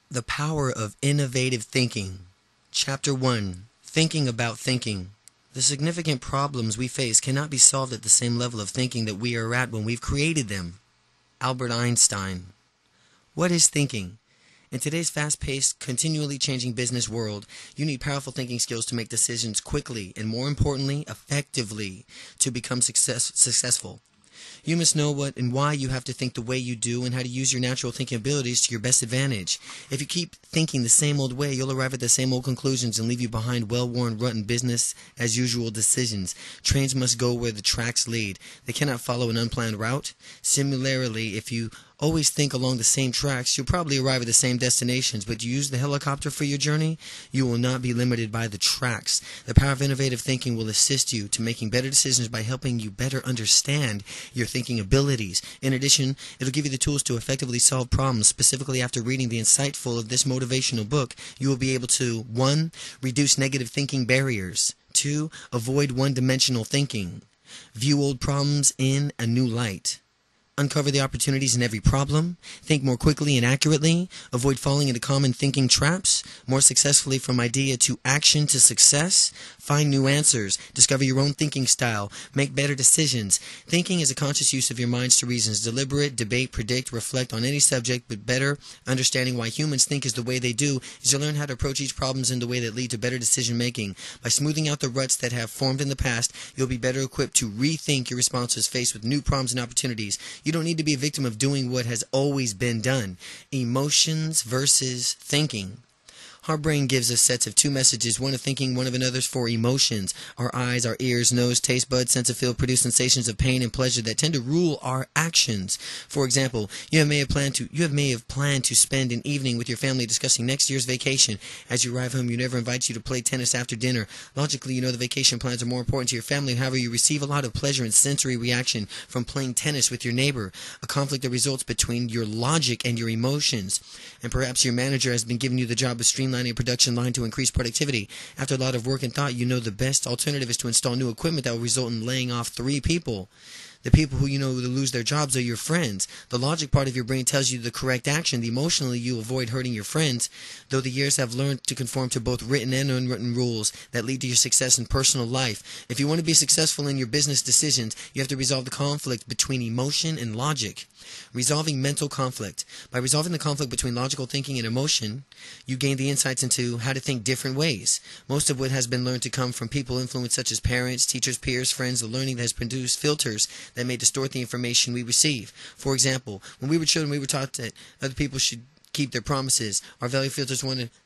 The Power of Innovative Thinking. Chapter 1. Thinking about Thinking. The significant problems we face cannot be solved at the same level of thinking that we are at when we've created them. Albert Einstein. What is thinking? In today's fast-paced, continually changing business world, you need powerful thinking skills to make decisions quickly and, more importantly, effectively to become successful. You must know what and why you have to think the way you do and how to use your natural thinking abilities to your best advantage. If you keep thinking the same old way, you'll arrive at the same old conclusions and leave you behind well-worn rut in business as usual decisions. Trains must go where the tracks lead. They cannot follow an unplanned route. Similarly, if you always think along the same tracks, you'll probably arrive at the same destinations, but you use the helicopter for your journey, you will not be limited by the tracks. The power of innovative thinking will assist you to making better decisions by helping you better understand your thinking abilities. In addition, it'll give you the tools to effectively solve problems. Specifically, after reading the insightful of this motivational book, you will be able to 1. Reduce negative thinking barriers. 2. Avoid one-dimensional thinking. View old problems in a new light. Uncover the opportunities in every problem, think more quickly and accurately, avoid falling into common thinking traps, more successfully from idea to action to success, find new answers, discover your own thinking style, make better decisions. Thinking is a conscious use of your minds to reasons, deliberate, debate, predict, reflect on any subject, but better understanding why humans think is the way they do is to learn how to approach each problem in the way that lead to better decision making. By smoothing out the ruts that have formed in the past, you'll be better equipped to rethink your responses faced with new problems and opportunities. You don't need to be a victim of doing what has always been done. Emotions versus thinking. Our brain gives us sets of two messages, one of thinking, one of another's for emotions. Our eyes, our ears, nose, taste buds, sense of feel produce sensations of pain and pleasure that tend to rule our actions. For example, you may have planned to spend an evening with your family discussing next year's vacation. As you arrive home, you never invite you to play tennis after dinner. Logically, you know the vacation plans are more important to your family. However, you receive a lot of pleasure and sensory reaction from playing tennis with your neighbor, a conflict that results between your logic and your emotions. And perhaps your manager has been giving you the job of streamlining a production line to increase productivity. After a lot of work and thought, you know the best alternative is to install new equipment that will result in laying off 3 people. The people who you know will lose their jobs are your friends. The logic part of your brain tells you the correct action. The emotionally, you avoid hurting your friends, though the years have learned to conform to both written and unwritten rules that lead to your success in personal life. If you want to be successful in your business decisions, you have to resolve the conflict between emotion and logic. Resolving mental conflict. By resolving the conflict between logical thinking and emotion, you gain the insights into how to think different ways. Most of what has been learned to come from people influenced such as parents, teachers, peers, friends. The learning that has produced filters that may distort the information we receive. For example, when we were children, we were taught that other people should keep their promises. Our value filters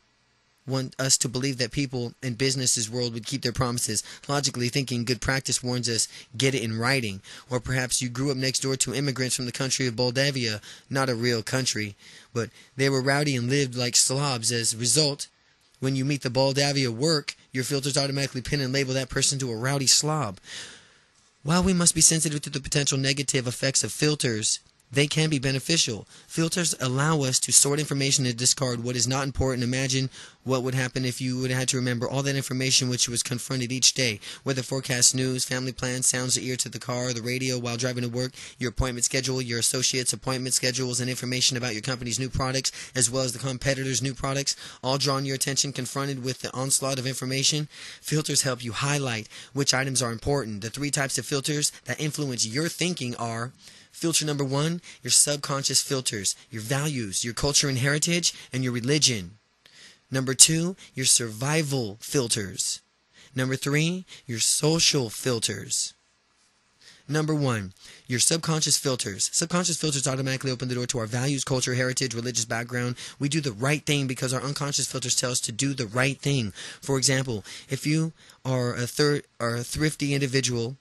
want us to believe that people in business's world would keep their promises. Logically thinking, good practice warns us, get it in writing. Or perhaps you grew up next door to immigrants from the country of Moldavia, not a real country, but they were rowdy and lived like slobs. As a result, when you meet the Moldavia work, your filters automatically pin and label that person to a rowdy slob. While we must be sensitive to the potential negative effects of filters, they can be beneficial. Filters allow us to sort information and discard what is not important. Imagine what would happen if you would have had to remember all that information which was confronted each day. Weather forecast, news, family plans, sounds of ear to the car or the radio while driving to work, your appointment schedule, your associates' appointment schedules, and information about your company's new products, as well as the competitors' new products, all drawing your attention. Confronted with the onslaught of information, filters help you highlight which items are important. The 3 types of filters that influence your thinking are: filter number 1, your subconscious filters, your values, your culture and heritage, and your religion. Number 2, your survival filters. Number 3, your social filters. Number 1, your subconscious filters. Subconscious filters automatically open the door to our values, culture, heritage, religious background. We do the right thing because our unconscious filters tell us to do the right thing. For example, if you are a thrifty individual,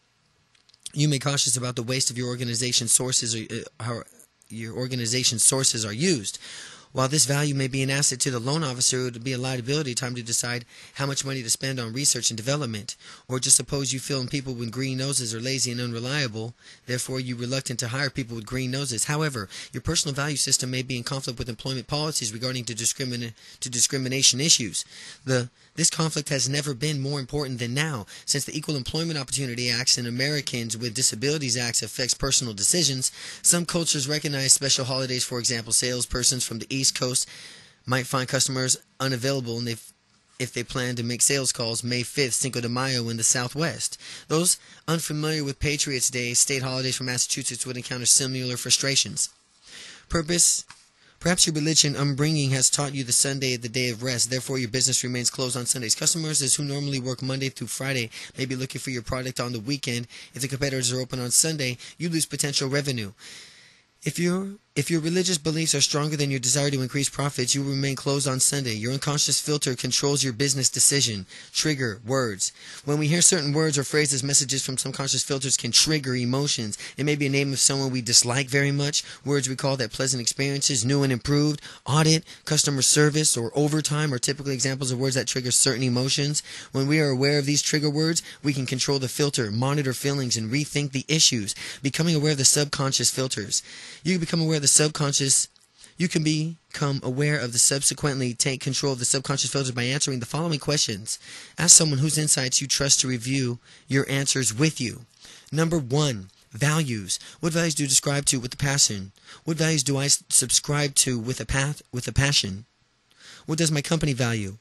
you may be cautious about the waste of your organization's sources, or how your organization's sources are used. While this value may be an asset to the loan officer, it would be a liability time to decide how much money to spend on research and development. Or just suppose you feel people with green noses are lazy and unreliable, therefore you're reluctant to hire people with green noses. However, your personal value system may be in conflict with employment policies regarding to discrimination issues. This conflict has never been more important than now. Since the Equal Employment Opportunity Acts and Americans with Disabilities Acts affects personal decisions, some cultures recognize special holidays. For example, salespersons from the East Coast might find customers unavailable and if they plan to make sales calls May 5th, Cinco de Mayo in the Southwest. Those unfamiliar with Patriots Day, state holidays from Massachusetts, would encounter similar frustrations. Perhaps your religion upbringing has taught you the Sunday the day of rest, therefore your business remains closed on Sundays. Customers who normally work Monday through Friday may be looking for your product on the weekend. If the competitors are open on Sunday, you lose potential revenue. If your religious beliefs are stronger than your desire to increase profits, you will remain closed on Sunday. Your unconscious filter controls your business decision. Trigger words. When we hear certain words or phrases, messages from subconscious filters can trigger emotions. It may be a name of someone we dislike very much. Words recall that pleasant experiences, new and improved, audit, customer service, or overtime are typically examples of words that trigger certain emotions. When we are aware of these trigger words, we can control the filter, monitor feelings, and rethink the issues. Becoming aware of the subconscious filters. You can become aware of the subconscious. You can become aware of the subsequently take control of the subconscious filters by answering the following questions. Ask someone whose insights you trust to review your answers with you. Number 1, values. What values do you describe to with a passion? What values do I subscribe to with a passion? What does my company value?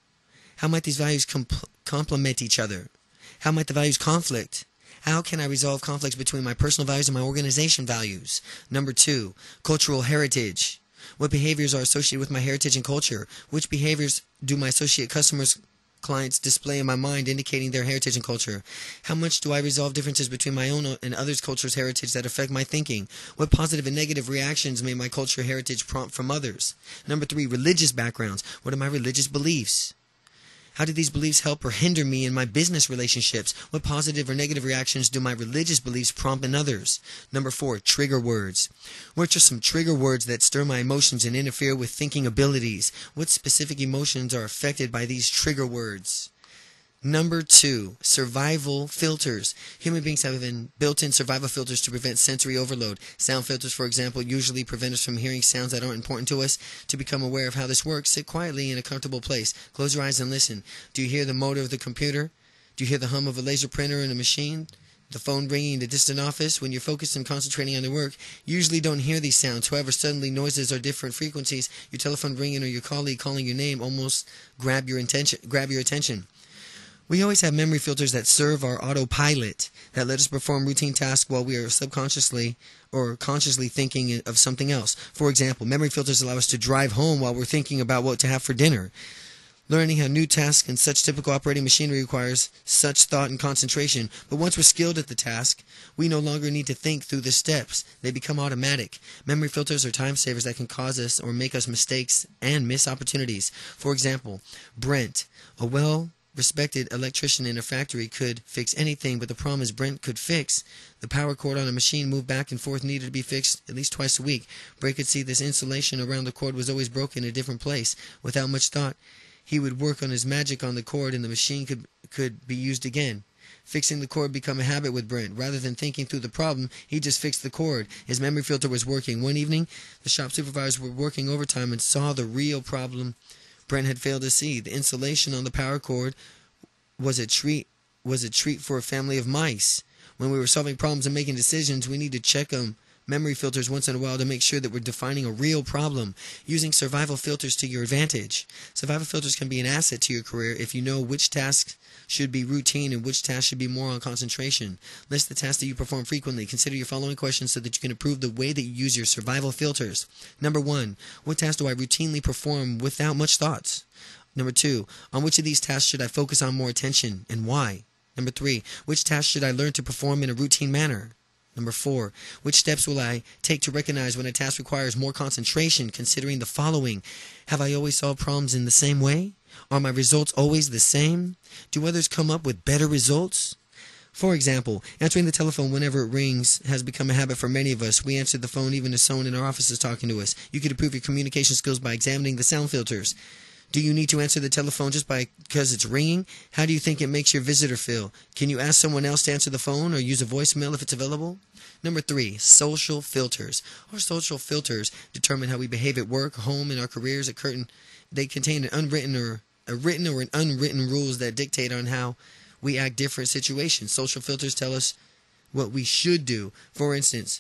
How might these values complement each other? How might the values conflict? How can I resolve conflicts between my personal values and my organization values? Number 2, cultural heritage. What behaviors are associated with my heritage and culture? Which behaviors do my associate clients display in my mind indicating their heritage and culture? How much do I resolve differences between my own and others' culture's heritage that affect my thinking? What positive and negative reactions may my culture heritage prompt from others? Number 3, religious backgrounds. What are my religious beliefs? How do these beliefs help or hinder me in my business relationships? What positive or negative reactions do my religious beliefs prompt in others? Number 4, trigger words. What are some trigger words that stir my emotions and interfere with thinking abilities? What specific emotions are affected by these trigger words? Number 2, survival filters. Human beings have built-in survival filters to prevent sensory overload. Sound filters, for example, usually prevent us from hearing sounds that aren't important to us. To become aware of how this works, sit quietly in a comfortable place. Close your eyes and listen. Do you hear the motor of the computer? Do you hear the hum of a laser printer in a machine? The phone ringing in a distant office? When you're focused and concentrating on your work, you usually don't hear these sounds. However, suddenly noises or different frequencies, your telephone ringing or your colleague calling your name almost grab your attention. We always have memory filters that serve our autopilot, that let us perform routine tasks while we are subconsciously or consciously thinking of something else. For example, memory filters allow us to drive home while we're thinking about what to have for dinner. Learning how new tasks and such typical operating machinery requires such thought and concentration, but once we're skilled at the task, we no longer need to think through the steps. They become automatic. Memory filters are time savers that can cause us or make us mistakes and miss opportunities. For example, Brent, a well-respected electrician in a factory, could fix anything, but the problem is Brent could fix the power cord on a machine moved back and forth needed to be fixed at least twice a week. Brent could see this insulation around the cord was always broken in a different place. Without much thought, he would work on his magic on the cord and the machine could be used again. Fixing the cord became a habit with Brent. Rather than thinking through the problem, he just fixed the cord. His memory filter was working. One evening, the shop supervisors were working overtime and saw the real problem Brent had failed to see. The insulation on the power cord was a treat for a family of mice. When we were solving problems and making decisions, we need to check memory filters once in a while to make sure that we're defining a real problem, using survival filters to your advantage. Survival filters can be an asset to your career if you know which tasks should be routine and which tasks should be more on concentration. List the tasks that you perform frequently. Consider your following questions so that you can improve the way that you use your survival filters. Number 1, what tasks do I routinely perform without much thoughts? Number 2, on which of these tasks should I focus on more attention and why? Number 3, which tasks should I learn to perform in a routine manner? Number 4, which steps will I take to recognize when a task requires more concentration, considering the following? Have I always solved problems in the same way? Are my results always the same? Do others come up with better results? For example, answering the telephone whenever it rings has become a habit for many of us. We answer the phone even if someone in our office is talking to us. You could improve your communication skills by examining the sound filters. Do you need to answer the telephone just because it's ringing? How do you think it makes your visitor feel? Can you ask someone else to answer the phone or use a voicemail if it's available? Number 3, social filters. Our social filters determine how we behave at work, home, and our careers. They contain a written or an unwritten rules that dictate on how we act different situations. Social filters tell us what we should do. For instance,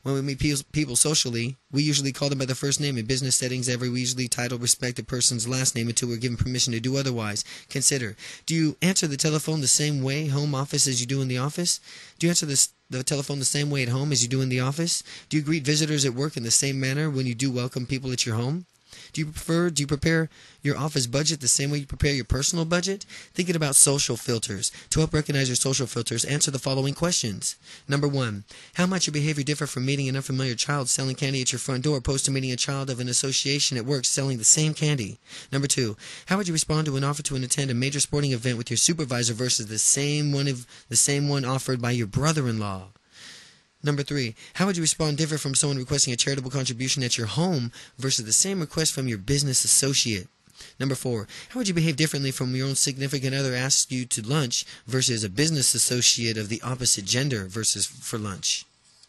When we meet people socially, we usually call them by their first name. In business settings, we usually title respect a person's last name until we're given permission to do otherwise. Consider, do you answer the telephone the same way home office as you do in the office? Do you answer the telephone the same way at home as you do in the office? Do you greet visitors at work in the same manner when you do welcome people at your home? Do you prepare your office budget the same way you prepare your personal budget? Thinking about social filters. To help recognize your social filters, answer the following questions. Number 1, how might your behavior differ from meeting an unfamiliar child selling candy at your front door opposed to meeting a child of an association at work selling the same candy? Number 2, how would you respond to an offer to attend a major sporting event with your supervisor versus the same one offered by your brother-in-law? Number 3, how would you respond different from someone requesting a charitable contribution at your home versus the same request from your business associate? Number 4, how would you behave differently from your own significant other asks you to lunch versus a business associate of the opposite gender versus for lunch?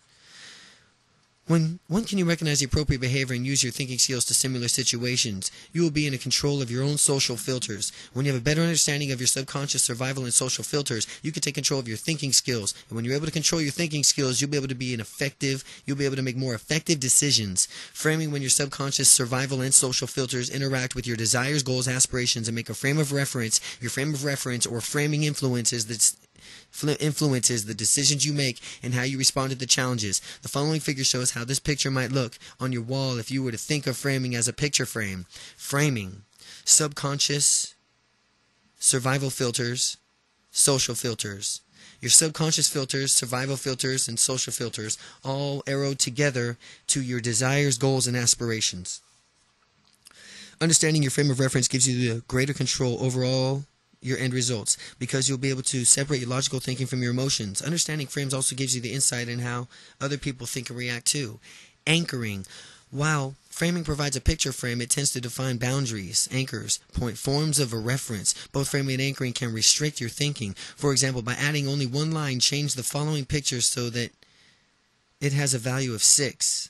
When can you recognize the appropriate behavior and use your thinking skills to similar situations? You will be in control of your own social filters. When you have a better understanding of your subconscious survival and social filters, you can take control of your thinking skills. And when you're able to control your thinking skills, you'll be able to be you'll be able to make more effective decisions. Framing when your subconscious survival and social filters interact with your desires, goals, aspirations, and make a frame of reference. Your frame of reference or framing influences the decisions you make and how you respond to the challenges. The following figure shows how this picture might look on your wall if you were to think of framing as a picture frame. Framing, subconscious, survival filters, social filters. Your subconscious filters, survival filters, and social filters all arrowed together to your desires, goals, and aspirations. Understanding your frame of reference gives you the greater control over all your end results because you'll be able to separate your logical thinking from your emotions. Understanding frames also gives you the insight in how other people think and react too. Anchoring. While framing provides a picture frame, it tends to define boundaries. Anchors point forms of a reference. Both framing and anchoring can restrict your thinking. For example, by adding only one line, change the following picture so that it has a value of 6.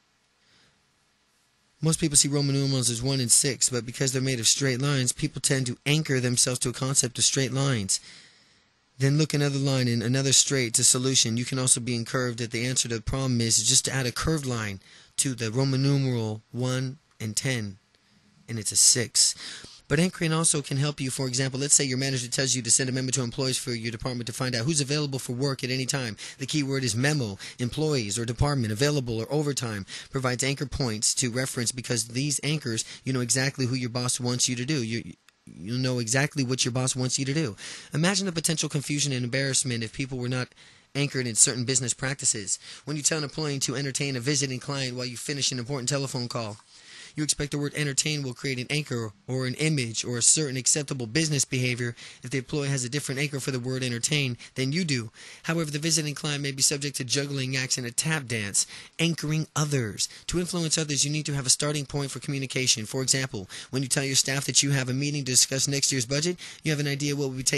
Most people see Roman numerals as 1 and 6, but because they're made of straight lines, people tend to anchor themselves to a concept of straight lines. Then look another line and another straight to solution. You can also be incurved that the answer to the problem is just to add a curved line to the Roman numeral 1 and 10, and it's a 6. But anchoring also can help you. For example, let's say your manager tells you to send a memo to employees for your department to find out who's available for work at any time. The key word is memo. Employees or department, available or overtime, provides anchor points to reference because these anchors, you know exactly who your boss wants you to do. You know exactly what your boss wants you to do. Imagine the potential confusion and embarrassment if people were not anchored in certain business practices. When you tell an employee to entertain a visiting client while you finish an important telephone call, you expect the word entertain will create an anchor or an image or a certain acceptable business behavior if the employee has a different anchor for the word entertain than you do. However, the visiting client may be subject to juggling acts and a tap dance. Anchoring others. To influence others, you need to have a starting point for communication. For example, when you tell your staff that you have a meeting to discuss next year's budget, you have an idea what we'll be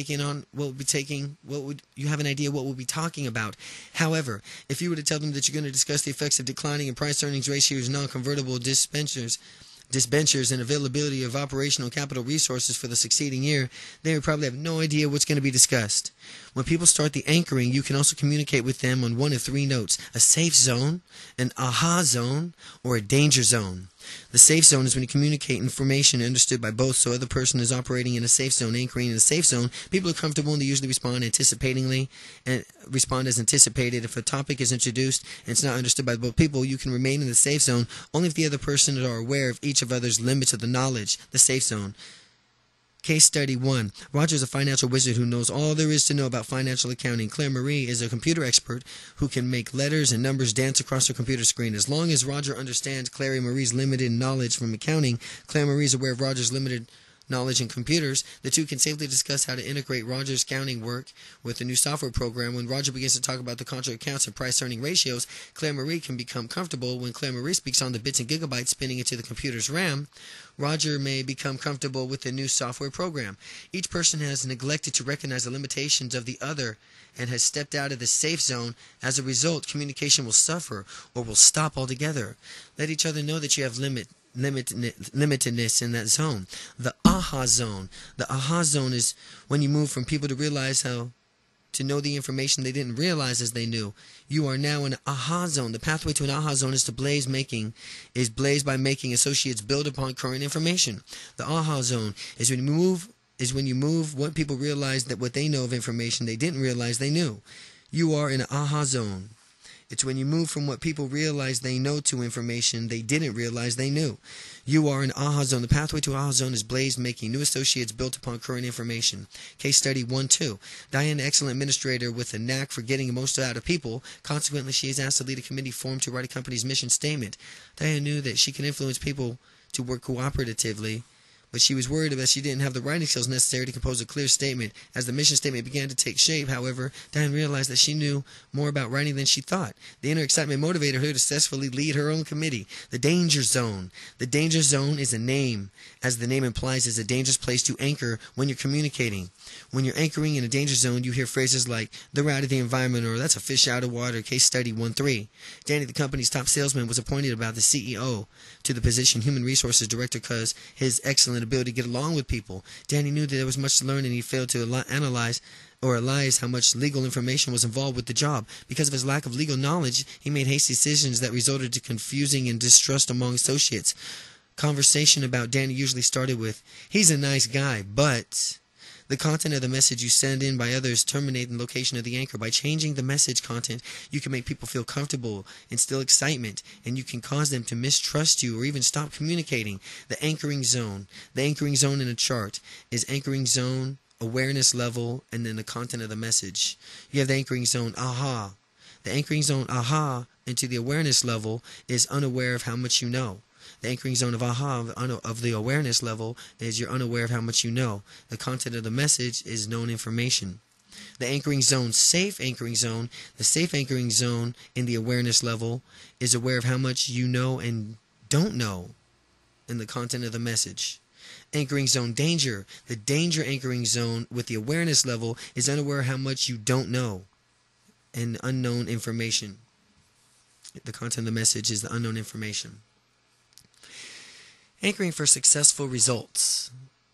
talking about. However, if you were to tell them that you're going to discuss the effects of declining in price earnings ratios, non-convertible debentures and availability of operational capital resources for the succeeding year, they would probably have no idea what's going to be discussed. When people start the anchoring, you can also communicate with them on one of 3 notes: a safe zone, an aha zone, or a danger zone. The safe zone is when you communicate information understood by both, so the other person is operating in a safe zone. Anchoring in a safe zone, people are comfortable and they usually respond as anticipated. If a topic is introduced and it's not understood by both people, you can remain in the safe zone only if the other person are aware of each of others' limits of the knowledge. The safe zone. Case study 1. Roger is a financial wizard who knows all there is to know about financial accounting. Claire Marie is a computer expert who can make letters and numbers dance across her computer screen. As long as Roger understands Claire Marie's limited knowledge from accounting, Claire Marie is aware of Roger's limited knowledge in computers. The two can safely discuss how to integrate Roger's accounting work with the new software program. When Roger begins to talk about the contra accounts and price-earning ratios, Claire Marie can become comfortable. When Claire Marie speaks on the bits and gigabytes spinning into the computer's RAM, Roger may become comfortable with the new software program. Each person has neglected to recognize the limitations of the other and has stepped out of the safe zone. As a result, communication will suffer or will stop altogether. Let each other know that you have limitedness in that zone. The aha zone. The aha zone is when you move from people to realize how to know the information they didn't realize as they knew. You are now in an aha zone. The pathway to an aha zone is blazed by making associates build upon current information. The aha zone is when you move what people realize that what they know of information they didn't realize they knew. You are in an aha zone. It's when you move from what people realize they know to information they didn't realize they knew. You are in aha zone. The pathway to aha zone is blazed, making new associates built upon current information. Case study 1-2. Diane, an excellent administrator with a knack for getting the most out of people. Consequently, she is asked to lead a committee formed to write a company's mission statement. Diane knew that she can influence people to work cooperatively, but she was worried that she didn't have the writing skills necessary to compose a clear statement. As the mission statement began to take shape, however, Diane realized that she knew more about writing than she thought. The inner excitement motivated her to successfully lead her own committee. The danger zone. The danger zone is a name. As the name implies, is a dangerous place to anchor when you're communicating. When you're anchoring in a danger zone, you hear phrases like, they're out of the environment, or that's a fish out of water. Case study 1-3. Danny, the company's top salesman, was appointed by the CEO to the position Human Resources Director because his excellent ability to get along with people. Danny knew that there was much to learn, and he failed to analyze how much legal information was involved with the job. Because of his lack of legal knowledge, he made hasty decisions that resulted to confusing and distrust among associates. Conversation about Danny usually started with, he's a nice guy, but... The content of the message you send in by others terminate the location of the anchor. By changing the message content, you can make people feel comfortable, instill excitement, and you can cause them to mistrust you or even stop communicating. The anchoring zone. The anchoring zone in a chart is anchoring zone, awareness level, and then the content of the message. You have the anchoring zone, aha. The anchoring zone, aha, into the awareness level is unaware of how much you know. The anchoring zone of aha, of the awareness level, is you're unaware of how much you know. The content of the message is known information. The anchoring zone, safe anchoring zone, the safe anchoring zone in the awareness level is aware of how much you know and don't know in the content of the message. Anchoring zone, danger. The danger anchoring zone with the awareness level is unaware of how much you don't know and unknown information. The content of the message is the unknown information. Anchoring for successful results.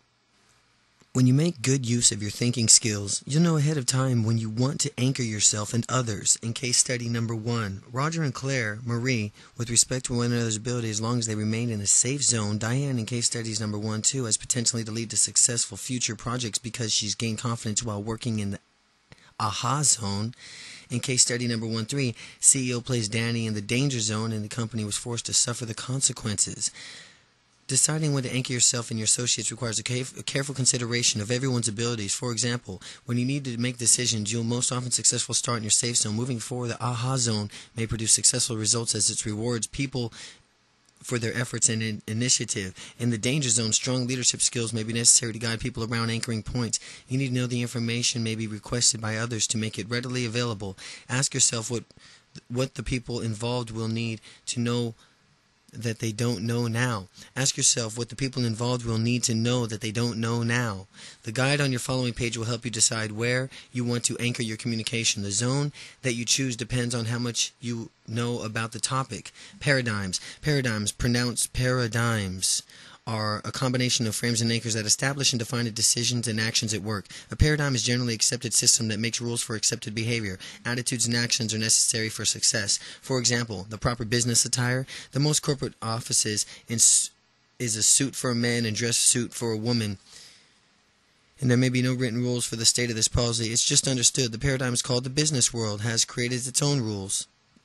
When you make good use of your thinking skills, you'll know ahead of time when you want to anchor yourself and others. In case study number 1, Roger and Claire Marie, with respect to one another's ability as long as they remain in a safe zone. Diane, in case studies number 1-2, has potentially to lead to successful future projects because she's gained confidence while working in the aha zone. In case study number 1-3, CEO placed Danny in the danger zone and the company was forced to suffer the consequences. Deciding when to anchor yourself and your associates requires a careful consideration of everyone's abilities. For example, when you need to make decisions, you'll most often successfully start in your safe zone. Moving forward, the aha zone may produce successful results as it rewards people for their efforts and initiative. In the danger zone, strong leadership skills may be necessary to guide people around anchoring points. You need to know the information may be requested by others to make it readily available. Ask yourself what the people involved will need to know that they don't know now. Ask yourself what the people involved will need to know that they don't know now. The guide on your following page will help you decide where you want to anchor your communication. The zone that you choose depends on how much you know about the topic. Paradigms. Paradigms, pronounced paradigms, are a combination of frames and anchors that establish and define the decisions and actions at work. A paradigm is generally accepted system that makes rules for accepted behavior. Attitudes and actions are necessary for success. For example, the proper business attire. The most corporate offices is a suit for a man and dress suit for a woman. And there may be no written rules for the state of this policy. It's just understood. The paradigm is called the business world, has created its own rules.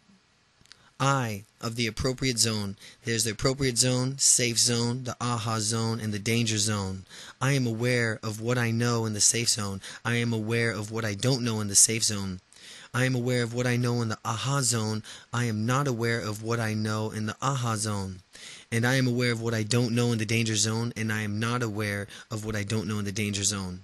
I of the appropriate zone. There's the appropriate zone, safe zone, the aha zone, and the danger zone. I am aware of what I know in the safe zone. I am aware of what I don't know in the safe zone. I am aware of what I know in the aha zone. I am not aware of what I know in the aha zone. And I am aware of what I don't know in the danger zone, and I am not aware of what I don't know in the danger zone.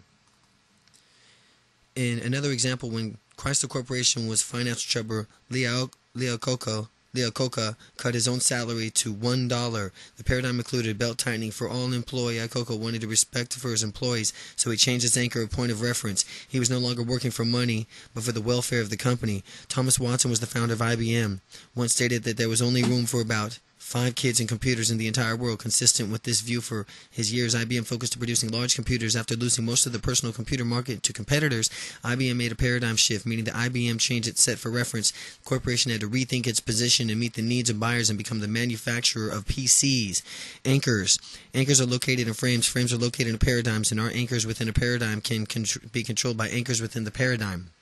In another example, when Chrysler Corporation was financial trouble, Leo Iacocca cut his own salary to $1. The paradigm included belt tightening for all employees. Iacocca wanted to respect for his employees, so he changed his anchor of point of reference. He was no longer working for money, but for the welfare of the company. Thomas Watson was the founder of IBM. Once stated that there was only room for about 5 kids and computers in the entire world. Consistent with this view, for his years, IBM focused on producing large computers. After losing most of the personal computer market to competitors, IBM made a paradigm shift, meaning that IBM changed its set for reference. The corporation had to rethink its position and meet the needs of buyers and become the manufacturer of PCs. Anchors. Anchors are located in frames. Frames are located in paradigms, and our anchors within a paradigm can be controlled by anchors within the paradigm.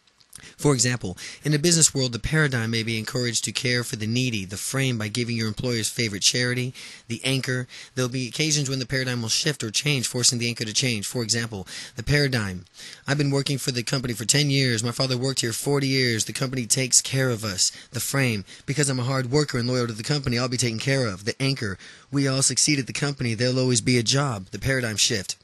For example, in the business world, the paradigm may be encouraged to care for the needy, the frame by giving your employer's favorite charity, the anchor. There will be occasions when the paradigm will shift or change, forcing the anchor to change. For example, the paradigm. I've been working for the company for 10 years. My father worked here 40 years. The company takes care of us. The frame. Because I'm a hard worker and loyal to the company, I'll be taken care of. The anchor. We all succeed at the company. There'll always be a job. The paradigm shift.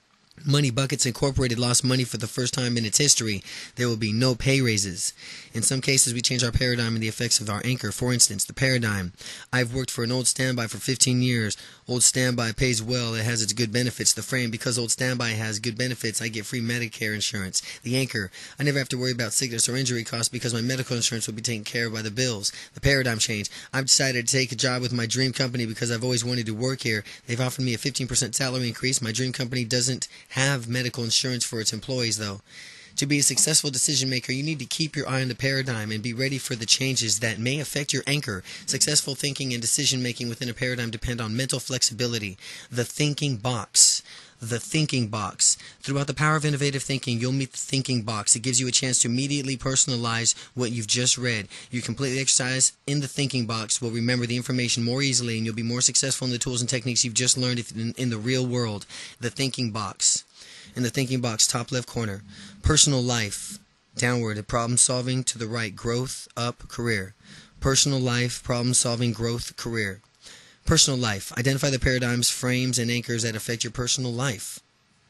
Money Buckets Incorporated lost money for the first time in its history. There will be no pay raises. In some cases, we change our paradigm and the effects of our anchor. For instance, the paradigm. I've worked for an old standby for 15 years. Old standby pays well. It has its good benefits. The frame. Because old standby has good benefits, I get free Medicare insurance. The anchor. I never have to worry about sickness or injury costs because my medical insurance will be taken care of by the bills. The paradigm change. I've decided to take a job with my dream company because I've always wanted to work here. They've offered me a 15% salary increase. My dream company doesn't have medical insurance for its employees, though. To be a successful decision maker, you need to keep your eye on the paradigm and be ready for the changes that may affect your anchor. Successful thinking and decision making within a paradigm depend on mental flexibility. The thinking box. The thinking box. Throughout the power of innovative thinking, you'll meet the thinking box. It gives you a chance to immediately personalize what you've just read. You completely exercise in the thinking box will remember the information more easily, and you'll be more successful in the tools and techniques you've just learned in the real world. The thinking box. In the thinking box, top left corner. Personal life. Downward, problem solving. To the right, growth. Up, career. Personal life, problem solving, growth, career. Personal life. Identify the paradigms, frames, and anchors that affect your personal life.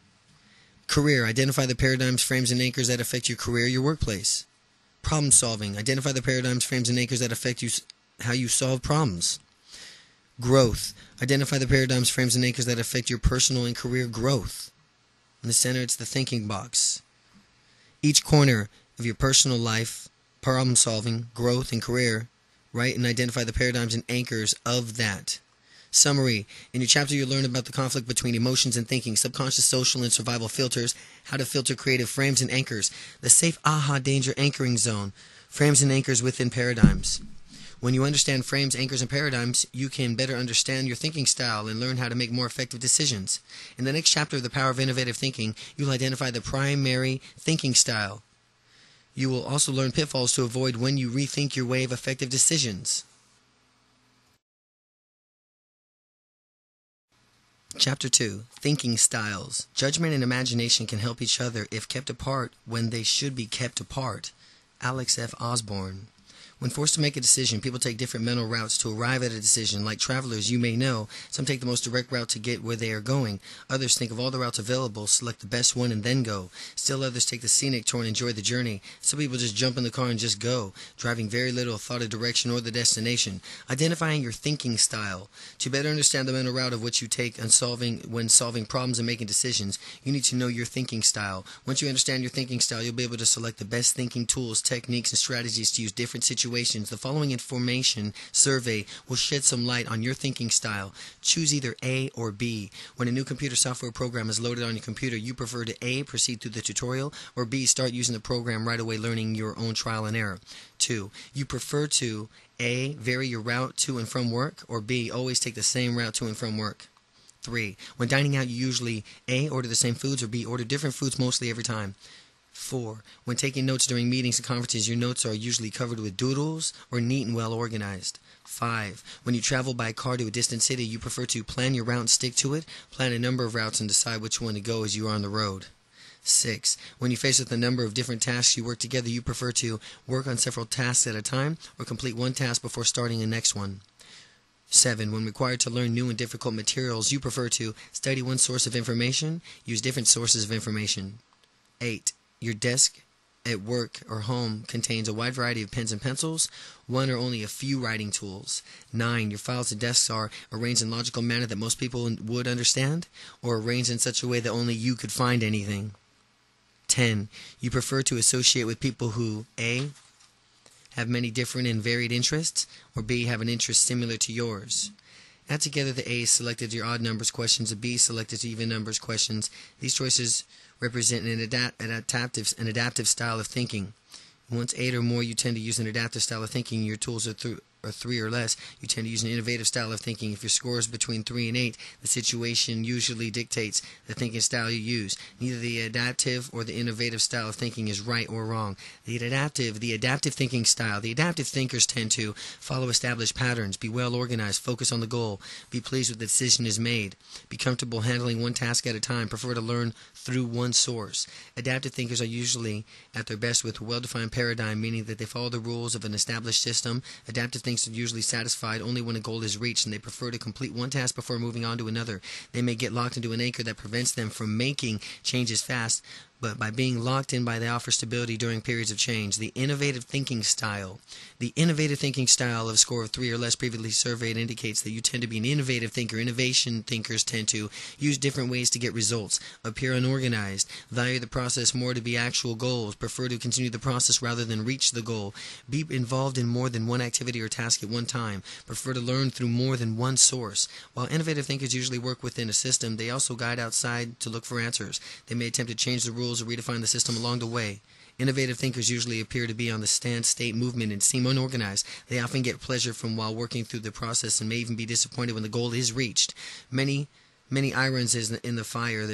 Career. Identify the paradigms, frames, and anchors that affect your career, your workplace. Problem solving. Identify the paradigms, frames, and anchors that affect you, how you solve problems. Growth. Identify the paradigms, frames, and anchors that affect your personal and career growth. In the center, it's the thinking box. Each corner of your personal life, problem solving, growth, and career, write and identify the paradigms and anchors of that. Summary. In your chapter, you'll learn about the conflict between emotions and thinking, subconscious, social, and survival filters, how to filter creative frames and anchors, the safe aha danger anchoring zone, frames and anchors within paradigms. When you understand frames, anchors, and paradigms, you can better understand your thinking style and learn how to make more effective decisions. In the next chapter of The Power of Innovative Thinking, you'll identify the primary thinking style. You will also learn pitfalls to avoid when you rethink your way of effective decisions. Chapter 2. Thinking Styles. Judgment and imagination can help each other if kept apart when they should be kept apart. Alex F. Osborne. When forced to make a decision, people take different mental routes to arrive at a decision. Like travelers, you may know, some take the most direct route to get where they are going. Others think of all the routes available, select the best one, and then go. Still others take the scenic tour and enjoy the journey. Some people just jump in the car and just go, driving very little thought of direction or the destination. Identifying your thinking style. To better understand the mental route of which you take when solving problems and making decisions, you need to know your thinking style. Once you understand your thinking style, you'll be able to select the best thinking tools, techniques, and strategies to use different situations. The following information survey will shed some light on your thinking style. Choose either A or B. When a new computer software program is loaded on your computer, you prefer to A, proceed through the tutorial, or B, start using the program right away, learning your own trial and error. 2. You prefer to A, vary your route to and from work, or B, always take the same route to and from work. 3. When dining out, you usually A, order the same foods, or B, order different foods mostly every time. 4. When taking notes during meetings and conferences, your notes are usually covered with doodles or neat and well organized. 5. When you travel by car to a distant city, you prefer to plan your route and stick to it, plan a number of routes and decide which one to go as you are on the road. 6. When you're faced with a number of different tasks you work together, you prefer to work on several tasks at a time or complete one task before starting the next one. 7. When required to learn new and difficult materials, you prefer to study one source of information, use different sources of information. 8. Your desk at work or home contains a wide variety of pens and pencils, one or only a few writing tools. 9. Your files and desks are arranged in a logical manner that most people would understand, or arranged in such a way that only you could find anything. 10. You prefer to associate with people who A. have many different and varied interests, or B, have an interest similar to yours. Add together the A's selected to your odd numbers questions, the B's selected to even numbers questions. These choices represent an adaptive style of thinking. Once 8 or more, you tend to use an adaptive style of thinking. Your tools are 3 or less, you tend to use an innovative style of thinking. If your score is between 3 and 8, the situation usually dictates the thinking style you use. Neither the adaptive or the innovative style of thinking is right or wrong. The adaptive thinking style. The adaptive thinkers tend to follow established patterns, be well organized, focus on the goal, be pleased with the decision is made, be comfortable handling one task at a time, prefer to learn through one source. Adaptive thinkers are usually at their best with a well-defined paradigm, meaning that they follow the rules of an established system. Adaptive thinkers are usually satisfied only when a goal is reached, and they prefer to complete one task before moving on to another. They may get locked into an anchor that prevents them from making changes fast, but by being locked in by they offer stability during periods of change. The innovative thinking style. The innovative thinking style of a score of 3 or less previously surveyed indicates that you tend to be an innovative thinker. Innovation thinkers tend to use different ways to get results, appear unorganized, value the process more to be actual goals, prefer to continue the process rather than reach the goal, be involved in more than one activity or task at one time, prefer to learn through more than one source. While innovative thinkers usually work within a system, they also guide outside to look for answers. They may attempt to change the rules or redefine the system along the way. Innovative thinkers usually appear to be on the stand-state movement and seem unorganized. They often get pleasure from while working through the process and may even be disappointed when the goal is reached. Many irons in the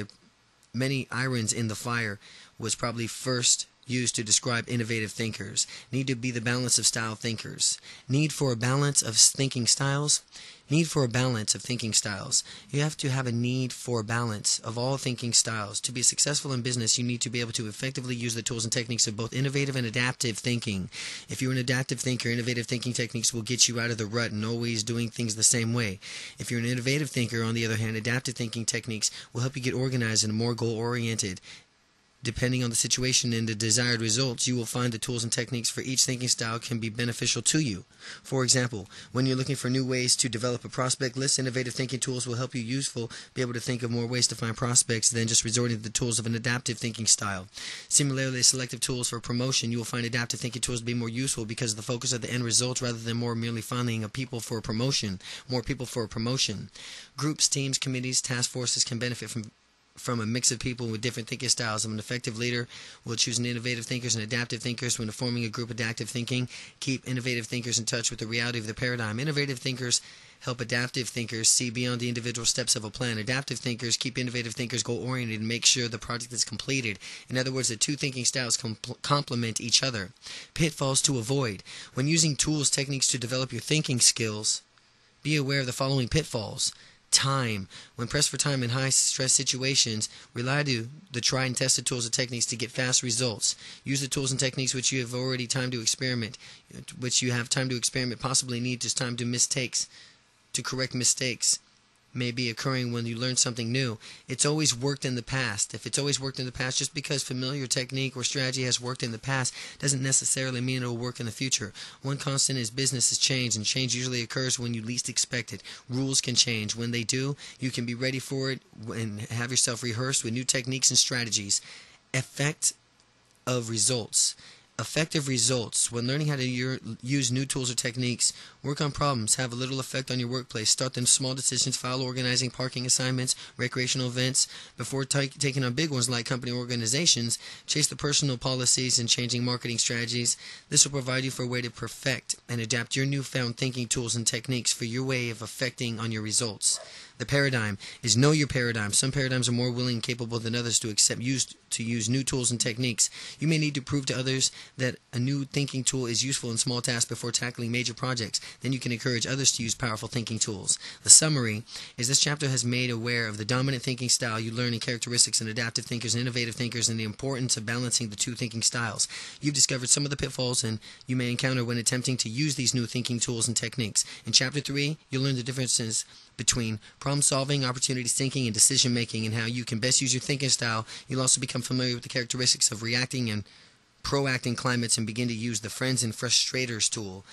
fire was probably first used to describe innovative thinkers. Need to be the balance of style thinkers. Need for a balance of thinking styles. Need for a balance of thinking styles. You have to have a need for a balance of all thinking styles. To be successful in business, you need to be able to effectively use the tools and techniques of both innovative and adaptive thinking. If you're an adaptive thinker, innovative thinking techniques will get you out of the rut and always doing things the same way. If you're an innovative thinker, on the other hand, adaptive thinking techniques will help you get organized and more goal-oriented. Depending on the situation and the desired results, you will find the tools and techniques for each thinking style can be beneficial to you. For example, when you're looking for new ways to develop a prospect list, innovative thinking tools will help you be able to think of more ways to find prospects than just resorting to the tools of an adaptive thinking style. Similarly, selective tools for promotion, you will find adaptive thinking tools to be more useful because of the focus of the end results rather than more merely finding more people for a promotion. Groups, teams, committees, task forces can benefit from a mix of people with different thinking styles. An effective leader will choose innovative thinkers and adaptive thinkers when forming a group. Adaptive thinking keep innovative thinkers in touch with the reality of the paradigm. Innovative thinkers help adaptive thinkers see beyond the individual steps of a plan. Adaptive thinkers keep innovative thinkers goal-oriented and make sure the project is completed. In other words, the two thinking styles complement each other. Pitfalls to avoid. When using tools, techniques to develop your thinking skills, be aware of the following pitfalls. Time. When pressed for time in high-stress situations, rely to the tried and tested tools and techniques to get fast results. Use the tools and techniques which you have already time to experiment, possibly need just time to correct mistakes may be occurring when you learn something new. It's always worked in the past. If it's always worked in the past, just because familiar technique or strategy has worked in the past doesn't necessarily mean it will work in the future. One constant is business is change, and change usually occurs when you least expect it. Rules can change. When they do, you can be ready for it and have yourself rehearsed with new techniques and strategies. Effective results. When learning how to use new tools or techniques, work on problems, have a little effect on your workplace. Start them small decisions, file organizing, parking assignments, recreational events. Before taking on big ones like company organizations, chase the personal policies and changing marketing strategies. This will provide you for a way to perfect and adapt your newfound thinking tools and techniques for your way of affecting on your results. The paradigm is know your paradigm. Some paradigms are more willing and capable than others to use new tools and techniques. You may need to prove to others that a new thinking tool is useful in small tasks before tackling major projects. Then you can encourage others to use powerful thinking tools. The summary is this chapter has made aware of the dominant thinking style you learn in characteristics in adaptive thinkers and innovative thinkers and the importance of balancing the two thinking styles. You've discovered some of the pitfalls and you may encounter when attempting to use these new thinking tools and techniques. In Chapter 3, you'll learn the differences between problem-solving, opportunity thinking, and decision-making, and how you can best use your thinking style. You'll also become familiar with the characteristics of reacting and proacting climates and begin to use the Friends and Frustrators tool.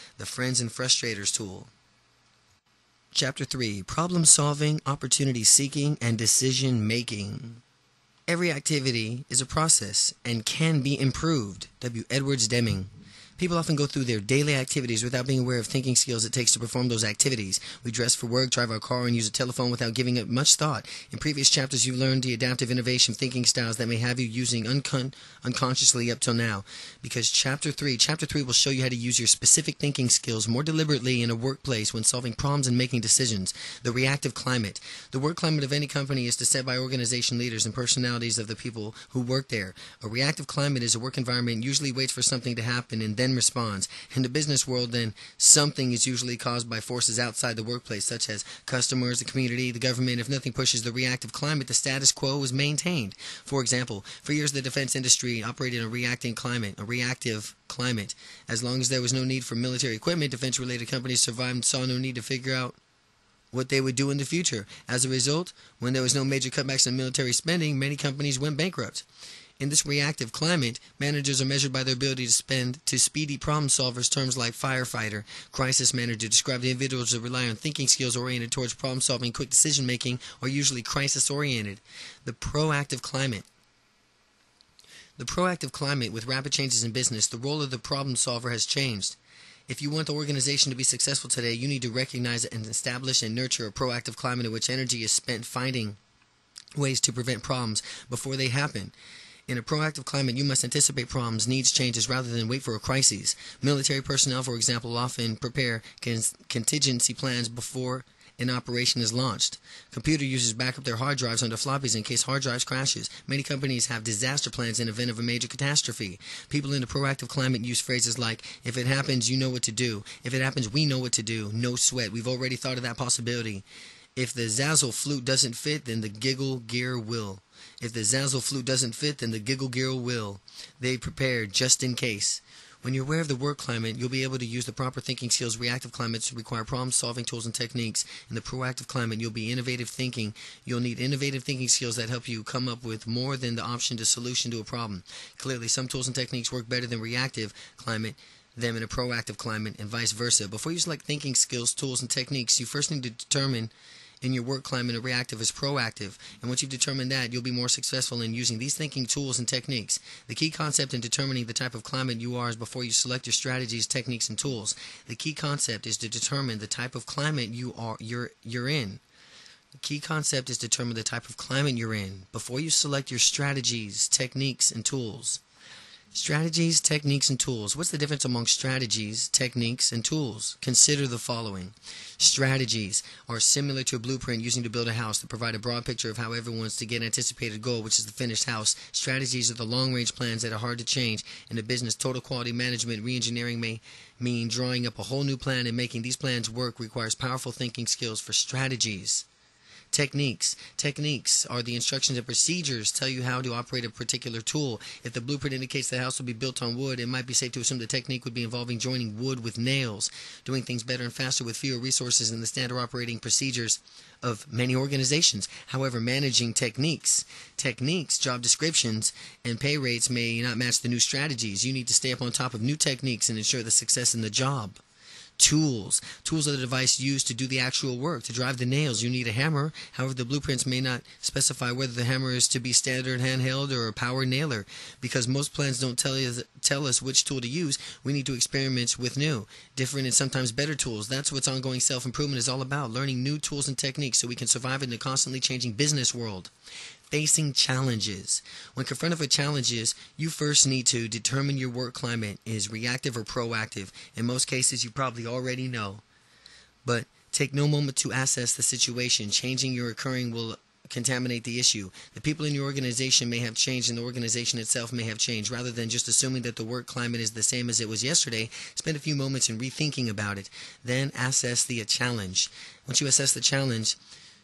Chapter 3, Problem-solving, opportunity-seeking, and decision-making. Every activity is a process and can be improved. W. Edwards Deming. People often go through their daily activities without being aware of thinking skills it takes to perform those activities. We dress for work, drive our car, and use a telephone without giving it much thought. In previous chapters, you've learned the adaptive innovation thinking styles that may have you using unconsciously up till now. Because Chapter 3 will show you how to use your specific thinking skills more deliberately in a workplace when solving problems and making decisions. The reactive climate. The work climate of any company is set by organization leaders and personalities of the people who work there. A reactive climate is a work environment usually waits for something to happen and then responds. In the business world, then, something is usually caused by forces outside the workplace, such as customers, the community, the government. If nothing pushes the reactive climate, the status quo is maintained. For example, for years the defense industry operated in a reactive climate. As long as there was no need for military equipment, defense-related companies survived and saw no need to figure out what they would do in the future. As a result, when there was no major cutbacks in military spending, many companies went bankrupt. In this reactive climate, managers are measured by their ability to speedy problem solvers. Terms like firefighter, crisis manager describe the individuals that rely on thinking skills oriented towards problem solving, quick decision making, or usually crisis oriented. The proactive climate. The proactive climate, with rapid changes in business, the role of the problem solver has changed. If you want the organization to be successful today, you need to recognize and establish and nurture a proactive climate in which energy is spent finding ways to prevent problems before they happen. In a proactive climate, you must anticipate problems, needs changes, rather than wait for a crisis. Military personnel, for example, often prepare contingency plans before an operation is launched. Computer users back up their hard drives onto floppies in case hard drives crashes. Many companies have disaster plans in event of a major catastrophe. People in a proactive climate use phrases like, if it happens, you know what to do. If it happens, we know what to do. No sweat. We've already thought of that possibility. If the Zazzle flute doesn't fit, then the giggle gear will. If the Zazzle flute doesn't fit, then the giggle gear will. They prepared just in case. When you're aware of the work climate, you'll be able to use the proper thinking skills. Reactive climates require problem-solving tools and techniques. In the proactive climate, you'll be innovative thinking. You'll need innovative thinking skills that help you come up with more than the option to solution to a problem. Clearly, some tools and techniques work better than reactive climate than in a proactive climate, and vice versa. Before you select thinking skills, tools, and techniques, you first need to determine in your work climate, a reactive is proactive, and once you've determined that, you'll be more successful in using these thinking tools and techniques. The key concept in determining the type of climate you are is before you select your strategies, techniques, and tools. The key concept is to determine the type of climate you're in. The key concept is to determine the type of climate you're in before you select your strategies, techniques, and tools. Strategies, techniques, and tools. What's the difference among strategies, techniques, and tools? Consider the following. Strategies are similar to a blueprint using to build a house to provide a broad picture of how everyone wants to get an anticipated goal, which is the finished house. Strategies are the long-range plans that are hard to change. In a business, total quality management, re-engineering may mean drawing up a whole new plan, and making these plans work requires powerful thinking skills for strategies. Techniques. Techniques are the instructions and procedures tell you how to operate a particular tool. If the blueprint indicates the house will be built on wood, it might be safe to assume the technique would be involving joining wood with nails, doing things better and faster with fewer resources than the standard operating procedures of many organizations. However, managing techniques, job descriptions, and pay rates may not match the new strategies. You need to stay up on top of new techniques and ensure the success in the job. Tools. Tools are the device used to do the actual work. To drive the nails, you need a hammer. However, the blueprints may not specify whether the hammer is to be standard handheld or a power nailer. Because most plans don't tell us which tool to use, we need to experiment with new, different, and sometimes better tools. That's what ongoing self-improvement is all about, learning new tools and techniques so we can survive in the constantly changing business world. Facing challenges. When confronted with challenges, you first need to determine your work climate is reactive or proactive. In most cases, you probably already know. But take no moment to assess the situation. Changing or occurring will contaminate the issue. The people in your organization may have changed and the organization itself may have changed. Rather than just assuming that the work climate is the same as it was yesterday, spend a few moments in rethinking about it. Then assess the challenge. Once you assess the challenge,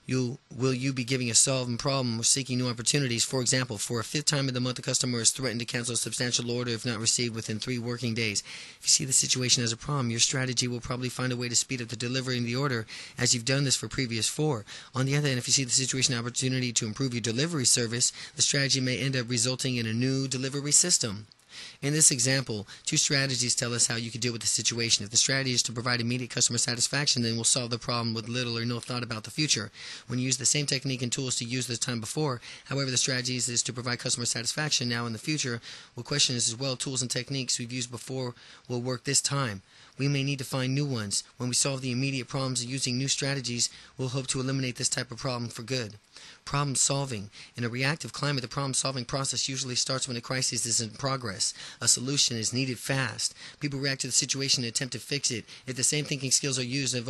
will you be giving a solving problem or seeking new opportunities? For example, for a fifth time in the month, a customer is threatened to cancel a substantial order if not received within 3 working days. If you see the situation as a problem, your strategy will probably find a way to speed up the delivery of the order, as you've done this for previous 4. On the other hand, if you see the situation as an opportunity to improve your delivery service, the strategy may end up resulting in a new delivery system. In this example, two strategies tell us how you can deal with the situation. If the strategy is to provide immediate customer satisfaction, then we'll solve the problem with little or no thought about the future. When you use the same technique and tools to use the time before, however, the strategy is to provide customer satisfaction now in the future, we'll question this as well. Tools and techniques we've used before will work this time. We may need to find new ones. When we solve the immediate problems using new strategies, we'll hope to eliminate this type of problem for good. Problem solving. In a reactive climate, the problem-solving process usually starts when a crisis is in progress. A solution is needed fast. People react to the situation and attempt to fix it. If the same thinking skills are used and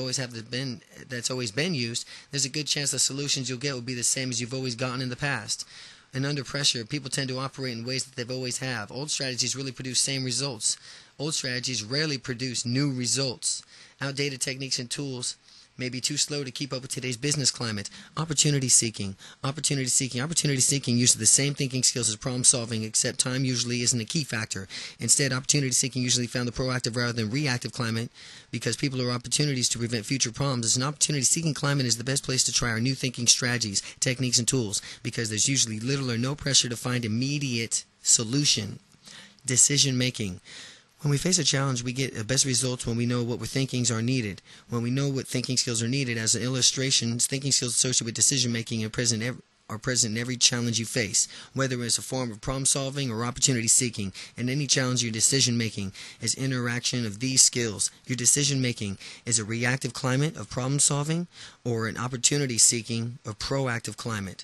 that's always been used, there's a good chance the solutions you'll get will be the same as you've always gotten in the past. And under pressure, people tend to operate in ways that they've always have. Old strategies really produce same results. Old strategies rarely produce new results. Outdated techniques and tools may be too slow to keep up with today's business climate. Opportunity seeking. Opportunity seeking uses the same thinking skills as problem solving, except time usually isn't a key factor. Instead, opportunity seeking usually found the proactive rather than reactive climate because people are opportunities to prevent future problems. As an opportunity seeking climate is the best place to try our new thinking strategies, techniques, and tools because there's usually little or no pressure to find immediate solution. Decision making. When we face a challenge, we get the best results when we know what thinkings are needed. When we know what thinking skills are needed, as an illustration, thinking skills associated with decision-making are present in every challenge you face, whether it's a form of problem-solving or opportunity-seeking. In any challenge, your decision-making is interaction of these skills. Your decision-making is a reactive climate of problem-solving or an opportunity-seeking or proactive climate.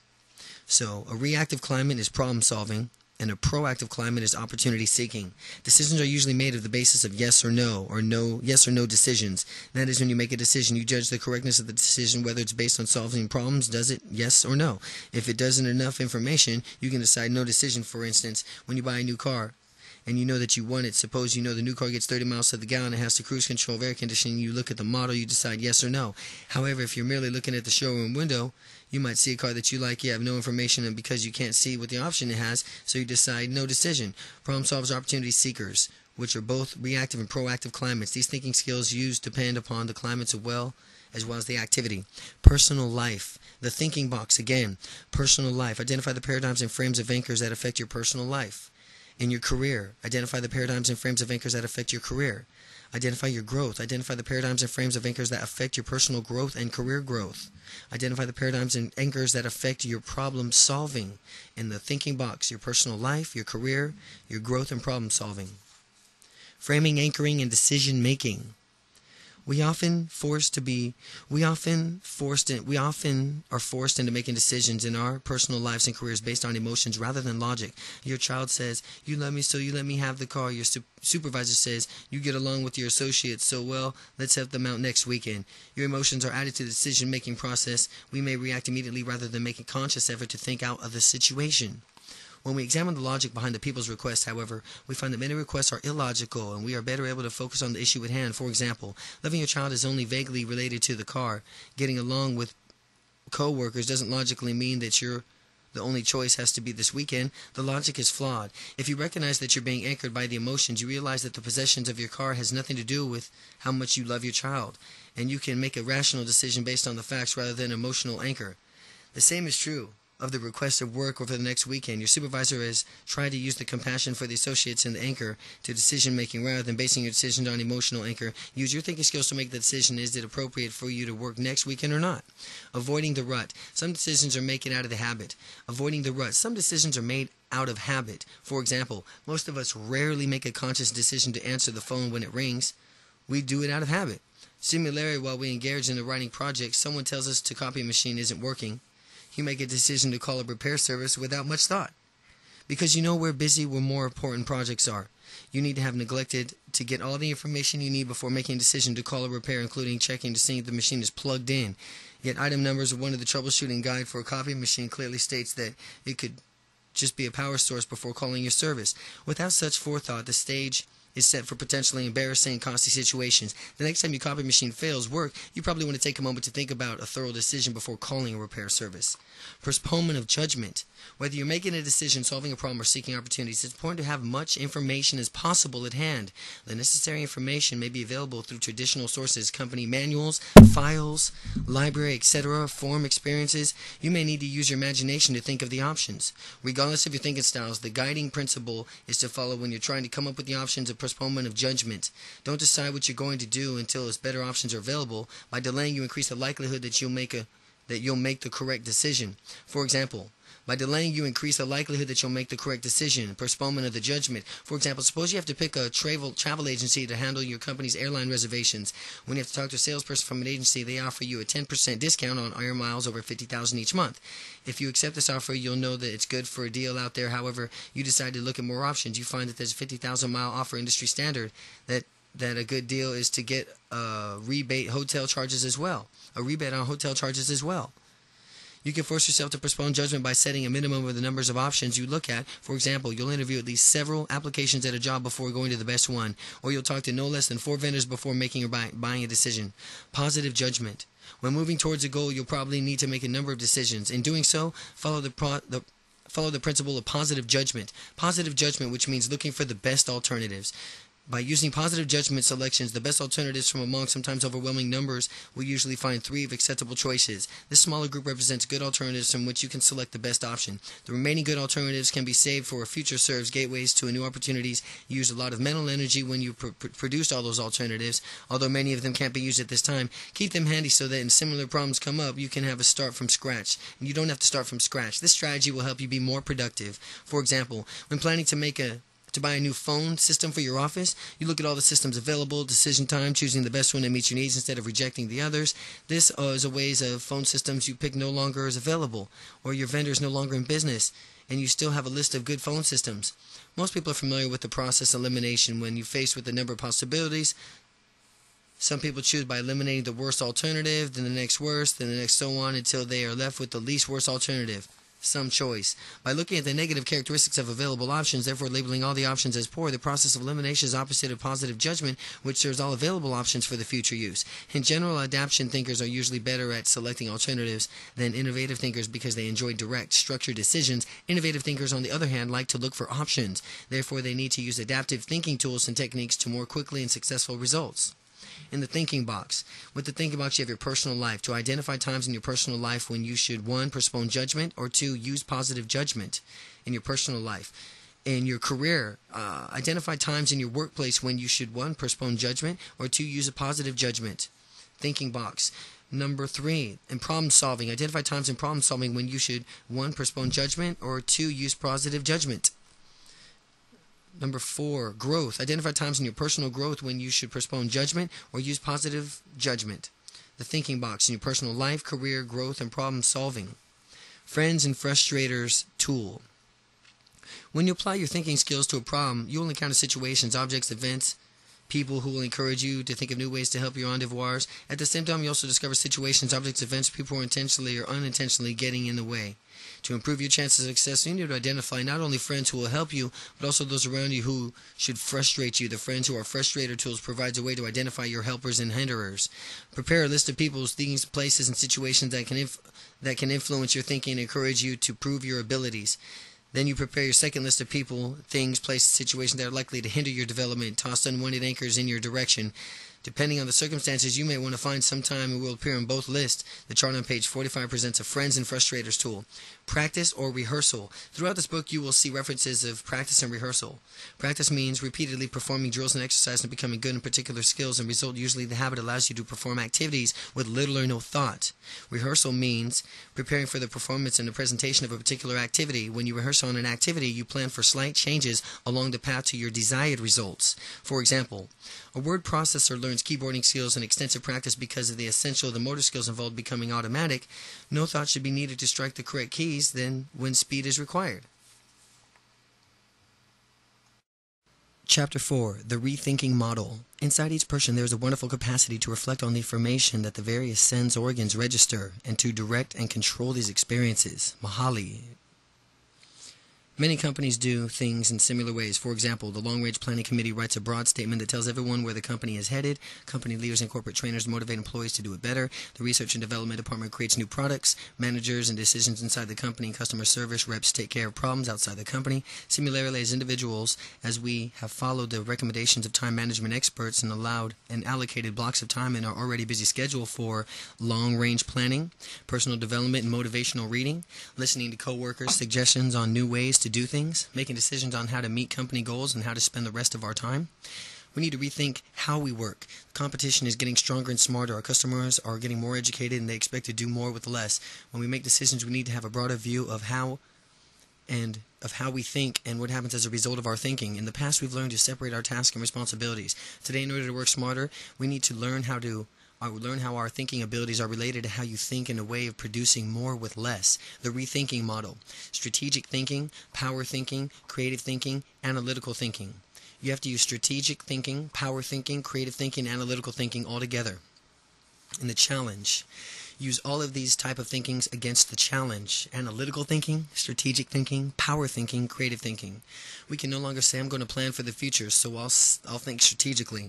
So, a reactive climate is problem-solving, and a proactive climate is opportunity seeking. Decisions are usually made of the basis of yes or no decisions. That is, when you make a decision, you judge the correctness of the decision, whether it's based on solving problems. Does it? Yes or no? If it doesn't enough information, you can decide no decision. For instance, when you buy a new car and you know that you want it, suppose you know the new car gets 30 miles to the gallon and has the cruise control of air conditioning, you look at the model, you decide yes or no. However, if you're merely looking at the showroom window, you might see a car that you like, you have no information, and because you can't see what the option it has, so you decide no decision. Problem solvers are opportunity seekers, which are both reactive and proactive climates. These thinking skills used depend upon the climates as well as the activity. Personal life. The thinking box again. Personal life. Identify the paradigms and frames of anchors that affect your personal life. In your career, identify the paradigms and frames of anchors that affect your career. Identify your growth. Identify the paradigms and frames of anchors that affect your personal growth and career growth. Identify the paradigms and anchors that affect your problem solving. In the thinking box, your personal life, your career, your growth, and problem solving. Framing, anchoring, and decision making. We often are forced into making decisions in our personal lives and careers based on emotions rather than logic. Your child says, "You love me, so you let me have the car." Your supervisor says, "You get along with your associates so well, let's help them out next weekend." Your emotions are added to the decision-making process. We may react immediately rather than make a conscious effort to think out of the situation. When we examine the logic behind the people's requests, however, we find that many requests are illogical and we are better able to focus on the issue at hand. For example, loving your child is only vaguely related to the car. Getting along with co-workers doesn't logically mean that the only choice has to be this weekend. The logic is flawed. If you recognize that you're being anchored by the emotions, you realize that the possessions of your car has nothing to do with how much you love your child, and you can make a rational decision based on the facts rather than emotional anchor. The same is true of the request of work over the next weekend. Your supervisor has tried to use the compassion for the associates and the anchor to decision-making rather than basing your decision on emotional anchor. Use your thinking skills to make the decision, is it appropriate for you to work next weekend or not? Avoiding the rut. Some decisions are made out of the habit. Avoiding the rut. Some decisions are made out of habit. For example, most of us rarely make a conscious decision to answer the phone when it rings. We do it out of habit. Similarly, while we engage in a writing project, someone tells us the copy machine isn't working. You make a decision to call a repair service without much thought. Because you know we're busy where more important projects are. You need to have neglected to get all the information you need before making a decision to call a repair, including checking to see if the machine is plugged in. Yet item numbers of one of the troubleshooting guide for a copy machine clearly states that it could just be a power source before calling your service. Without such forethought, the stage is set for potentially embarrassing and costly situations. The next time your copy machine fails work, you probably want to take a moment to think about a thorough decision before calling a repair service. Postponement of judgment. Whether you're making a decision, solving a problem, or seeking opportunities, it's important to have much information as possible at hand. The necessary information may be available through traditional sources, company manuals, files, library, etc., form experiences. You may need to use your imagination to think of the options. Regardless of your thinking styles, the guiding principle is to follow when you're trying to come up with the options of postponement of judgment. Don't decide what you're going to do until better options are available. By delaying, you increase the likelihood that you'll make the correct decision. For example, by delaying, you increase the likelihood that you'll make the correct decision. Postponement of the judgment. For example, suppose you have to pick a travel agency to handle your company's airline reservations. When you have to talk to a salesperson from an agency, they offer you a 10% discount on air miles over 50,000 each month. If you accept this offer, you'll know that it's good for a deal out there. However, you decide to look at more options. You find that there's a 50,000-mile offer industry standard that a good deal is to get a rebate hotel charges as well. A rebate on hotel charges as well. You can force yourself to postpone judgment by setting a minimum of the numbers of options you look at. For example, you'll interview at least several applications at a job before going to the best one, or you'll talk to no less than 4 vendors before making or buying a decision. Positive judgment. When moving towards a goal, you'll probably need to make a number of decisions. In doing so, follow the principle of positive judgment. Positive judgment, which means looking for the best alternatives. By using positive judgment selections, the best alternatives from among sometimes overwhelming numbers will usually find 3 of acceptable choices. This smaller group represents good alternatives from which you can select the best option. The remaining good alternatives can be saved for a future serves gateways to new opportunities. You use a lot of mental energy when you produce all those alternatives. Although many of them can't be used at this time, keep them handy so that when similar problems come up, you can have a start from scratch. And you don't have to start from scratch. This strategy will help you be more productive. For example, when planning to buy a new phone system for your office, you look at all the systems available, decision time, choosing the best one that meets your needs instead of rejecting the others. This is a ways of phone systems you pick no longer is available, or your vendor is no longer in business, and you still have a list of good phone systems. Most people are familiar with the process elimination. When you're faced with a number of possibilities, some people choose by eliminating the worst alternative, then the next worst, then the next so on until they are left with the least worst alternative. Some choice. By looking at the negative characteristics of available options, therefore labeling all the options as poor, the process of elimination is opposite of positive judgment, which serves all available options for the future use. In general, adaptation thinkers are usually better at selecting alternatives than innovative thinkers because they enjoy direct, structured decisions. Innovative thinkers, on the other hand, like to look for options. Therefore, they need to use adaptive thinking tools and techniques to more quickly and successful results. In the thinking box. With the thinking box, you have your personal life. To identify times in your personal life when you should 1. Postpone judgment, or 2. Use positive judgment in your personal life. In your career, identify times in your workplace when you should 1. Postpone judgment, or 2. Use a positive judgment. Thinking box. Number 3, in problem solving. Identify times in problem solving when you should 1. Postpone judgment, or 2. Use positive judgment. Number 4, growth. Identify times in your personal growth when you should postpone judgment or use positive judgment. The thinking box in your personal life, career, growth, and problem solving. Friends and frustrators tool. When you apply your thinking skills to a problem, you will encounter situations, objects, events, people who will encourage you to think of new ways to help your endeavors. At the same time, you also discover situations, objects, events, people who are intentionally or unintentionally getting in the way. To improve your chances of success, you need to identify not only friends who will help you, but also those around you who should frustrate you. The friends who are frustrator tools provides a way to identify your helpers and hinderers. Prepare a list of people, things, places, and situations that can influence your thinking and encourage you to prove your abilities. Then you prepare your second list of people, things, places, situations that are likely to hinder your development. Toss unwanted anchors in your direction. Depending on the circumstances, you may want to find some time it will appear on both lists. The chart on page 45 presents a Friends and Frustrators tool. Practice or rehearsal. Throughout this book, you will see references of practice and rehearsal. Practice means repeatedly performing drills and exercise and becoming good in particular skills, and result usually the habit allows you to perform activities with little or no thought. Rehearsal means preparing for the performance and the presentation of a particular activity. When you rehearse on an activity, you plan for slight changes along the path to your desired results. For example, a word processor learns keyboarding skills and extensive practice because of the essential the motor skills involved becoming automatic. No thought should be needed to strike the correct keys then when speed is required. Chapter 4. The Rethinking Model. Inside each person there is a wonderful capacity to reflect on the information that the various sense organs register and to direct and control these experiences. Mahali. Many companies do things in similar ways. For example, the Long Range Planning Committee writes a broad statement that tells everyone where the company is headed. Company leaders and corporate trainers motivate employees to do it better. The Research and Development Department creates new products. Managers and decisions inside the company and customer service reps take care of problems outside the company. Similarly, as individuals, as we have followed the recommendations of time management experts and allowed and allocated blocks of time in our already busy schedule for long-range planning, personal development, and motivational reading, listening to coworkers' suggestions on new ways to do things, making decisions on how to meet company goals and how to spend the rest of our time. We need to rethink how we work. Competition is getting stronger and smarter. Our customers are getting more educated and they expect to do more with less. When we make decisions, we need to have a broader view of how we think and what happens as a result of our thinking. In the past, we've learned to separate our tasks and responsibilities. Today, in order to work smarter, we need to learn how our thinking abilities are related to how you think in a way of producing more with less. The rethinking model. Strategic thinking, power thinking, creative thinking, analytical thinking. You have to use strategic thinking, power thinking, creative thinking, analytical thinking all together. And the challenge. Use all of these type of thinkings against the challenge. Analytical thinking, strategic thinking, power thinking, creative thinking. We can no longer say, I'm going to plan for the future, so I'll think strategically.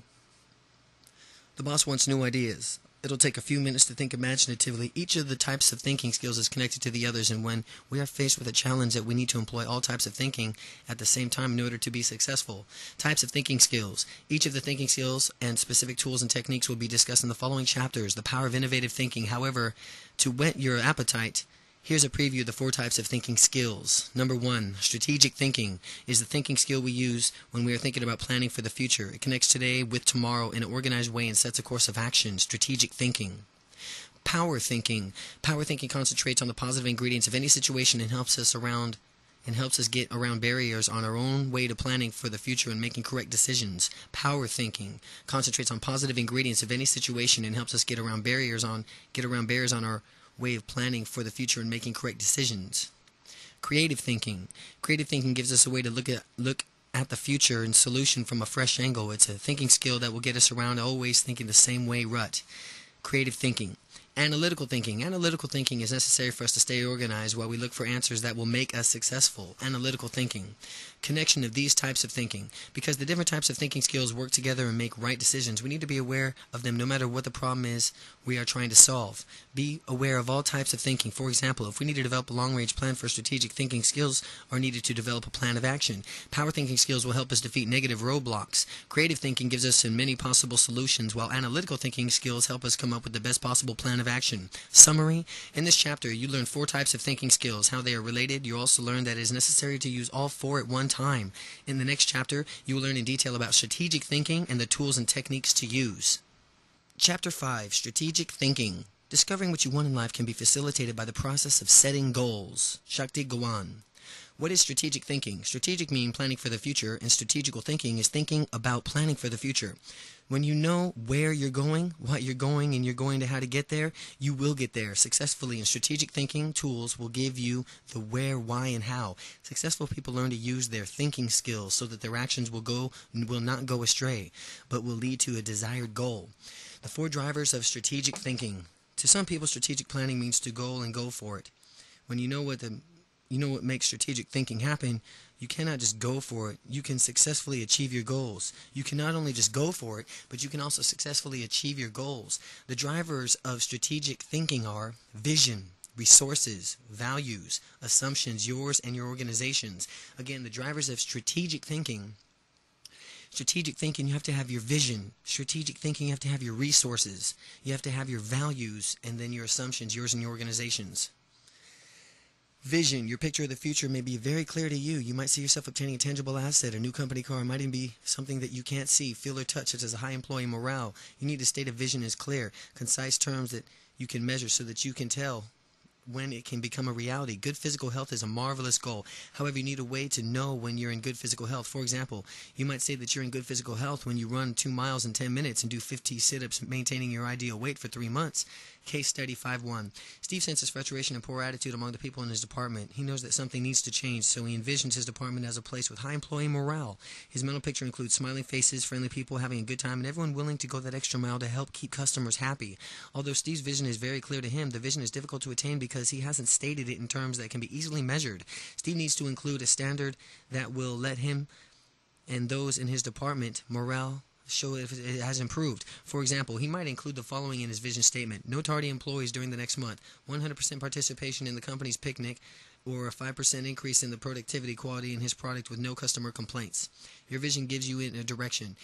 The boss wants new ideas. It'll take a few minutes to think imaginatively. Each of the types of thinking skills is connected to the others, and when we are faced with a challenge that we need to employ all types of thinking at the same time in order to be successful. Types of thinking skills. Each of the thinking skills and specific tools and techniques will be discussed in the following chapters. The power of innovative thinking. However, to whet your appetite, here's a preview of the 4 types of thinking skills. Number 1, strategic thinking is the thinking skill we use when we are thinking about planning for the future. It connects today with tomorrow in an organized way and sets a course of action. Strategic thinking. Power thinking. Power thinking concentrates on the positive ingredients of any situation and helps us get around barriers on our own way to planning for the future and making correct decisions. Power thinking concentrates on positive ingredients of any situation and helps us get around barriers on our way of planning for the future and making correct decisions. Creative thinking. Creative thinking gives us a way to look at the future and solution from a fresh angle. It's a thinking skill that will get us around always thinking the same way rut. Creative thinking. Analytical thinking. Analytical thinking is necessary for us to stay organized while we look for answers that will make us successful. Analytical thinking. Connection of these types of thinking. Because the different types of thinking skills work together and make right decisions, we need to be aware of them no matter what the problem is we are trying to solve. Be aware of all types of thinking. For example, if we need to develop a long-range plan for strategic thinking, skills are needed to develop a plan of action. Power thinking skills will help us defeat negative roadblocks. Creative thinking gives us many possible solutions, while analytical thinking skills help us come up with the best possible plan of action. Summary. In this chapter, you learn 4 types of thinking skills, how they are related. You also learn that it is necessary to use all 4 at one time. In the next chapter, you will learn in detail about strategic thinking and the tools and techniques to use. Chapter 5. Strategic Thinking. Discovering what you want in life can be facilitated by the process of setting goals. Shakti Gawan. What is strategic thinking? Strategic means planning for the future, and strategical thinking is thinking about planning for the future. When you know where you're going, what you're going, and you're going to how to get there, you will get there successfully. And strategic thinking tools will give you the where, why, and how. Successful people learn to use their thinking skills so that their actions will not go astray, but will lead to a desired goal. The 4 drivers of strategic thinking. To some people, strategic planning means to go and go for it. When you know what makes strategic thinking happen, you cannot just go for it. You can successfully achieve your goals. You can not only just go for it, but you can also successfully achieve your goals. The drivers of strategic thinking are vision, resources, values, assumptions, yours and your organization's. Again, the drivers of strategic thinking, you have to have your vision. Strategic thinking, you have to have your resources. You have to have your values, and then your assumptions, yours and your organization's. Vision. Your picture of the future may be very clear to you. You might see yourself obtaining a tangible asset, a new company car. It might even be something that you can't see, feel, or touch, such as a high employee morale. You need to state a vision as clear, concise terms that you can measure so that you can tell when it can become a reality. Good physical health is a marvelous goal. However, you need a way to know when you're in good physical health. For example, you might say that you're in good physical health when you run 2 miles in 10 minutes and do 50 sit-ups maintaining your ideal weight for 3 months. Case Study 5.1. Steve senses frustration and poor attitude among the people in his department. He knows that something needs to change, so he envisions his department as a place with high employee morale. His mental picture includes smiling faces, friendly people having a good time, and everyone willing to go that extra mile to help keep customers happy. Although Steve's vision is very clear to him, the vision is difficult to attain because he hasn't stated it in terms that can be easily measured. Steve needs to include a standard that will let him and those in his department morale show if it has improved. For example, he might include the following in his vision statement: no tardy employees during the next month, 100% participation in the company's picnic, or a 5% increase in the productivity quality in his product with no customer complaints. Your vision gives you in a direction.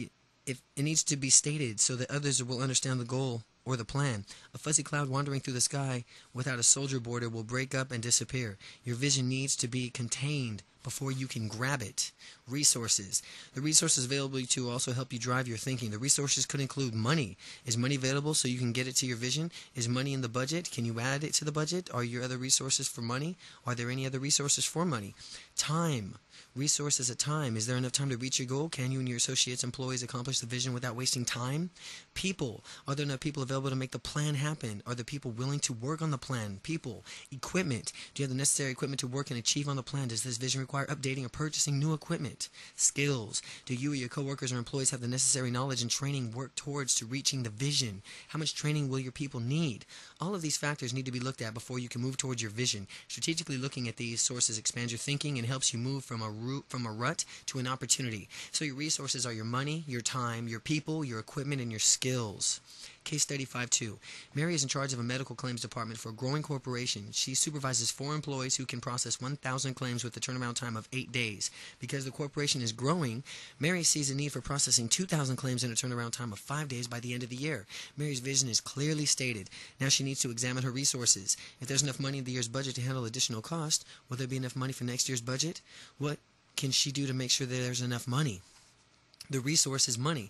If it needs to be stated so that others will understand the goal or the plan. A fuzzy cloud wandering through the sky without a soldier border will break up and disappear. Your vision needs to be contained before you can grab it. Resources. The resources available to you also help you drive your thinking. The resources could include money. Is money available so you can get it to your vision? Is money in the budget? Can you add it to the budget? Are your other resources for money? Are there any other resources for money? Time. Resources of time. Is there enough time to reach your goal? Can you and your associates, employees accomplish the vision without wasting time? People. Are there enough people available to make the plan happen? Are the people willing to work on the plan? People. Equipment. Do you have the necessary equipment to work and achieve on the plan? Does this vision require updating or purchasing new equipment? Skills. Do you or your coworkers or employees have the necessary knowledge and training work towards to reaching the vision? How much training will your people need? All of these factors need to be looked at before you can move towards your vision. Strategically looking at these sources expands your thinking and helps you move from a rut to an opportunity. So your resources are your money, your time, your people, your equipment, and your skills. Case Study 5.2. Mary is in charge of a medical claims department for a growing corporation. She supervises 4 employees who can process 1,000 claims with a turnaround time of 8 days. Because the corporation is growing, Mary sees a need for processing 2,000 claims in a turnaround time of 5 days by the end of the year. Mary's vision is clearly stated. Now she needs to examine her resources. If there's enough money in the year's budget to handle additional cost, will there be enough money for next year's budget? What can she do to make sure that there's enough money? The resource is money.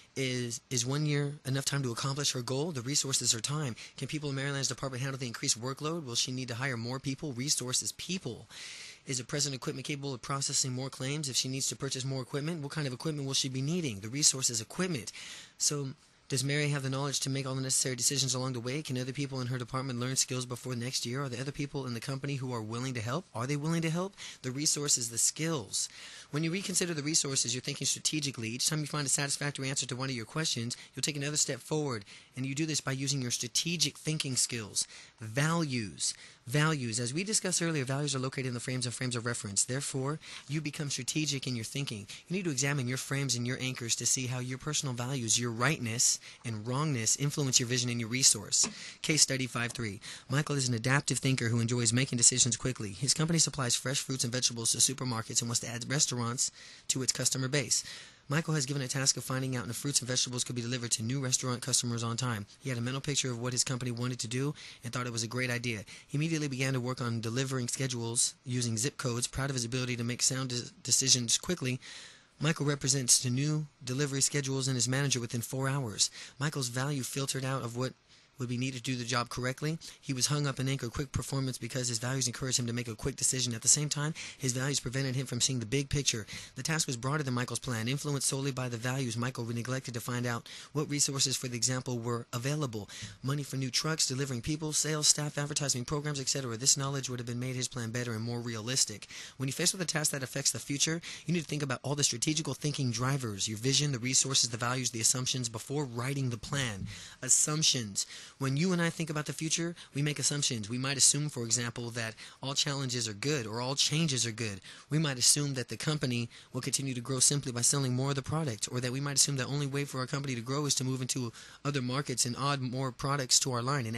Is 1 year enough time to accomplish her goal? The resources are time. Can people in Maryland's department handle the increased workload? Will she need to hire more people? Resources, people. Is the present equipment capable of processing more claims? If she needs to purchase more equipment, what kind of equipment will she be needing? The resources, equipment. So does Mary have the knowledge to make all the necessary decisions along the way? Can other people in her department learn skills before next year? Are there other people in the company who are willing to help? Are they willing to help? The resources, the skills. When you reconsider the resources, you're thinking strategically. Each time you find a satisfactory answer to one of your questions, you'll take another step forward. And you do this by using your strategic thinking skills. Values. Values. As we discussed earlier, values are located in the frames of reference. Therefore, you become strategic in your thinking. You need to examine your frames and your anchors to see how your personal values, your rightness and wrongness, influence your vision and your resource. Case Study 5.3. Michael is an adaptive thinker who enjoys making decisions quickly. His company supplies fresh fruits and vegetables to supermarkets and wants to add restaurants to its customer base. Michael has given a task of finding out if fruits and vegetables could be delivered to new restaurant customers on time. He had a mental picture of what his company wanted to do and thought it was a great idea. He immediately began to work on delivering schedules using zip codes. Proud of his ability to make sound decisions quickly, Michael represents the new delivery schedules and his manager within 4 hours. Michael's value filtered out of what would be needed to do the job correctly. He was hung up in anchor quick performance because his values encouraged him to make a quick decision. At the same time, his values prevented him from seeing the big picture. The task was broader than Michael's plan. Influenced solely by the values, Michael neglected to find out what resources, for the example, were available. Money for new trucks, delivering people, sales, staff, advertising programs, etc. This knowledge would have been made his plan better and more realistic. When you're faced with a task that affects the future, you need to think about all the strategical thinking drivers, your vision, the resources, the values, the assumptions before writing the plan. Assumptions. When you and I think about the future, we make assumptions. We might assume, for example, that all challenges are good or all changes are good. We might assume that the company will continue to grow simply by selling more of the product, or that we might assume the only way for our company to grow is to move into other markets and add more products to our line.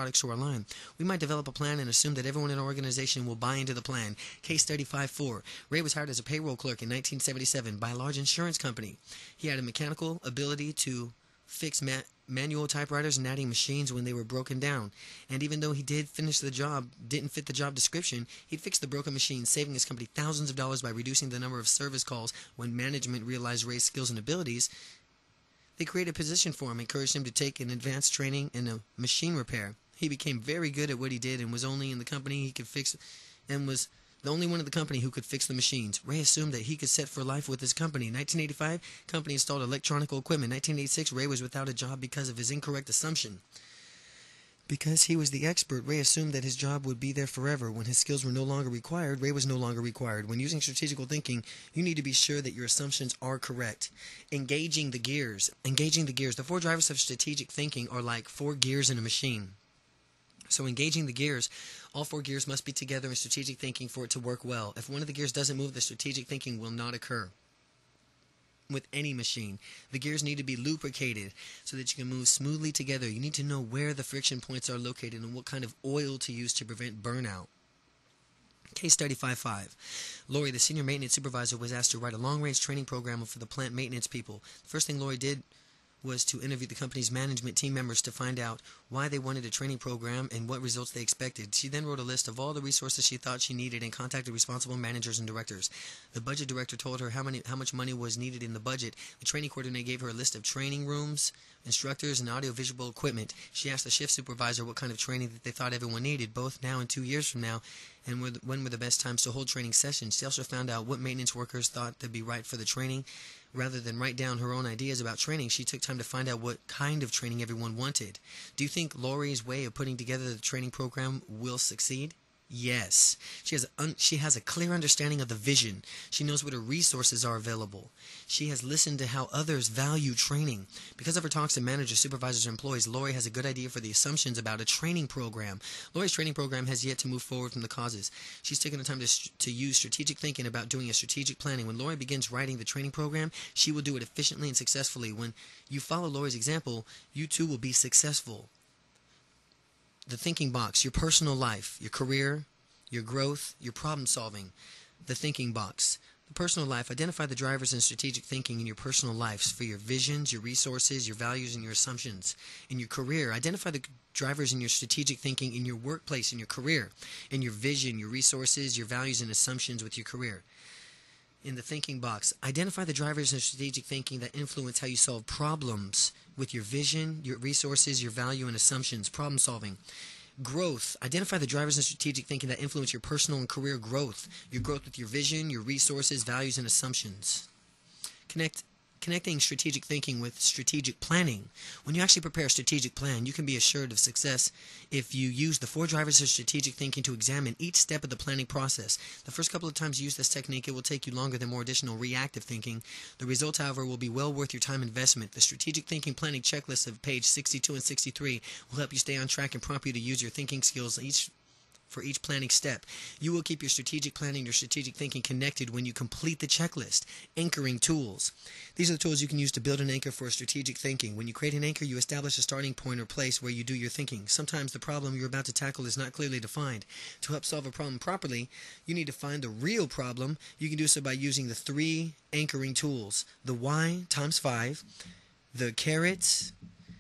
We might develop a plan and assume that everyone in our organization will buy into the plan. Case Study 5.4. Ray was hired as a payroll clerk in 1977 by a large insurance company. He had a mechanical ability to fix manual typewriters and adding machines when they were broken down. And even though he didn't fit the job description, he'd fix the broken machines, saving his company thousands of dollars by reducing the number of service calls. When management realized Ray's skills and abilities, they created a position for him, encouraged him to take an advanced training in a machine repair. He became very good at what he did and was only in the company he could fix, and was the only one in the company who could fix the machines. Ray assumed that he could set for life with his company. In 1985, the company installed electronic equipment. In 1986, Ray was without a job because of his incorrect assumption. Because he was the expert, Ray assumed that his job would be there forever. When his skills were no longer required, Ray was no longer required. When using strategical thinking, you need to be sure that your assumptions are correct. Engaging the gears. Engaging the gears. The 4 drivers of strategic thinking are like 4 gears in a machine. So engaging the gears, all 4 gears must be together in strategic thinking for it to work well. If one of the gears doesn't move, the strategic thinking will not occur. With any machine, the gears need to be lubricated so that you can move smoothly together. You need to know where the friction points are located and what kind of oil to use to prevent burnout. Case study 5.5. Lori, the senior maintenance supervisor, was asked to write a long-range training program for the plant maintenance people. The first thing Lori did was to interview the company's management team members to find out why they wanted a training program and what results they expected. She then wrote a list of all the resources she thought she needed and contacted responsible managers and directors. The budget director told her how much money was needed in the budget. The training coordinator gave her a list of training rooms, instructors, and audiovisual equipment. She asked the shift supervisor what kind of training that they thought everyone needed, both now and 2 years from now, and when were the best times to hold training sessions. She also found out what maintenance workers thought they'd be right for the training. Rather than write down her own ideas about training, she took time to find out what kind of training everyone wanted. Do you think Lori's way of putting together the training program will succeed? Yes. She has a clear understanding of the vision. She knows what her resources are available. She has listened to how others value training. Because of her talks to managers, supervisors, and employees, Lori has a good idea for the assumptions about a training program. Lori's training program has yet to move forward from the causes. She's taken the time to use strategic thinking about doing a strategic planning. When Lori begins writing the training program, she will do it efficiently and successfully. When you follow Lori's example, you too will be successful. The thinking box, your personal life, your career, your growth, your problem solving. The thinking box. The personal life, identify the drivers in strategic thinking in your personal lives for your visions, your resources, your values, and your assumptions. In your career, identify the drivers in your strategic thinking in your workplace, in your career, in your vision, your resources, your values, and assumptions with your career. In the thinking box, identify the drivers in strategic thinking that influence how you solve problems with your vision, your resources, your value, and assumptions. Problem solving. Growth. Identify the drivers in strategic thinking that influence your personal and career growth. Your growth with your vision, your resources, values, and assumptions. Connecting strategic thinking with strategic planning. When you actually prepare a strategic plan, you can be assured of success if you use the 4 drivers of strategic thinking to examine each step of the planning process. The first couple of times you use this technique, it will take you longer than more additional reactive thinking. The results, however, will be well worth your time investment. The strategic thinking planning checklist of page 62 and 63 will help you stay on track and prompt you to use your thinking skills for each planning step. You will keep your strategic planning, your strategic thinking connected when you complete the checklist. Anchoring tools. These are the tools you can use to build an anchor for strategic thinking. When you create an anchor, you establish a starting point or place where you do your thinking. Sometimes the problem you're about to tackle is not clearly defined. To help solve a problem properly, you need to find the real problem. You can do so by using the 3 anchoring tools. The why times 5, the carrots,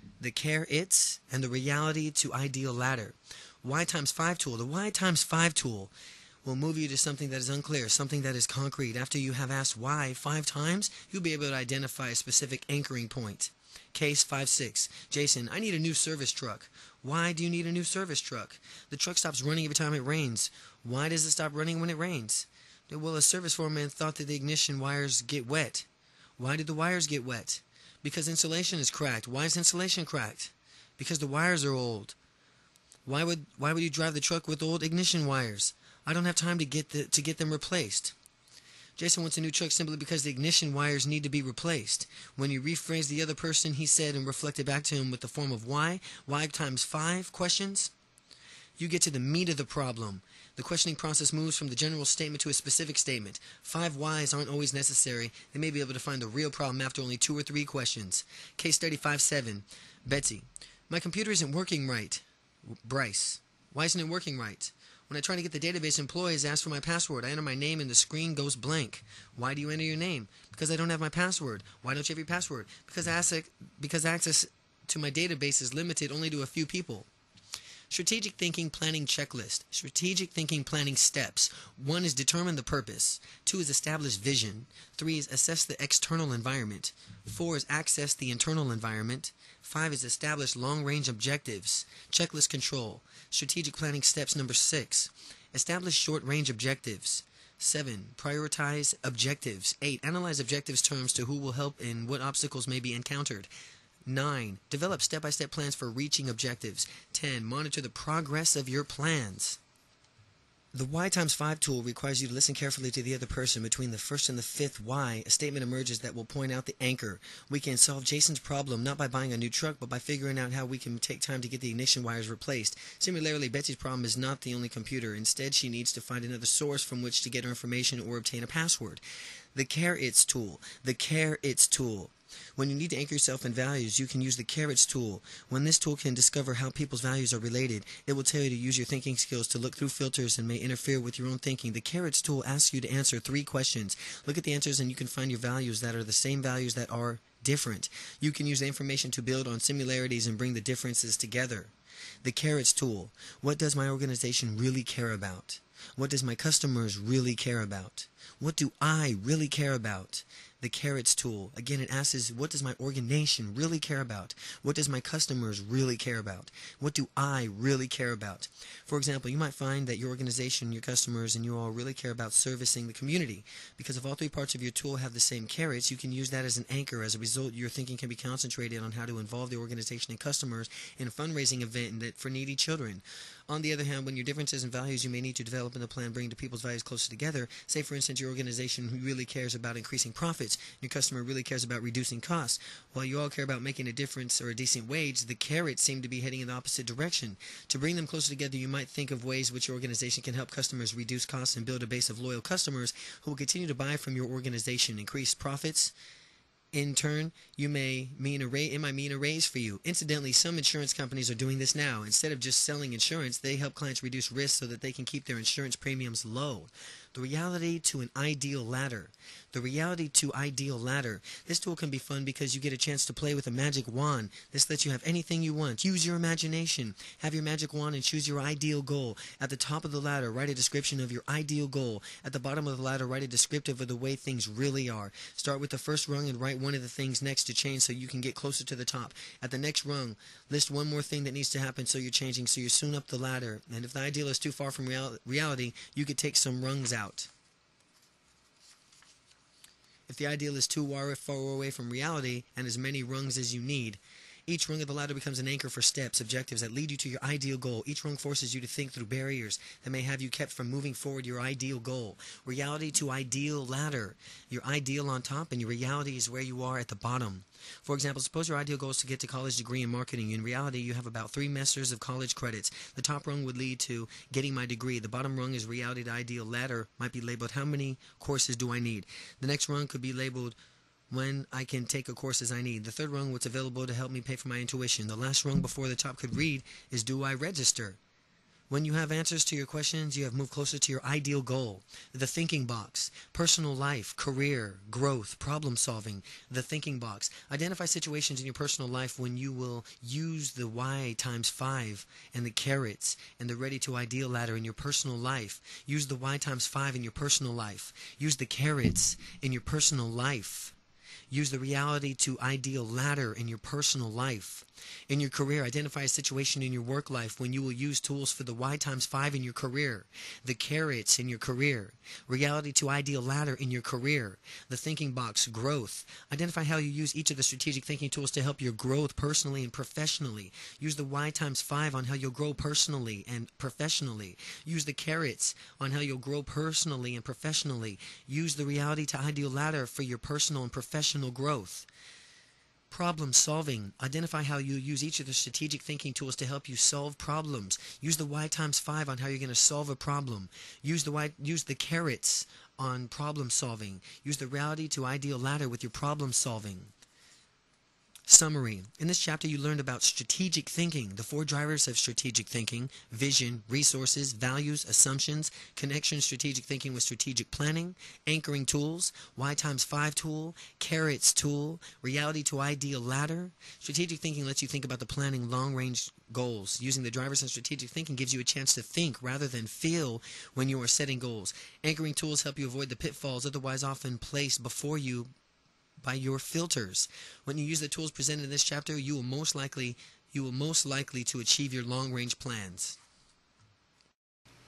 and the reality to ideal ladder. Why times 5 tool. The why times 5 tool will move you to something that is unclear, something that is concrete. After you have asked why 5 times, you'll be able to identify a specific anchoring point. Case 5.6. Jason, I need a new service truck. Why do you need a new service truck? The truck stops running every time it rains. Why does it stop running when it rains? Well, a service foreman thought that the ignition wires get wet. Why did the wires get wet? Because insulation is cracked. Why is insulation cracked? Because the wires are old. Why would you drive the truck with old ignition wires? I don't have time to get them replaced. Jason wants a new truck simply because the ignition wires need to be replaced. When you rephrase the other person, he said, and reflected back to him with the form of why times 5 questions, you get to the meat of the problem. The questioning process moves from the general statement to a specific statement. 5 whys aren't always necessary. They may be able to find the real problem after only 2 or 3 questions. Case study 5.7. Betsy, my computer isn't working right. Bryce, why isn't it working right? When I try to get the database, employees ask for my password. I enter my name and the screen goes blank. Why do you enter your name? Because I don't have my password. Why don't you have your password? Because access to my database is limited only to a few people. Strategic thinking planning checklist. Strategic thinking planning steps. 1 is determine the purpose. 2 is establish vision. 3 is assess the external environment. 4 is access the internal environment. 5 is establish long-range objectives. Checklist control. Strategic planning steps number 6. Establish short-range objectives. 7. Prioritize objectives. 8. Analyze objectives terms to who will help and what obstacles may be encountered. 9. Develop step-by-step plans for reaching objectives. 10. Monitor the progress of your plans. The Y times 5 tool requires you to listen carefully to the other person. Between the first and the fifth Y, a statement emerges that will point out the anchor. We can solve Jason's problem not by buying a new truck, but by figuring out how we can take time to get the ignition wires replaced. Similarly, Betsy's problem is not the only computer. Instead, she needs to find another source from which to get her information or obtain a password. The carrots tool. The carrots tool. When you need to anchor yourself in values, you can use the carrots tool. When this tool can discover how people's values are related, it will tell you to use your thinking skills to look through filters and may interfere with your own thinking. The carrots tool asks you to answer 3 questions. Look at the answers and you can find your values that are the same values that are different. You can use the information to build on similarities and bring the differences together. The carrots tool. What does my organization really care about? What does my customers really care about? What do I really care about? The carrots tool. Again, it asks, what does my organization really care about? What does my customers really care about? What do I really care about? For example, you might find that your organization, your customers, and you all really care about servicing the community. Because if all 3 parts of your tool have the same carrots, you can use that as an anchor. As a result, your thinking can be concentrated on how to involve the organization and customers in a fundraising event for needy children. On the other hand, when your differences in values you may need to develop in the plan bring the people's values closer together, say for instance your organization really cares about increasing profits, your customer really cares about reducing costs, while you all care about making a difference or a decent wage, the carrots seem to be heading in the opposite direction. To bring them closer together, you might think of ways which your organization can help customers reduce costs and build a base of loyal customers who will continue to buy from your organization, increase profits. In turn, it might mean a raise for you. Incidentally, some insurance companies are doing this now. Instead of just selling insurance, they help clients reduce risk so that they can keep their insurance premiums low. The reality to an ideal ladder. The reality to ideal ladder. This tool can be fun because you get a chance to play with a magic wand. This lets you have anything you want. Use your imagination. Have your magic wand and choose your ideal goal. At the top of the ladder, write a description of your ideal goal. At the bottom of the ladder, write a descriptive of the way things really are. Start with the first rung and write one of the things next to change so you can get closer to the top. At the next rung, list one more thing that needs to happen so you're changing, so you're soon up the ladder. And if the ideal is too far from reality, you could take some rungs out. If the ideal is too far away from reality and as many rungs as you need, each rung of the ladder becomes an anchor for steps, objectives that lead you to your ideal goal. Each rung forces you to think through barriers that may have you kept from moving forward your ideal goal. Reality to ideal ladder. Your ideal on top and your reality is where you are at the bottom. For example, suppose your ideal goal is to get a college degree in marketing. In reality, you have about 3 semesters of college credits. The top rung would lead to getting my degree. The bottom rung is reality to ideal ladder. Might be labeled, how many courses do I need? The next rung could be labeled, when I can take a courses I need. The third rung, what's available to help me pay for my intuition. The last rung before the top could read is, do I register? When you have answers to your questions, you have moved closer to your ideal goal. The thinking box. Personal life, career, growth, problem solving. The thinking box. Identify situations in your personal life when you will use the Y times 5 and the carrots and the ready to ideal ladder in your personal life. Use the Y times 5 in your personal life. Use the carrots in your personal life. Use the reality to ideal ladder in your personal life. In your career, identify a situation in your work life when you will use tools for the Y times 5 in your career, the carrots in your career, reality to ideal ladder in your career, the thinking box, growth. Identify how you use each of the strategic thinking tools to help your growth personally and professionally. Use the Y times 5 on how you'll grow personally and professionally. Use the carrots on how you'll grow personally and professionally. Use the reality to ideal ladder for your personal and professional growth. Problem solving. Identify how you use each of the strategic thinking tools to help you solve problems. Use the Y times 5 on how you're going to solve a problem. Use the carrots on problem solving. Use the reality to ideal ladder with your problem solving. Summary. In this chapter you learned about strategic thinking, the 4 drivers of strategic thinking: vision, resources, values, assumptions, connection, strategic thinking with strategic planning, anchoring tools, Y times 5 tool, carrots tool, reality to ideal ladder. Strategic thinking lets you think about the planning long-range goals. Using the drivers of strategic thinking gives you a chance to think rather than feel when you are setting goals. Anchoring tools help you avoid the pitfalls otherwise often placed before you by your filters. When you use the tools presented in this chapter, you will most likely to achieve your long-range plans.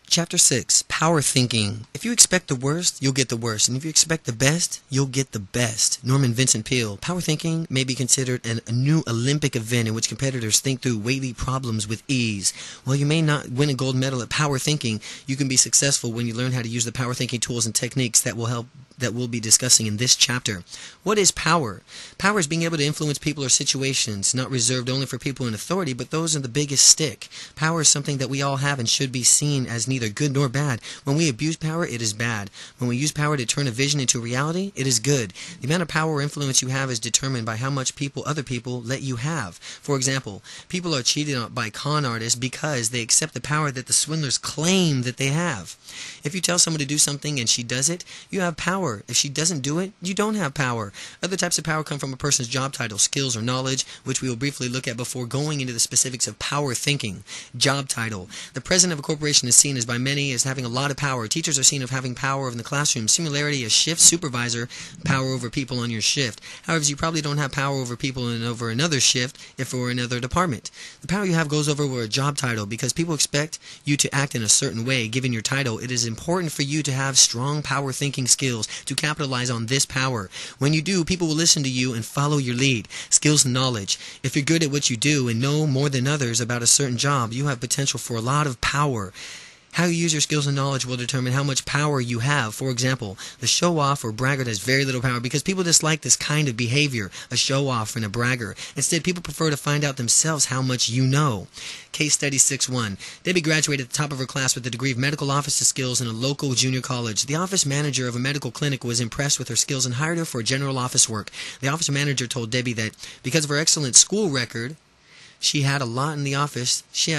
Chapter 6, Power Thinking. If you expect the worst, you'll get the worst. And if you expect the best, you'll get the best. Norman Vincent Peale. Power thinking may be considered a new Olympic event in which competitors think through weighty problems with ease. While you may not win a gold medal at power thinking, you can be successful when you learn how to use the power thinking tools and techniques that we'll be discussing in this chapter. What is power? Power is being able to influence people or situations, not reserved only for people in authority, but those in the biggest stick. Power is something that we all have and should be seen as neither good nor bad. When we abuse power, it is bad. When we use power to turn a vision into reality, it is good. The amount of power or influence you have is determined by how much other people let you have. For example, people are cheated on by con artists because they accept the power that the swindlers claim that they have. If you tell someone to do something and she does it, you have power. If she doesn't do it, you don't have power. Other types of power come from a person's job title, skills, or knowledge, which we will briefly look at before going into the specifics of power thinking. Job title. The president of a corporation is seen as by many as having a lot of power. Teachers are seen as having power in the classroom. Similarity, a shift supervisor, power over people on your shift. However, you probably don't have power over people and over another shift if it were another department. The power you have goes over a job title because people expect you to act in a certain way. Given your title, it is important for you to have strong power thinking skills to capitalize on this power. When you do, people will listen to you and follow your lead. Skills and knowledge. If you're good at what you do and know more than others about a certain job, you have potential for a lot of power. How you use your skills and knowledge will determine how much power you have. For example, the show-off or braggart has very little power because people dislike this kind of behavior, a show-off and a bragger. Instead, people prefer to find out themselves how much you know. Case Study 6-1. Debbie graduated at the top of her class with a degree of medical office skills in a local junior college. The office manager of a medical clinic was impressed with her skills and hired her for general office work. The office manager told Debbie that because of her excellent school record, she had a lot in the office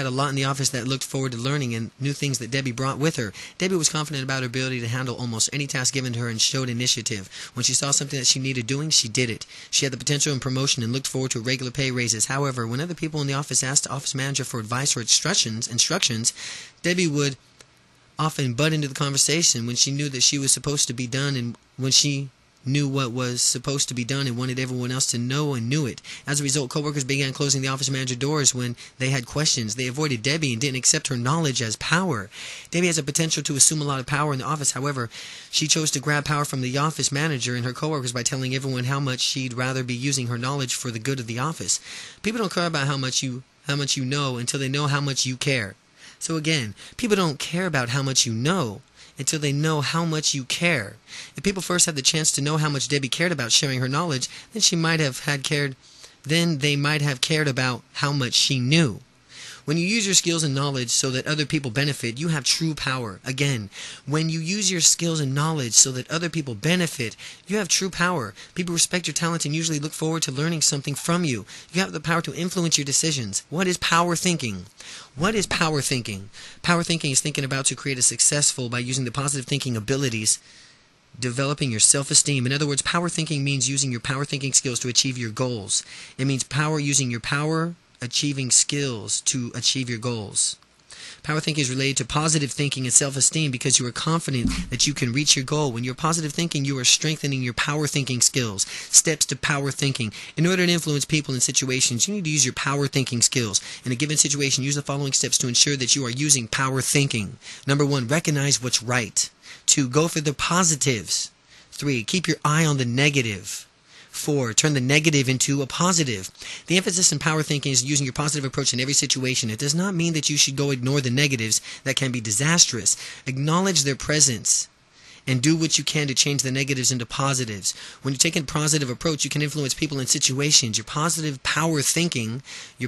that looked forward to learning and new things that Debbie brought with her. Debbie was confident about her ability to handle almost any task given to her and showed initiative. When she saw something that she needed doing, she did it. She had the potential and promotion and looked forward to regular pay raises. However, when other people in the office asked the office manager for advice or instructions, Debbie would often butt into the conversation when she knew that she was supposed to be done and when she knew what was supposed to be done and wanted everyone else to know and knew it. As a result, coworkers began closing the office manager doors when they had questions. They avoided Debbie and didn't accept her knowledge as power. Debbie has a potential to assume a lot of power in the office. However, she chose to grab power from the office manager and her coworkers by telling everyone how much she'd rather be using her knowledge for the good of the office. People don't care about how much you know until they know how much you care. So again, people don't care about how much you know until they know how much you care. If people first had the chance to know how much Debbie cared about sharing her knowledge, then they might have cared about how much she knew. When you use your skills and knowledge so that other people benefit, you have true power. Again, when you use your skills and knowledge so that other people benefit, you have true power. People respect your talent and usually look forward to learning something from you. You have the power to influence your decisions. What is power thinking? What is power thinking? Power thinking is thinking about to create a successful by using the positive thinking abilities, developing your self-esteem. In other words, power thinking means using your power thinking skills to achieve your goals. It means using your power achieving skills to achieve your goals. Power thinking is related to positive thinking and self-esteem because you are confident that you can reach your goal. When you're positive thinking, you are strengthening your power thinking skills. Steps to power thinking. In order to influence people in situations, you need to use your power thinking skills. In a given situation, use the following steps to ensure that you are using power thinking. Number 1, recognize what's right. 2, go for the positives. 3, keep your eye on the negative. 4, turn the negative into a positive. The emphasis in power thinking is using your positive approach in every situation. It does not mean that you should go ignore the negatives that can be disastrous. Acknowledge their presence and do what you can to change the negatives into positives. When you take a positive approach, you can influence people in situations. Your positive power thinking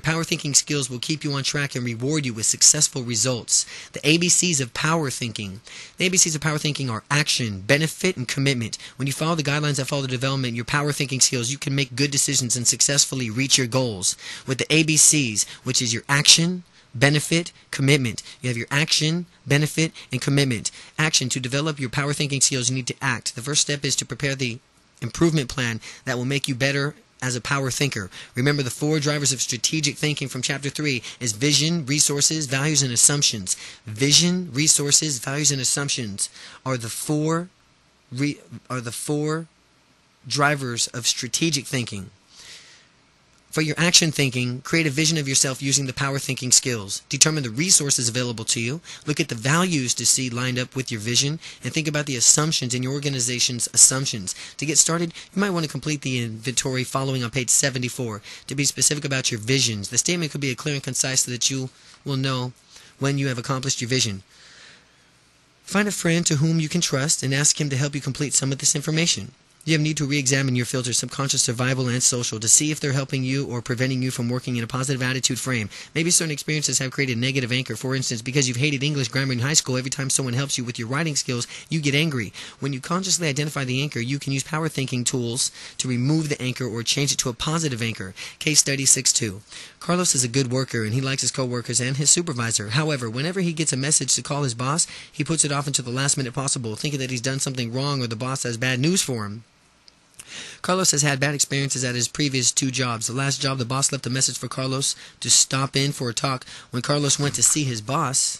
skills will keep you on track and reward you with successful results. The ABCs of power thinking. The ABCs of power thinking are action, benefit, and commitment. When you follow the guidelines that follow the development your power thinking skills, you can make good decisions and successfully reach your goals. With the ABCs, which is your action, benefit, commitment. You have your action, benefit, and commitment. Action. To develop your power thinking skills, you need to act. The first step is to prepare the improvement plan that will make you better as a power thinker. Remember, the 4 drivers of strategic thinking from Chapter 3 is vision, resources, values, and assumptions. Vision, resources, values, and assumptions are the four drivers of strategic thinking. For your action thinking, create a vision of yourself using the power thinking skills. Determine the resources available to you. Look at the values to see lined up with your vision. And think about the assumptions in your organization's assumptions. To get started, you might want to complete the inventory following on page 74. To be specific about your visions, the statement could be clear and concise so that you will know when you have accomplished your vision. Find a friend to whom you can trust and ask him to help you complete some of this information. You have need to re-examine your filters, subconscious, survival, and social, to see if they're helping you or preventing you from working in a positive attitude frame. Maybe certain experiences have created a negative anchor. For instance, because you've hated English grammar in high school, every time someone helps you with your writing skills, you get angry. When you consciously identify the anchor, you can use power thinking tools to remove the anchor or change it to a positive anchor. Case study 6.2. Carlos is a good worker and he likes his co-workers and his supervisor. However, whenever he gets a message to call his boss, he puts it off until the last minute possible, thinking that he's done something wrong or the boss has bad news for him. Carlos has had bad experiences at his previous 2 jobs. The last job, the boss left a message for Carlos to stop in for a talk. When Carlos went to see his boss,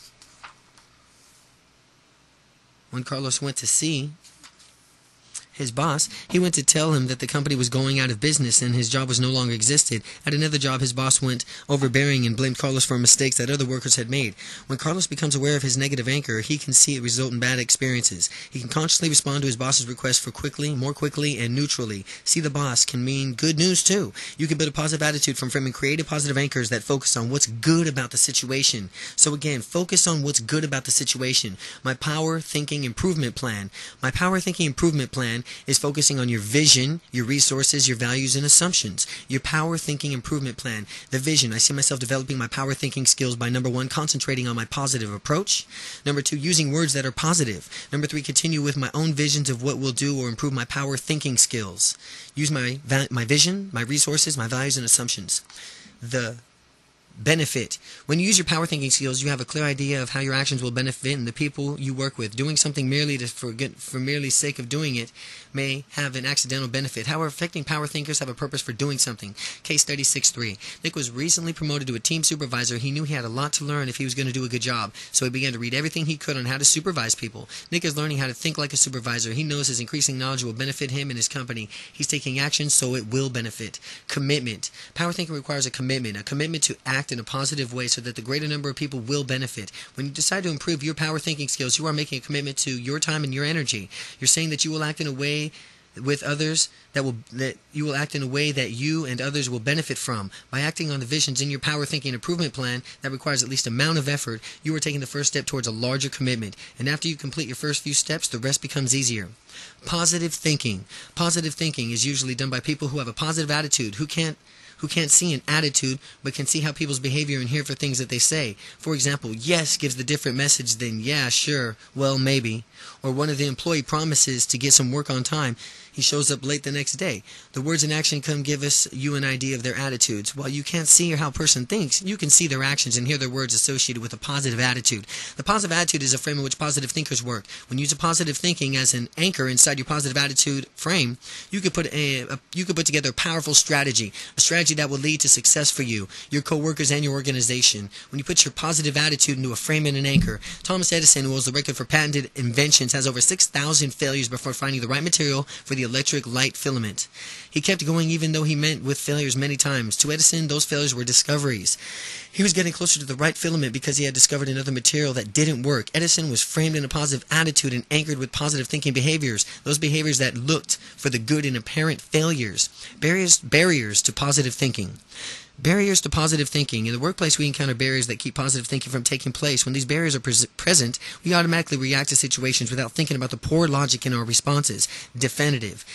he went to tell him that the company was going out of business and his job was no longer existed. At another job, his boss went overbearing and blamed Carlos for mistakes that other workers had made. When Carlos becomes aware of his negative anchor, he can see it result in bad experiences. He can consciously respond to his boss's request for more quickly, and neutrally. See the boss can mean good news too. You can build a positive attitude from framing creative positive anchors that focus on what's good about the situation. So again, focus on what's good about the situation. My power thinking improvement plan. My power thinking improvement plan is focusing on your vision, your resources, your values, and assumptions. Your power thinking improvement plan. The vision. I see myself developing my power thinking skills by number 1, concentrating on my positive approach. Number 2, using words that are positive. Number 3, continue with my own visions of what will do or improve my power thinking skills. Use my vision, my resources, my values, and assumptions. The benefit. When you use your power thinking skills, you have a clear idea of how your actions will benefit the people you work with. Doing something merely for merely sake of doing it may have an accidental benefit. However, effective power thinkers have a purpose for doing something. Case study 6.3. Nick was recently promoted to a team supervisor. He knew he had a lot to learn if he was going to do a good job, so he began to read everything he could on how to supervise people. Nick is learning how to think like a supervisor. He knows his increasing knowledge will benefit him and his company. He's taking action so it will benefit. Commitment. Power thinking requires a commitment to act in a positive way so that the greater number of people will benefit. When you decide to improve your power thinking skills, you are making a commitment to your time and your energy. You're saying that you will act in a way with others that you will act in a way that you and others will benefit from. By acting on the visions in your power thinking improvement plan that requires at least amount of effort, you are taking the first step towards a larger commitment. And after you complete your first few steps, the rest becomes easier. Positive thinking. Positive thinking is usually done by people who have a positive attitude, who can't see an attitude, but can see how people's behavior and hear for things that they say. For example, yes gives the different message than yeah, sure, well, maybe. Or one of the employee promises to get some work on time. He shows up late the next day. The words in action come give you an idea of their attitudes. While you can't see how a person thinks, you can see their actions and hear their words associated with a positive attitude. The positive attitude is a frame in which positive thinkers work. When you use a positive thinking as an anchor inside your positive attitude frame, you could put together a powerful strategy, a strategy that will lead to success for you, your co-workers, and your organization. When you put your positive attitude into a frame and an anchor, Thomas Edison, who holds the record for patented inventions, has over 6,000 failures before finding the right material for the electric light filament. He kept going even though he met with failures many times. To Edison, those failures were discoveries. He was getting closer to the right filament because he had discovered another material that didn't work. Edison was framed in a positive attitude and anchored with positive thinking behaviors, those behaviors that looked for the good in apparent failures. Barriers to positive thinking. Barriers to positive thinking. In the workplace, we encounter barriers that keep positive thinking from taking place. When these barriers are present, we automatically react to situations without thinking about the poor logic in our responses. Definitive.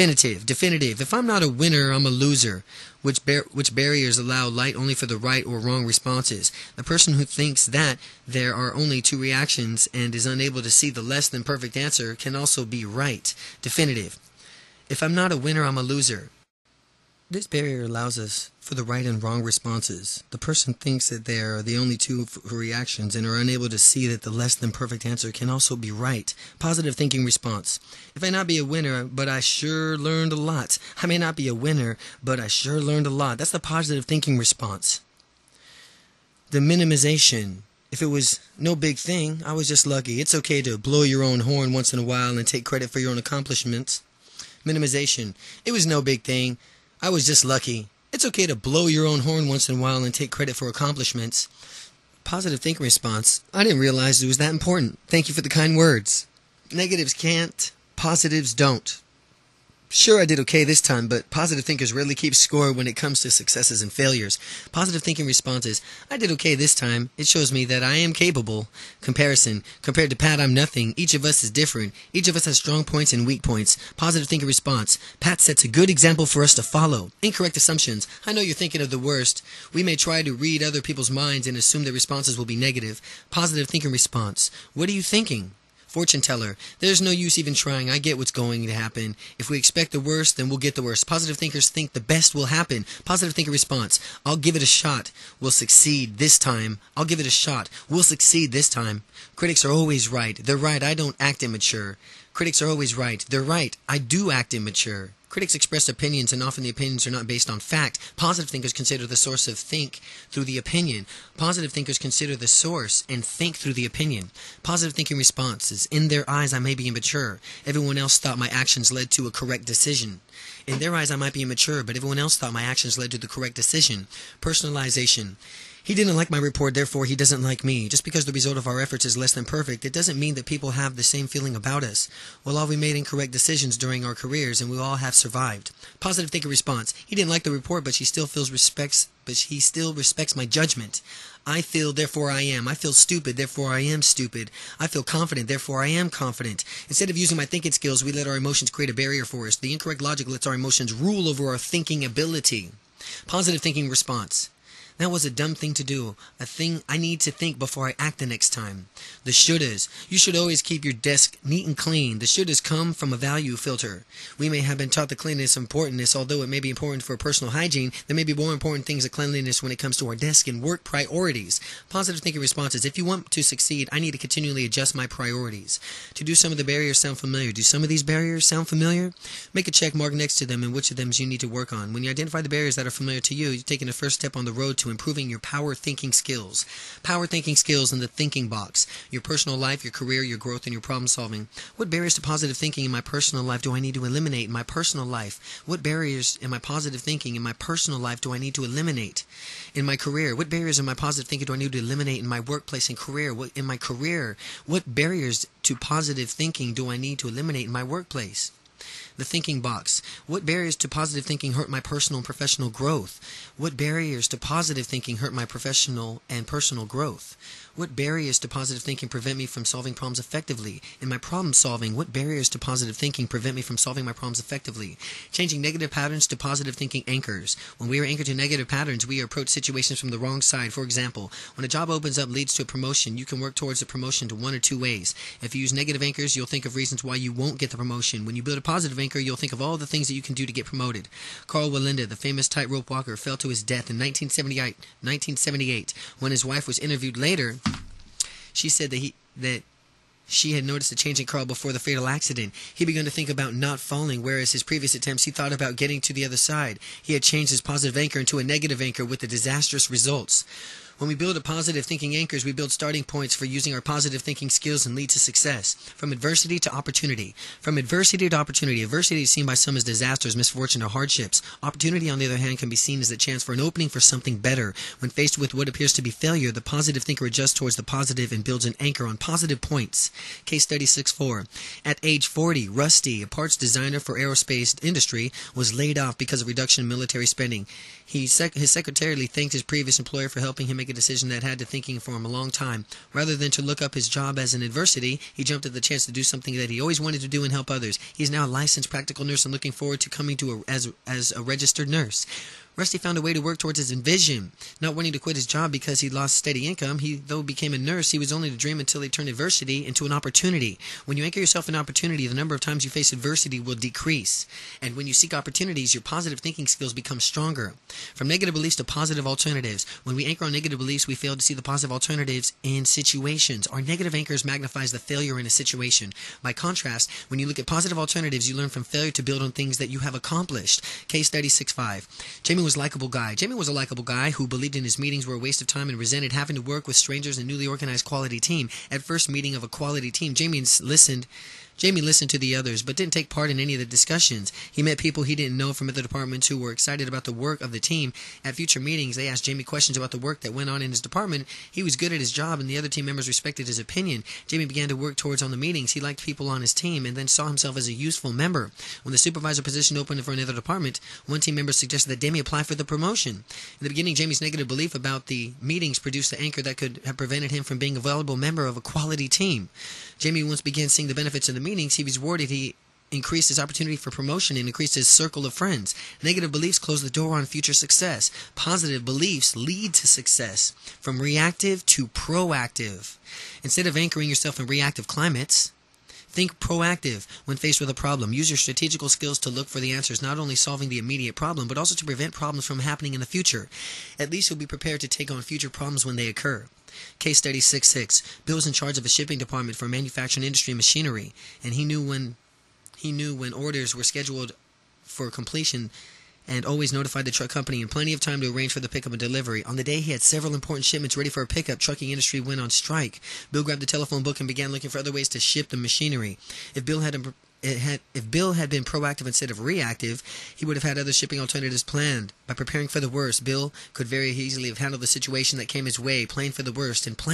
If I'm not a winner, I'm a loser. Which barriers allow light only for the right or wrong responses. The person who thinks that there are only 2 reactions and is unable to see the less than perfect answer can also be right. Definitive. If I'm not a winner, I'm a loser. This barrier allows us for the right and wrong responses. The person thinks that there are the only 2 reactions and are unable to see that the less than perfect answer can also be right. Positive thinking response. If I not be a winner, but I sure learned a lot. I may not be a winner, but I sure learned a lot. That's the positive thinking response. The minimization. If it was no big thing, I was just lucky. It's okay to blow your own horn once in a while and take credit for your own accomplishments. Minimization. It was no big thing. I was just lucky. It's okay to blow your own horn once in a while and take credit for accomplishments. Positive thinking response. I didn't realize it was that important. Thank you for the kind words. Negatives can't. Positives don't. Sure, I did okay this time, but positive thinkers rarely keep score when it comes to successes and failures. Positive thinking response is, I did okay this time. It shows me that I am capable. Comparison. Compared to Pat, I'm nothing. Each of us is different. Each of us has strong points and weak points. Positive thinking response. Pat sets a good example for us to follow. Incorrect assumptions. I know you're thinking of the worst. We may try to read other people's minds and assume their responses will be negative. Positive thinking response. What are you thinking? Fortune teller. There's no use even trying. I get what's going to happen. If we expect the worst, then we'll get the worst. Positive thinkers think the best will happen. Positive thinker response. I'll give it a shot. We'll succeed this time. I'll give it a shot. We'll succeed this time. Critics are always right. They're right. I don't act immature. Critics are always right. They're right. I do act immature. Critics express opinions, and often the opinions are not based on fact. Positive thinkers consider the source of think through the opinion. Positive thinkers consider the source and think through the opinion. Positive thinking responses. In their eyes, I may be immature. Everyone else thought my actions led to a correct decision. In their eyes, I might be immature, but everyone else thought my actions led to the correct decision. Personalization. He didn't like my report, therefore he doesn't like me. Just because the result of our efforts is less than perfect, it doesn't mean that people have the same feeling about us. Well, all we made incorrect decisions during our careers, and we all have survived. Positive thinker response. He didn't like the report, but he still respects my judgment. I feel, therefore I am. I feel stupid, therefore I am stupid. I feel confident, therefore I am confident. Instead of using my thinking skills, we let our emotions create a barrier for us. The incorrect logic lets our emotions rule over our thinking ability. Positive thinking response. That was a dumb thing to do, a thing I need to think before I act the next time. The shouldas. You should always keep your desk neat and clean. The shouldas come from a value filter. We may have been taught the cleanliness of importance, although it may be important for personal hygiene. There may be more important things than cleanliness when it comes to our desk and work priorities. Positive thinking responses. If you want to succeed, I need to continually adjust my priorities. To do some of the barriers sound familiar. Do some of these barriers sound familiar? Make a check mark next to them and which of them you need to work on. When you identify the barriers that are familiar to you, you're taking the first step on the road to improving your power thinking skills. Power thinking skills in the thinking box. Your personal life, your career, your growth, and your problem solving. What barriers to positive thinking in my personal life do I need to eliminate in my personal life? What barriers in my positive thinking in my personal life do I need to eliminate in my career? What barriers in my positive thinking do I need to eliminate in my workplace and career? What barriers to positive thinking do I need to eliminate in my workplace? The thinking box. What barriers to positive thinking hurt my personal and professional growth? What barriers to positive thinking hurt my professional and personal growth? What barriers to positive thinking prevent me from solving problems effectively? In my problem solving, what barriers to positive thinking prevent me from solving my problems effectively? Changing negative patterns to positive thinking anchors. When we are anchored to negative patterns, we approach situations from the wrong side. For example, when a job opens up leads to a promotion, you can work towards a promotion to one or two ways. If you use negative anchors, you'll think of reasons why you won't get the promotion. When you build a positive anchor, you'll think of all the things that you can do to get promoted. Carl Walenda, the famous tightrope walker, fell to his death in 1978. When his wife was interviewed later, she said that she had noticed a change in Carl before the fatal accident. He began to think about not falling, whereas his previous attempts he thought about getting to the other side. He had changed his positive anchor into a negative anchor with the disastrous results. When we build a positive thinking anchors, we build starting points for using our positive thinking skills and lead to success. From adversity to opportunity. From adversity to opportunity. Adversity is seen by some as disasters, misfortune, or hardships. Opportunity, on the other hand, can be seen as a chance for an opening for something better. When faced with what appears to be failure, the positive thinker adjusts towards the positive and builds an anchor on positive points. Case study 6.4. At age 40, Rusty, a parts designer for aerospace industry, was laid off because of reduction in military spending. His secretary thanked his previous employer for helping him make a decision that had to thinking for him a long time. Rather than to look up his job as an adversity, he jumped at the chance to do something that he always wanted to do and help others. He is now a licensed practical nurse and looking forward to coming to as a registered nurse. Rusty found a way to work towards his vision, not wanting to quit his job because he lost steady income. Though he became a nurse, he was only to dream until he turned adversity into an opportunity. When you anchor yourself in opportunity, the number of times you face adversity will decrease. And when you seek opportunities, your positive thinking skills become stronger. From negative beliefs to positive alternatives. When we anchor on negative beliefs, we fail to see the positive alternatives in situations. Our negative anchors magnifies the failure in a situation. By contrast, when you look at positive alternatives, you learn from failure to build on things that you have accomplished. Case study 6.5. Jamie was a likable guy. Jamie was a likable guy who believed in his meetings were a waste of time and resented having to work with strangers in a newly organized quality team. At first meeting of a quality team, Jamie Jamie listened to the others, but didn't take part in any of the discussions. He met people he didn't know from other departments who were excited about the work of the team. At future meetings, they asked Jamie questions about the work that went on in his department. He was good at his job, and the other team members respected his opinion. Jamie began to work towards on the meetings. He liked people on his team, and then saw himself as a useful member. When the supervisor position opened for another department, one team member suggested that Jamie apply for the promotion. In the beginning, Jamie's negative belief about the meetings produced the anchor that could have prevented him from being a valuable member of a quality team. Jamie once began seeing the benefits of the meetings. He was rewarded. He increased his opportunity for promotion and increased his circle of friends. Negative beliefs close the door on future success. Positive beliefs lead to success. From reactive to proactive. Instead of anchoring yourself in reactive climates, think proactive when faced with a problem. Use your strategical skills to look for the answers, not only solving the immediate problem, but also to prevent problems from happening in the future. At least you'll be prepared to take on future problems when they occur. Case study 6.6. Bill was in charge of a shipping department for manufacturing industry machinery, and he knew when orders were scheduled for completion and always notified the truck company in plenty of time to arrange for the pickup and delivery. On the day he had several important shipments ready for a pickup, trucking industry went on strike. Bill grabbed the telephone book and began looking for other ways to ship the machinery. If Bill had been proactive instead of reactive, he would have had other shipping alternatives planned. By preparing for the worst, Bill could very easily have handled the situation that came his way. Plan for the worst and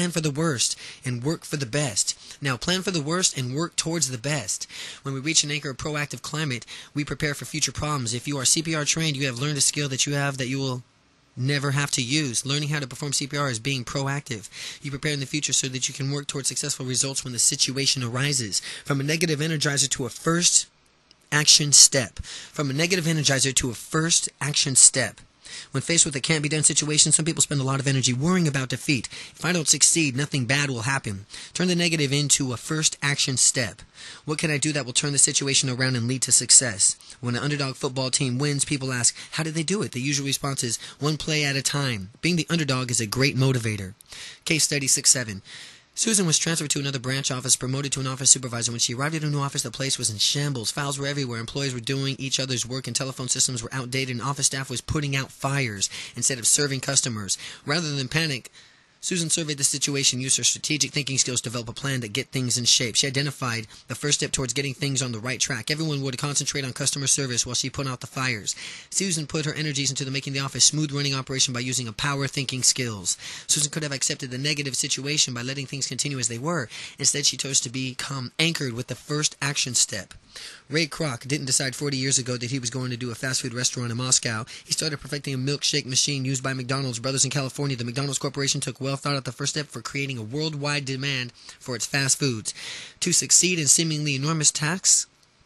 work for the best. Now, plan for the worst and work towards the best. When we reach an anchor of proactive climate, we prepare for future problems. If you are CPR trained, you have learned a skill that you will never have to use. Learning how to perform CPR is being proactive. You prepare in the future so that you can work towards successful results when the situation arises. From a negative energizer to a first action step. From a negative energizer to a first action step. When faced with a can't-be-done situation, some people spend a lot of energy worrying about defeat. If I don't succeed, nothing bad will happen. Turn the negative into a first action step. What can I do that will turn the situation around and lead to success? When an underdog football team wins, people ask, how did they do it? The usual response is, one play at a time. Being the underdog is a great motivator. Case study 6.7. Susan was transferred to another branch office, promoted to an office supervisor. When she arrived at a new office, the place was in shambles. Files were everywhere. Employees were doing each other's work, and telephone systems were outdated, and office staff was putting out fires instead of serving customers. Rather than panic, Susan surveyed the situation, used her strategic thinking skills to develop a plan to get things in shape. She identified the first step towards getting things on the right track. Everyone would concentrate on customer service while she put out the fires. Susan put her energies into making the office smooth running operation by using power thinking skills. Susan could have accepted the negative situation by letting things continue as they were. Instead, she chose to become anchored with the first action step. Ray Kroc didn't decide 40 years ago that he was going to do a fast food restaurant in Moscow. He started perfecting a milkshake machine used by McDonald's brothers in California. The McDonald's Corporation took well thought out the first step for creating a worldwide demand for its fast foods. To succeed in seemingly enormous tasks,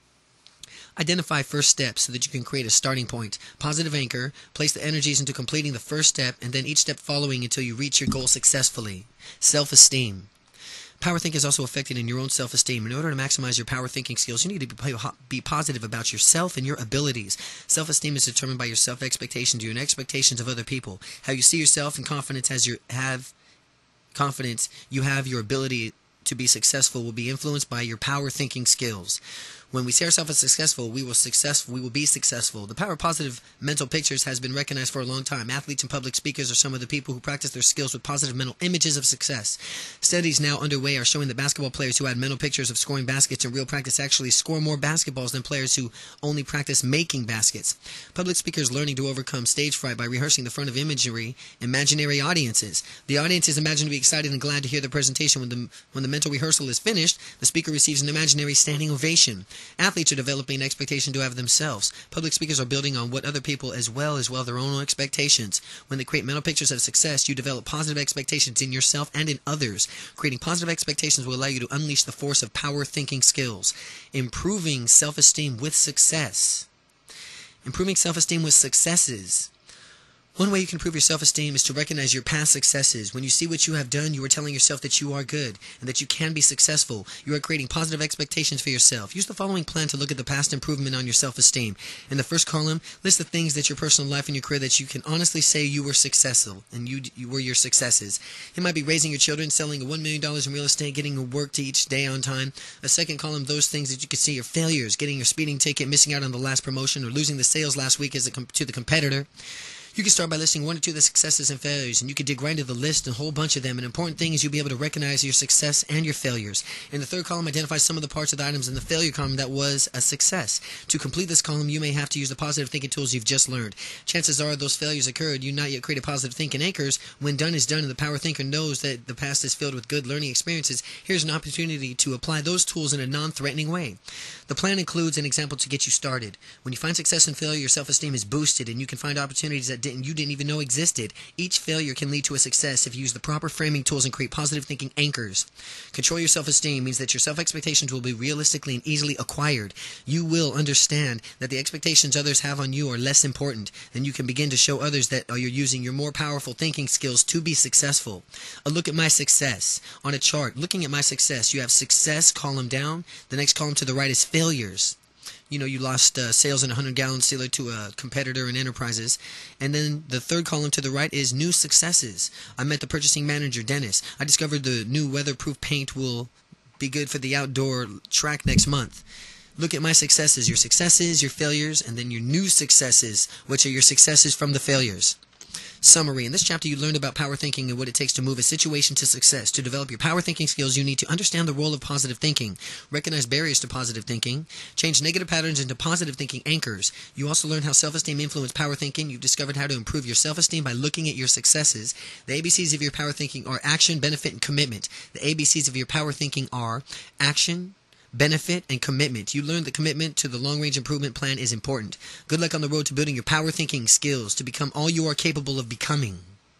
identify first steps so that you can create a starting point. Positive anchor, place the energies into completing the first step and then each step following until you reach your goal successfully. Self-esteem. Power thinking is also affected in your own self-esteem. In order to maximize your power thinking skills, you need to be positive about yourself and your abilities. Self-esteem is determined by your self-expectations, your expectations of other people. How you see yourself and confidence you have your ability to be successful will be influenced by your power thinking skills. When we see ourselves as successful, we will be successful. The power of positive mental pictures has been recognized for a long time. Athletes and public speakers are some of the people who practice their skills with positive mental images of success. Studies now underway are showing that basketball players who had mental pictures of scoring baskets in real practice actually score more basketballs than players who only practice making baskets. Public speakers learning to overcome stage fright by rehearsing the front of imaginary audiences. The audiences imagine to be excited and glad to hear the presentation. When the mental rehearsal is finished, the speaker receives an imaginary standing ovation. Athletes are developing an expectation to have themselves. Public speakers are building on what other people as well their own expectations. When they create mental pictures of success, you develop positive expectations in yourself and in others. Creating positive expectations will allow you to unleash the force of power thinking skills. Improving self-esteem with success. Improving self-esteem with successes. One way you can improve your self-esteem is to recognize your past successes. When you see what you have done, you are telling yourself that you are good and that you can be successful. You are creating positive expectations for yourself. Use the following plan to look at the past improvement on your self-esteem. In the first column, list the things that your personal life and your career that you can honestly say you were successful and you were your successes. It might be raising your children, selling $1 million in real estate, getting work to each day on time. A second column, those things that you can see are failures, getting your speeding ticket, missing out on the last promotion, or losing the sales last week to the competitor. You can start by listing 1 or 2 of the successes and failures, and you can dig right into the list, and a whole bunch of them. An important thing is you'll be able to recognize your success and your failures. In the third column, identify some of the parts of the items in the failure column that was a success. To complete this column, you may have to use the positive thinking tools you've just learned. Chances are those failures occurred. You not yet created positive thinking anchors. When done is done, and the power thinker knows that the past is filled with good learning experiences, here's an opportunity to apply those tools in a non-threatening way. The plan includes an example to get you started. When you find success and failure, your self-esteem is boosted, and you can find opportunities that you didn't even know existed. Each failure can lead to a success if you use the proper framing tools and create positive thinking anchors. Control your self-esteem means that your self-expectations will be realistically and easily acquired. You will understand that the expectations others have on you are less important. Then you can begin to show others that you're using your more powerful thinking skills to be successful. A look at my success. On a chart, looking at my success, you have success column down. The next column to the right is failures. You lost sales in a 100-gallon sealer to a competitor in Enterprises. And then the third column to the right is new successes. I met the purchasing manager, Dennis. I discovered the new weatherproof paint will be good for the outdoor track next month. Look at my successes, your failures, and then your new successes, which are your successes from the failures. Summary. In this chapter, you learned about power thinking and what it takes to move a situation to success. To develop your power thinking skills, you need to understand the role of positive thinking, recognize barriers to positive thinking, change negative patterns into positive thinking anchors. You also learned how self-esteem influences power thinking. You've discovered how to improve your self-esteem by looking at your successes. The ABCs of your power thinking are action, benefit, and commitment. The ABCs of your power thinking are action, benefit, and commitment. You learned that commitment to the long-range improvement plan is important. Good luck on the road to building your power thinking skills to become all you are capable of becoming.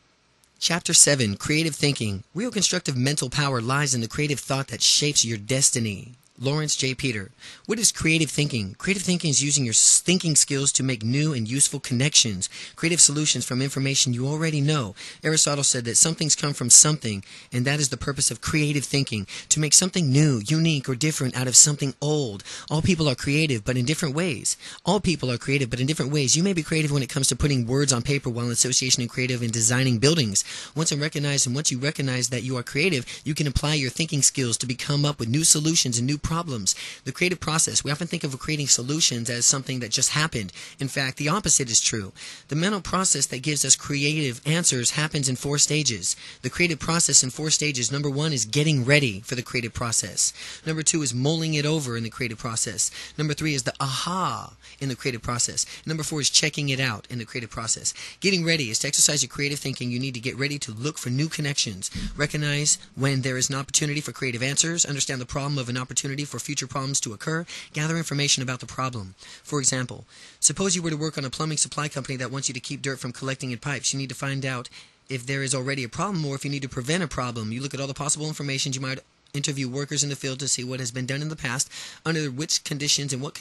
Chapter 7, Creative Thinking. Real constructive mental power lies in the creative thought that shapes your destiny. Lawrence J. Peter. What is creative thinking? Creative thinking is using your thinking skills to make new and useful connections, creative solutions from information you already know. Aristotle said that some things come from something, and that is the purpose of creative thinking, to make something new, unique, or different out of something old. All people are creative, but in different ways. All people are creative, but in different ways. You may be creative when it comes to putting words on paper, while in association and creative in designing buildings. Once you recognize that you are creative, you can apply your thinking skills to come up with new solutions and new problems. The creative process. We often think of creating solutions as something that just happened. In fact, the opposite is true. The mental process that gives us creative answers happens in 4 stages. The creative process in 4 stages. Number 1 is getting ready for the creative process. Number 2 is mulling it over in the creative process. Number 3 is the aha in the creative process. Number 4 is checking it out in the creative process. Getting ready is to exercise your creative thinking. You need to get ready to look for new connections. Recognize when there is an opportunity for creative answers. Understand the problem of an opportunity for future problems to occur. Gather information about the problem. For example, suppose you were to work on a plumbing supply company that wants you to keep dirt from collecting in pipes. You need to find out if there is already a problem or if you need to prevent a problem. You look at all the possible information. You might interview workers in the field to see what has been done in the past, under which conditions and what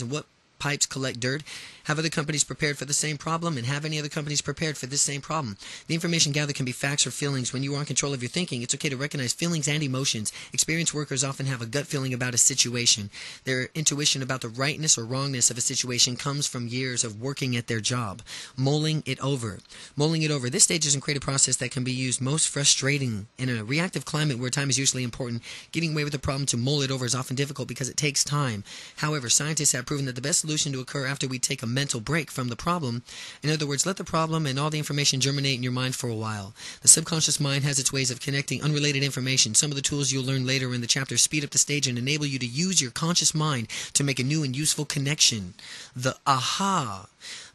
pipes collect dirt. Have other companies prepared for the same problem, and have any other companies prepared for this same problem? The information gathered can be facts or feelings. When you are in control of your thinking, it's okay to recognize feelings and emotions. Experienced workers often have a gut feeling about a situation. Their intuition about the rightness or wrongness of a situation comes from years of working at their job. Mulling it over. Mulling it over. This stage is a creative process that can be used most frustrating. In a reactive climate where time is usually important, getting away with a problem to mull it over is often difficult because it takes time. However, scientists have proven that the best solution to occur after we take a mental break from the problem. In other words, let the problem and all the information germinate in your mind for a while. The subconscious mind has its ways of connecting unrelated information. Some of the tools you'll learn later in the chapter speed up the stage and enable you to use your conscious mind to make a new and useful connection. The aha.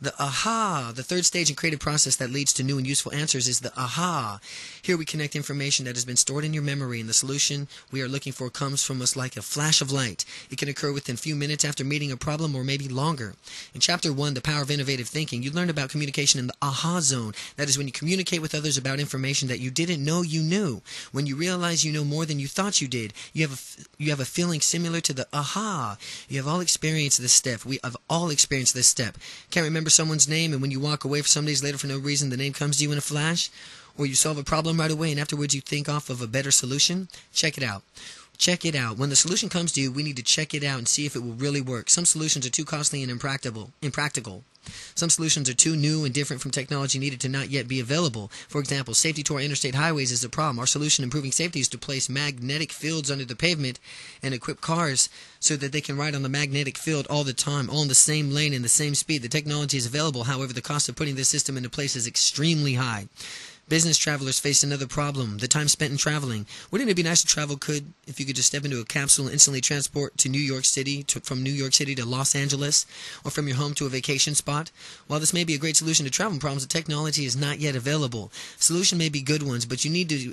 The third stage in creative process that leads to new and useful answers is the aha. Here we connect information that has been stored in your memory, and the solution we are looking for comes from us like a flash of light. It can occur within a few minutes after meeting a problem or maybe longer. In Chapter 1, The Power of Innovative Thinking, you learned about communication in the aha zone. That is when you communicate with others about information that you didn't know you knew. When you realize you know more than you thought you did, you have a feeling similar to the aha. You have all experienced this step. We have all experienced this step. Can't remember someone's name, and when you walk away for some days later for no reason, the name comes to you in a flash? Or you solve a problem right away and afterwards you think off of a better solution? Check it out. Check it out. When the solution comes to you, we need to check it out and see if it will really work. Some solutions are too costly and impractical. Some solutions are too new and different from technology needed to not yet be available. For example, safety to our interstate highways is a problem. Our solution improving safety is to place magnetic fields under the pavement and equip cars so that they can ride on the magnetic field all the time, all in the same lane and the same speed. The technology is available, however, the cost of putting this system into place is extremely high. Business travelers face another problem, the time spent in traveling. Wouldn't it be nice to travel if you could just step into a capsule and instantly transport to New York City, from New York City to Los Angeles, or from your home to a vacation spot? While this may be a great solution to travel problems, the technology is not yet available. Solution may be good ones, but you need to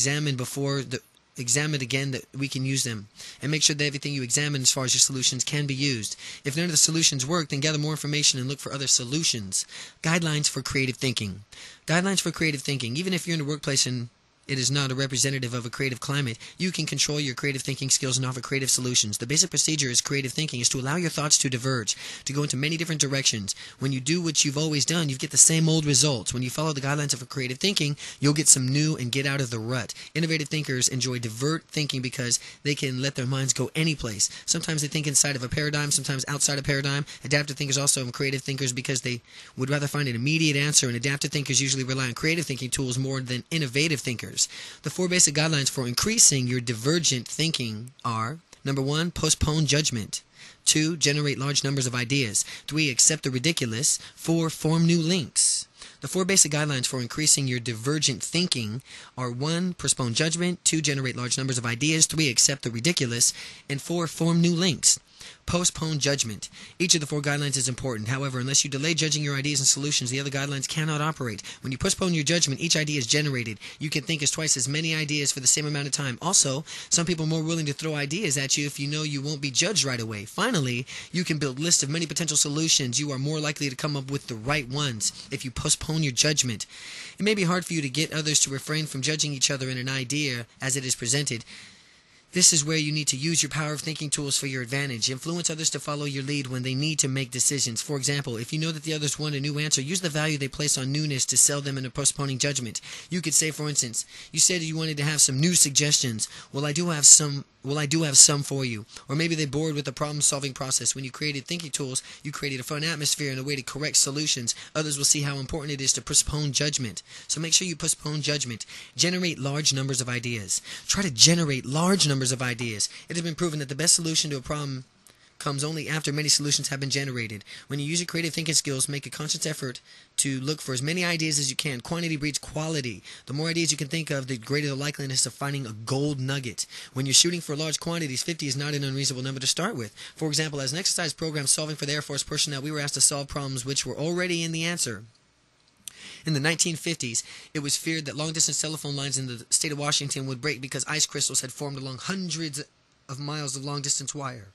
examine again that we can use them, and make sure that everything you examine as far as your solutions can be used. If none of the solutions work, then gather more information and look for other solutions. Guidelines for creative thinking. Guidelines for creative thinking. Even if you're in a workplace and it is not a representative of a creative climate, you can control your creative thinking skills and offer creative solutions. The basic procedure is creative thinking is to allow your thoughts to diverge, to go into many different directions. When you do what you've always done, you get the same old results. When you follow the guidelines of creative thinking, you'll get some new and get out of the rut. Innovative thinkers enjoy divert thinking because they can let their minds go any place. Sometimes they think inside of a paradigm, sometimes outside a paradigm. Adaptive thinkers also are creative thinkers because they would rather find an immediate answer, and adaptive thinkers usually rely on creative thinking tools more than innovative thinkers. The 4 basic guidelines for increasing your divergent thinking are: number 1, postpone judgment. 2, generate large numbers of ideas. 3, accept the ridiculous. 4, form new links. The 4 basic guidelines for increasing your divergent thinking are: 1, postpone judgment. 2, generate large numbers of ideas. 3, accept the ridiculous. And 4, form new links. Postpone judgment. Each of the 4 guidelines is important. However, unless you delay judging your ideas and solutions, the other guidelines cannot operate. When you postpone your judgment, each idea is generated. You can think as twice as many ideas for the same amount of time. Also, some people are more willing to throw ideas at you if you know you won't be judged right away. Finally, you can build lists of many potential solutions. You are more likely to come up with the right ones if you postpone your judgment. It may be hard for you to get others to refrain from judging each other in an idea as it is presented. This is where you need to use your power of thinking tools for your advantage. Influence others to follow your lead when they need to make decisions. For example, if you know that the others want a new answer, use the value they place on newness to sell them into postponing judgment. You could say, for instance, you said you wanted to have some new suggestions. Well, I do have some for you. Or maybe they're bored with the problem-solving process. When you created thinking tools, you created a fun atmosphere and a way to correct solutions. Others will see how important it is to postpone judgment. So make sure you postpone judgment. Generate large numbers of ideas. Try to generate large numbers of ideas. It has been proven that the best solution to a problem comes only after many solutions have been generated. When you use your creative thinking skills, make a conscious effort to look for as many ideas as you can. Quantity breeds quality. The more ideas you can think of, the greater the likeliness of finding a gold nugget. When you're shooting for large quantities, 50 is not an unreasonable number to start with. For example, as an exercise program solving for the Air Force personnel, we were asked to solve problems which were already in the answer. In the 1950s, it was feared that long-distance telephone lines in the state of Washington would break because ice crystals had formed along hundreds of miles of long-distance wire.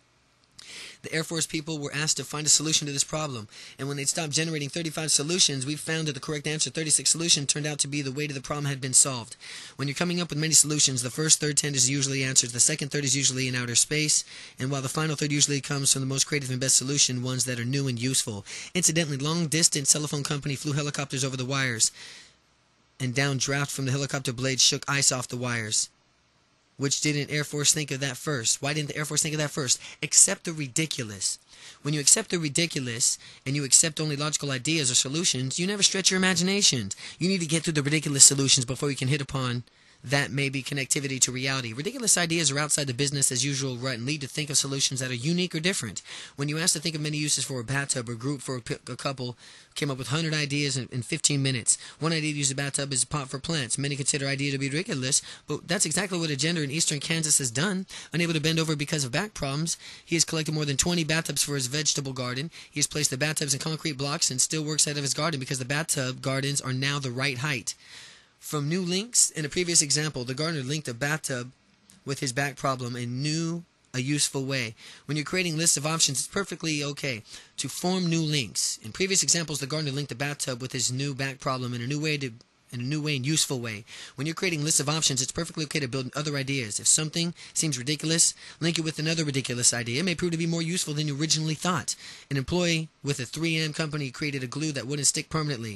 The Air Force people were asked to find a solution to this problem, and when they'd stopped generating 35 solutions, we found that the correct answer, 36 solutions, turned out to be the way to the problem had been solved. When you're coming up with many solutions, the first third is usually answers, the second third is usually in outer space, and while the final third usually comes from the most creative and best solution, ones that are new and useful. Incidentally, long-distance telephone company flew helicopters over the wires, and downdraft from the helicopter blades shook ice off the wires. Which didn't Air Force think of that first? Why didn't the Air Force think of that first? Accept the ridiculous. When you accept the ridiculous and you accept only logical ideas or solutions, you never stretch your imaginations. You need to get through the ridiculous solutions before you can hit upon that may be connectivity to reality. Ridiculous ideas are outside the business as usual rut and lead to think of solutions that are unique or different. When you ask to think of many uses for a bathtub, or group for a couple came up with 100 ideas in 15 minutes. One idea to use a bathtub is a pot for plants. Many consider idea to be ridiculous, but that's exactly what a gender in eastern Kansas has done. Unable to bend over because of back problems, he has collected more than 20 bathtubs for his vegetable garden. He has placed the bathtubs in concrete blocks and still works out of his garden because the bathtub gardens are now the right height. From new links, in a previous example, the gardener linked a bathtub with his back problem and knew a useful way. When you're creating lists of options, it's perfectly okay to form new links. In previous examples, the gardener linked the bathtub with his new back problem in a new way and useful way. When you're creating lists of options, it's perfectly okay to build other ideas. If something seems ridiculous, link it with another ridiculous idea. It may prove to be more useful than you originally thought. An employee with a 3M company created a glue that wouldn't stick permanently.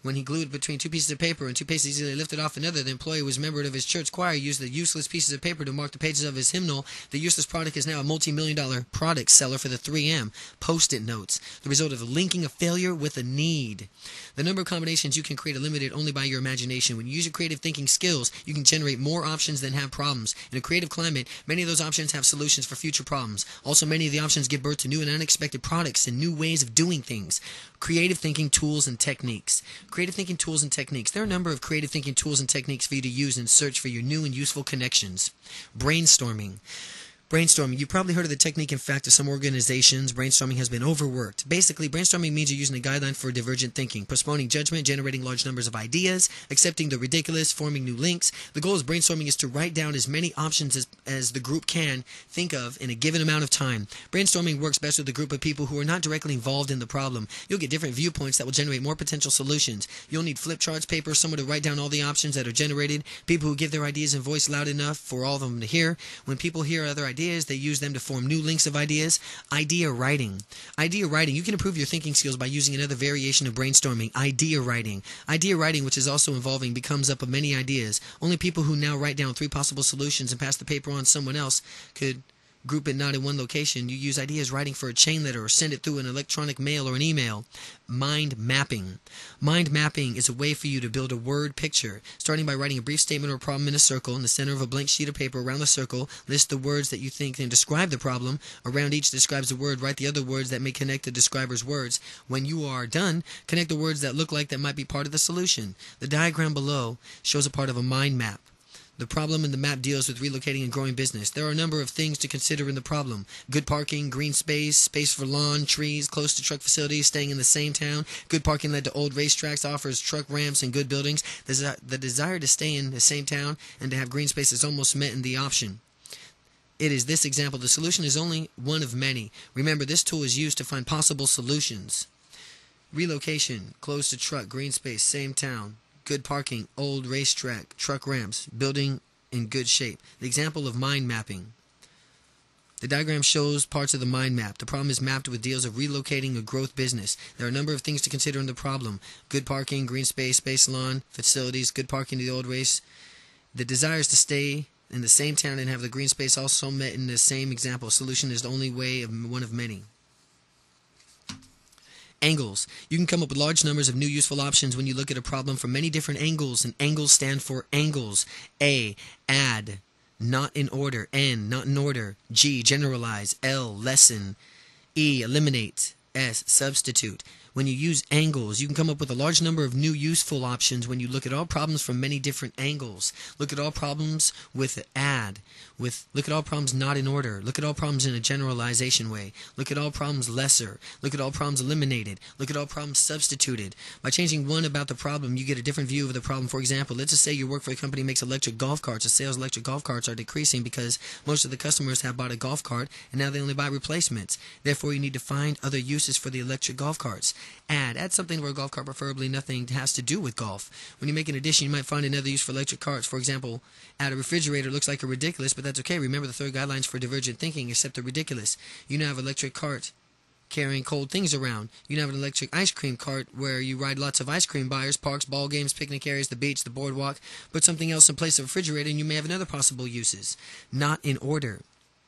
When he glued between two pieces of paper and two pages easily lifted off another, the employee was a member of his church choir used the useless pieces of paper to mark the pages of his hymnal. The useless product is now a multi-million-dollar product seller for the 3M Post-it notes, the result of linking a failure with a need. The number of combinations you can create are limited only by your imagination. When you use your creative thinking skills, you can generate more options than have problems. In a creative climate, many of those options have solutions for future problems. Also, many of the options give birth to new and unexpected products and new ways of doing things. Creative thinking tools and techniques. Creative thinking tools and techniques. There are a number of creative thinking tools and techniques for you to use and search for your new and useful connections. Brainstorming. Brainstorming. You've probably heard of the technique. In fact, of some organizations, brainstorming has been overworked. Basically, brainstorming means you're using a guideline for divergent thinking, postponing judgment, generating large numbers of ideas, accepting the ridiculous, forming new links. The goal of brainstorming is to write down as many options as the group can think of in a given amount of time. Brainstorming works best with a group of people who are not directly involved in the problem. You'll get different viewpoints that will generate more potential solutions. You'll need flip charts, paper, someone to write down all the options that are generated, people who give their ideas in voice loud enough for all of them to hear. When people hear other ideas, they use them to form new links of ideas. Idea writing. Idea writing. You can improve your thinking skills by using another variation of brainstorming, idea writing. Idea writing, which is also involving, becomes up of many ideas. Only people who now write down 3 possible solutions and pass the paper on to someone else could group it not in one location. You use ideas writing for a chain letter or send it through an electronic mail or an email. Mind mapping. Mind mapping is a way for you to build a word picture. Starting by writing a brief statement or problem in a circle. In the center of a blank sheet of paper around the circle, list the words that you think can describe the problem. Around each describes the word, write the other words that may connect the describer's words. When you are done, connect the words that look like that might be part of the solution. The diagram below shows a part of a mind map. The problem in the map deals with relocating and growing business. There are a number of things to consider in the problem. Good parking, green space, space for lawn, trees, close to truck facilities, staying in the same town. Good parking led to old racetracks, offers truck ramps and good buildings. The desire to stay in the same town and to have green space is almost met in the option. It is this example. The solution is only one of many. Remember, this tool is used to find possible solutions. Relocation, close to truck, green space, same town. Good parking, old racetrack, truck ramps, building in good shape. The example of mind mapping. The diagram shows parts of the mind map. The problem is mapped with deals of relocating a growth business. There are a number of things to consider in the problem. Good parking, green space, space lawn, facilities, good parking to the old race. The desire is to stay in the same town and have the green space also met in the same example. Solution is the only way of one of many. Angles. You can come up with large numbers of new useful options when you look at a problem from many different angles, and angles stand for angles. A, add, not in order. N, not in order. G, generalize. L, lessen. E, eliminate. S, substitute. When you use angles, you can come up with a large number of new useful options when you look at all problems from many different angles. Look at all problems with add. Look at all problems not in order. Look at all problems in a generalization way. Look at all problems lesser. Look at all problems eliminated. Look at all problems substituted. By changing one about the problem, you get a different view of the problem. For example, let's just say you work for a company that makes electric golf carts. The sales of electric golf carts are decreasing because most of the customers have bought a golf cart and now they only buy replacements. Therefore, you need to find other uses for the electric golf carts. Add something where a golf cart, preferably nothing has to do with golf. When you make an addition, you might find another use for electric carts. For example, add a refrigerator. Looks like a ridiculous, but that's okay. Remember the 3rd guidelines for divergent thinking, accept the ridiculous. You now have an electric cart carrying cold things around. You now have an electric ice cream cart where you ride lots of ice cream buyers, parks, ball games, picnic areas, the beach, the boardwalk. Put something else in place of a refrigerator and you may have another possible uses. Not in order.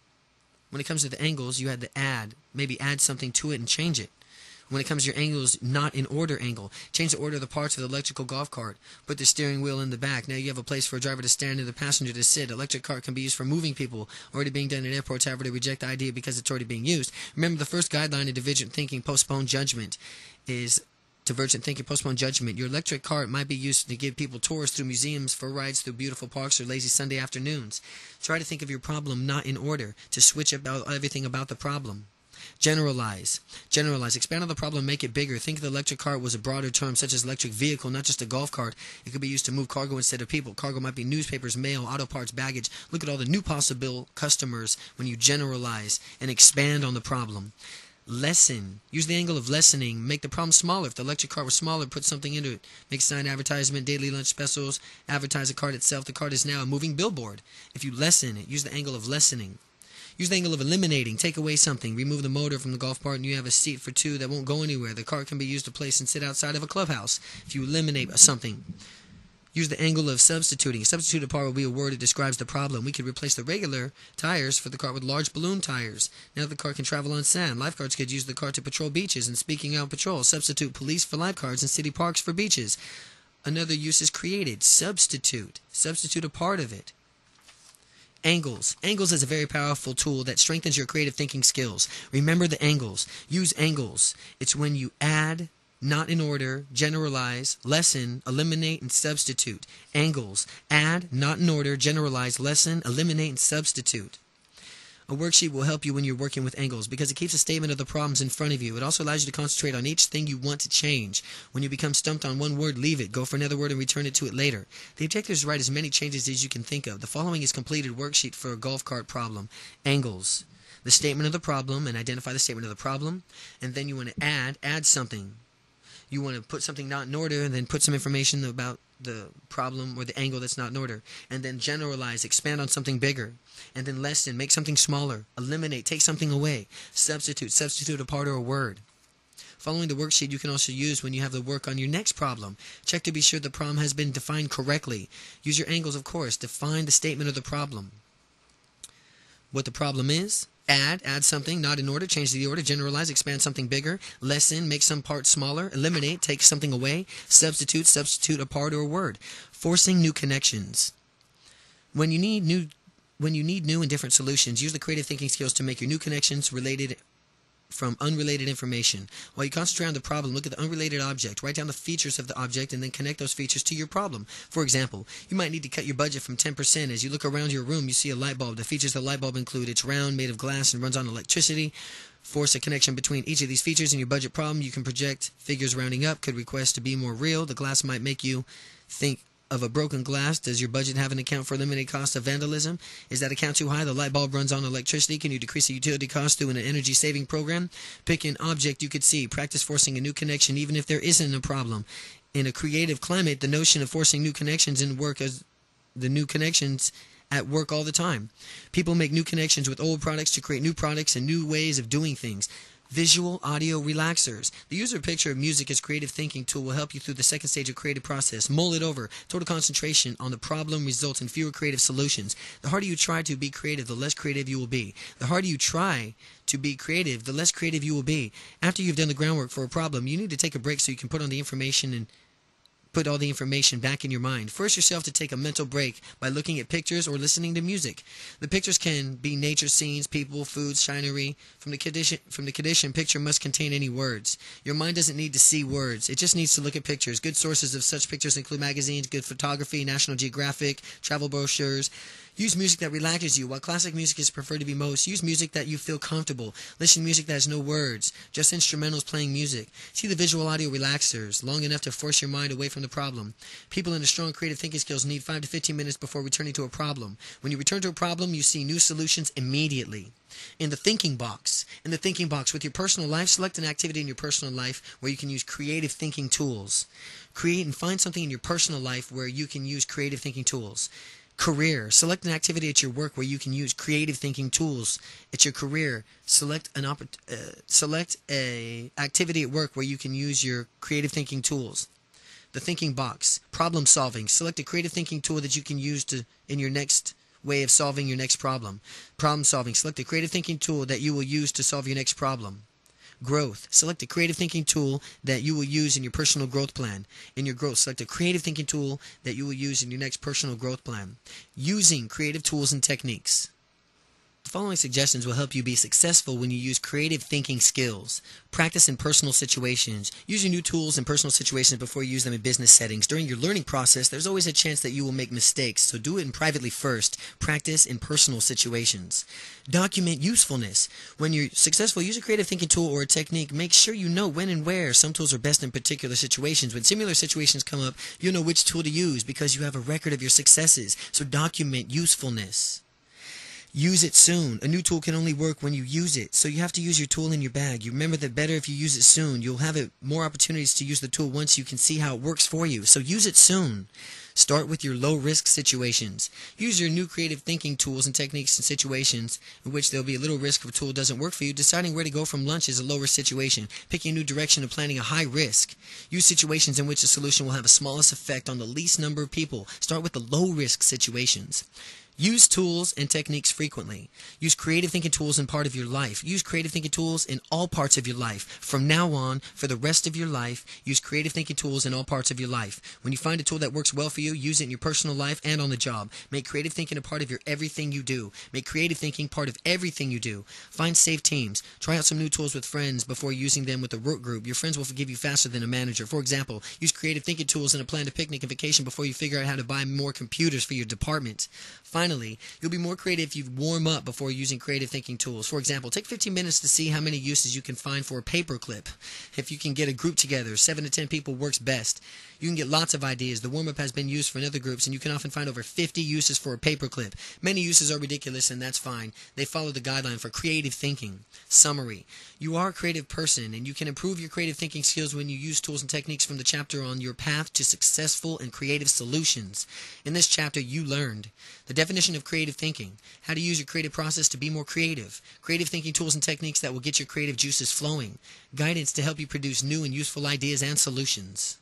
When it comes to the angles, you had to add. Maybe add something to it and change it. When it comes to your angles, not in order angle. Change the order of the parts of the electrical golf cart. Put the steering wheel in the back. Now you have a place for a driver to stand and the passenger to sit. Electric cart can be used for moving people. Already being done at airports, however, they reject the idea because it's already being used. Remember the first guideline of divergent thinking, postpone judgment, is divergent thinking, postpone judgment. Your electric cart might be used to give people tours through museums, for rides through beautiful parks, or lazy Sunday afternoons. Try to think of your problem not in order, to switch about everything about the problem. Generalize. Generalize. Expand on the problem, make it bigger. Think of the electric cart was a broader term, such as electric vehicle, not just a golf cart. It could be used to move cargo instead of people. Cargo might be newspapers, mail, auto parts, baggage. Look at all the new possible customers when you generalize and expand on the problem. Lessen. Use the angle of lessening. Make the problem smaller. If the electric cart was smaller, put something into it. Make a sign, advertisement, daily lunch specials. Advertise the cart itself. The cart is now a moving billboard. If you lessen it, use the angle of lessening. Use the angle of eliminating. Take away something. Remove the motor from the golf cart and you have a seat for two that won't go anywhere. The cart can be used to place and sit outside of a clubhouse if you eliminate something. Use the angle of substituting. Substitute a part will be a word that describes the problem. We could replace the regular tires for the cart with large balloon tires. Now the cart can travel on sand. Lifeguards could use the cart to patrol beaches. And speaking of patrol, substitute police for lifeguards and city parks for beaches. Another use is created. Substitute. Substitute a part of it. Angles. Angles is a very powerful tool that strengthens your creative thinking skills. Remember the angles. Use angles. It's when you add, not in order, generalize, lessen, eliminate, and substitute. Angles. Add, not in order, generalize, lessen, eliminate, and substitute. A worksheet will help you when you're working with angles because it keeps a statement of the problems in front of you. It also allows you to concentrate on each thing you want to change. When you become stumped on one word, leave it. Go for another word and return it to it later. The objective is to write as many changes as you can think of. The following is completed worksheet for a golf cart problem. Angles. The statement of the problem and identify the statement of the problem. And then you want to add something. You want to put something not in order and then put some information about the problem or the angle that's not in order. And then generalize, expand on something bigger. And then lessen, make something smaller. Eliminate, take something away. Substitute a part or a word. Following the worksheet you can also use when you have to work on your next problem. Check to be sure the problem has been defined correctly. Use your angles, of course. Define the statement of the problem. What the problem is. Add something, not in order, change the order, generalize, expand something bigger, lessen, make some part smaller, eliminate, take something away, substitute a part or a word. Forcing new connections. When you need new and different solutions, use the creative thinking skills to make your new connections related from unrelated information. While you concentrate on the problem, look at the unrelated object. Write down the features of the object and then connect those features to your problem. For example, you might need to cut your budget from 10%. As you look around your room, you see a light bulb. The features of the light bulb include it's round, made of glass, and runs on electricity. Force a connection between each of these features in your budget problem. You can project figures rounding up, could request to be more real. The glass might make you think of a broken glass. Does your budget have an account for eliminated cost of vandalism? Is that account too high? The light bulb runs on electricity. Can you decrease the utility cost through an energy saving program? Pick an object you could see. Practice forcing a new connection even if there isn't a problem. In a creative climate, the notion of forcing new connections in work as the new connections at work all the time. People make new connections with old products to create new products and new ways of doing things. Visual audio relaxers. The user picture of music as creative thinking tool will help you through the second stage of creative process. Mull it over. Total concentration on the problem results in fewer creative solutions. The harder you try to be creative, the less creative you will be. The harder you try to be creative, the less creative you will be. After you've done the groundwork for a problem, you need to take a break so you can put all the information back in your mind. Force yourself to take a mental break by looking at pictures or listening to music. The pictures can be nature scenes, people, foods, scenery. From the condition, picture must contain any words. Your mind doesn't need to see words. It just needs to look at pictures. Good sources of such pictures include magazines, good photography, National Geographic, travel brochures. Use music that relaxes you. While classic music is preferred to be most, use music that you feel comfortable. Listen to music that has no words, just instrumentals playing music. See the visual audio relaxers, long enough to force your mind away from the problem. People in a strong creative thinking skills need 5 to 15 minutes before returning to a problem. When you return to a problem, you see new solutions immediately. In the thinking box, with your personal life, select an activity in your personal life where you can use creative thinking tools. Create and find something in your personal life where you can use creative thinking tools. Career. Select an activity at your work where you can use creative thinking tools. At your career, select an activity at work where you can use your creative thinking tools. The thinking box. Problem solving. Select a creative thinking tool that you can use in your next way of solving your next problem. Problem solving. Select a creative thinking tool that you will use to solve your next problem. Growth. Select a creative thinking tool that you will use in your personal growth plan. In your growth, select a creative thinking tool that you will use in your next personal growth plan. Using creative tools and techniques. The following suggestions will help you be successful when you use creative thinking skills. Practice in personal situations. Use your new tools in personal situations before you use them in business settings. During your learning process, there's always a chance that you will make mistakes, so do it in privately first. Practice in personal situations. Document usefulness. When you're successful, use a creative thinking tool or a technique. Make sure you know when and where. Some tools are best in particular situations. When similar situations come up, you'll know which tool to use because you have a record of your successes. So document usefulness. Use it soon. A new tool can only work when you use it, so you have to use your tool in your bag. You remember that better if you use it soon. You'll have more opportunities to use the tool once you can see how it works for you, so use it soon. Start with your low-risk situations. Use your new creative thinking tools and techniques in situations in which there will be a little risk if a tool doesn't work for you. Deciding where to go from lunch is a low-risk situation. Picking a new direction and planning a high risk. Use situations in which the solution will have the smallest effect on the least number of people. Start with the low-risk situations. Use tools and techniques frequently. Use creative thinking tools in part of your life. Use creative thinking tools in all parts of your life. From now on, for the rest of your life, use creative thinking tools in all parts of your life. When you find a tool that works well for you, use it in your personal life and on the job. Make creative thinking a part of your everything you do. Make creative thinking part of everything you do. Find safe teams. Try out some new tools with friends before using them with a work group. Your friends will forgive you faster than a manager. For example, use creative thinking tools in a plan to picnic and vacation before you figure out how to buy more computers for your department. Finally, you'll be more creative if you warm up before using creative thinking tools. For example, take 15 minutes to see how many uses you can find for a paperclip. If you can get a group together, 7 to 10 people works best. You can get lots of ideas. The warm-up has been used for in other groups, and you can often find over 50 uses for a paperclip. Many uses are ridiculous, and that's fine. They follow the guideline for creative thinking. Summary. You are a creative person, and you can improve your creative thinking skills when you use tools and techniques from the chapter on your path to successful and creative solutions. In this chapter, you learned the definition of creative thinking, how to use your creative process to be more creative thinking tools and techniques that will get your creative juices flowing, guidance to help you produce new and useful ideas and solutions.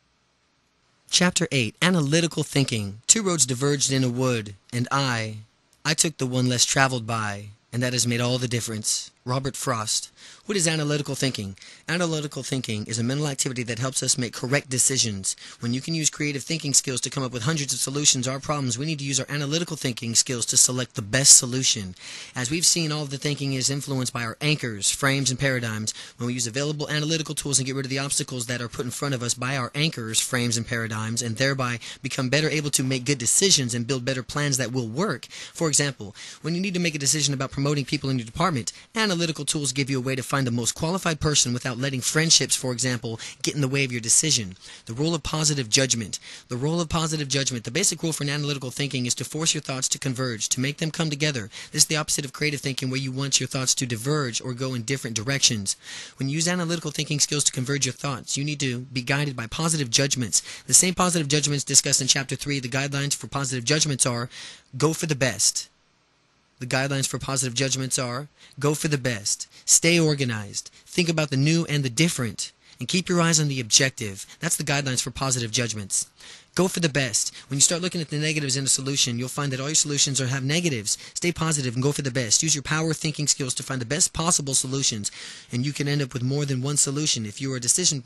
Chapter 8, Analytical Thinking. Two roads diverged in a wood, and I took the one less traveled by, and that has made all the difference. Robert Frost. What is analytical thinking? Analytical thinking is a mental activity that helps us make correct decisions. When you can use creative thinking skills to come up with hundreds of solutions to our problems, we need to use our analytical thinking skills to select the best solution. As we've seen, all of the thinking is influenced by our anchors, frames, and paradigms. When we use available analytical tools and get rid of the obstacles that are put in front of us by our anchors, frames, and paradigms, and thereby become better able to make good decisions and build better plans that will work. For example, when you need to make a decision about promoting people in your department, analytical tools give you a way to find the most qualified person without letting friendships, for example, get in the way of your decision. The role of positive judgment. The role of positive judgment. The basic rule for an analytical thinking is to force your thoughts to converge, to make them come together. This is the opposite of creative thinking, where you want your thoughts to diverge or go in different directions. When you use analytical thinking skills to converge your thoughts, you need to be guided by positive judgments. The same positive judgments discussed in Chapter 3. The guidelines for positive judgments are, go for the best. The guidelines for positive judgments are, go for the best, stay organized, think about the new and the different, and keep your eyes on the objective. That's the guidelines for positive judgments. Go for the best. When you start looking at the negatives in a solution, you'll find that all your solutions have negatives. Stay positive and go for the best. Use your power thinking skills to find the best possible solutions, and you can end up with more than one solution. If you are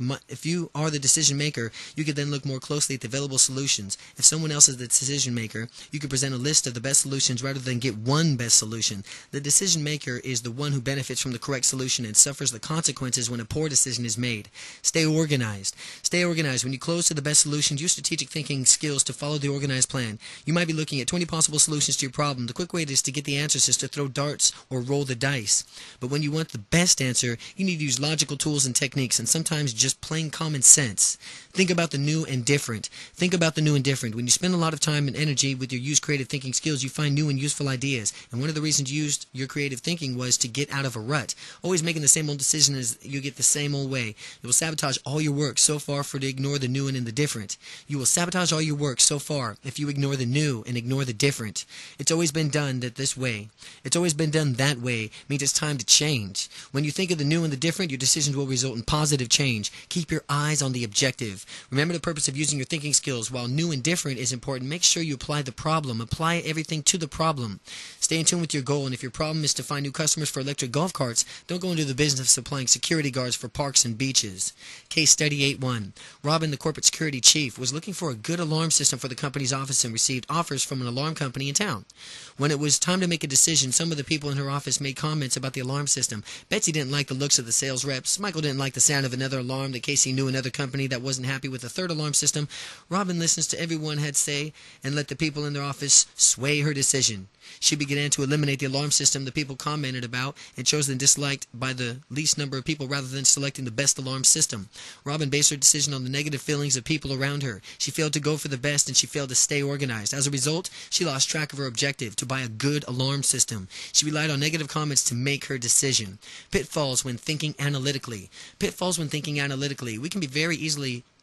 the decision maker, you could then look more closely at the available solutions. If someone else is the decision maker, you could present a list of the best solutions rather than get one best solution. The decision maker is the one who benefits from the correct solution and suffers the consequences when a poor decision is made. Stay organized. Stay organized. When you close to the best solutions, use strategic thinking skills to follow the organized plan. You might be looking at 20 possible solutions to your problem. The quick way to get the answers is to throw darts or roll the dice. But when you want the best answer, you need to use logical tools and techniques, and sometimes just plain common sense. Think about the new and different. Think about the new and different. When you spend a lot of time and energy with your use creative thinking skills, you find new and useful ideas. And one of the reasons you used your creative thinking was to get out of a rut. Always making the same old decision as you get the same old way. It will sabotage all your work so far to ignore the new and the different. You will sabotage all your work so far if you ignore the new and ignore the different. It's always been done this way. It's always been done that way means it's time to change. When you think of the new and the different, your decisions will result in positive change. Keep your eyes on the objective. Remember the purpose of using your thinking skills. While new and different is important, make sure you apply the problem. Apply everything to the problem. Stay in tune with your goal, and if your problem is to find new customers for electric golf carts, don't go into the business of supplying security guards for parks and beaches. Case Study 8-1. Robin, the corporate security chief, was looking for a good alarm system for the company's office and received offers from an alarm company in town. When it was time to make a decision, some of the people in her office made comments about the alarm system. Betsy didn't like the looks of the sales reps. Michael didn't like the sound of another alarm. That Casey knew another company that wasn't happy with the third alarm system. Robin listens to everyone had say and let the people in their office sway her decision. She began to eliminate the alarm system the people commented about and chose the disliked by the least number of people rather than selecting the best alarm system. Robin based her decision on the negative feelings of people around her. She failed to go for the best, and she failed to stay organized. As a result, she lost track of her objective, to buy a good alarm system. She relied on negative comments to make her decision. Pitfalls when thinking analytically. Pitfalls when thinking analytically. We can be very easily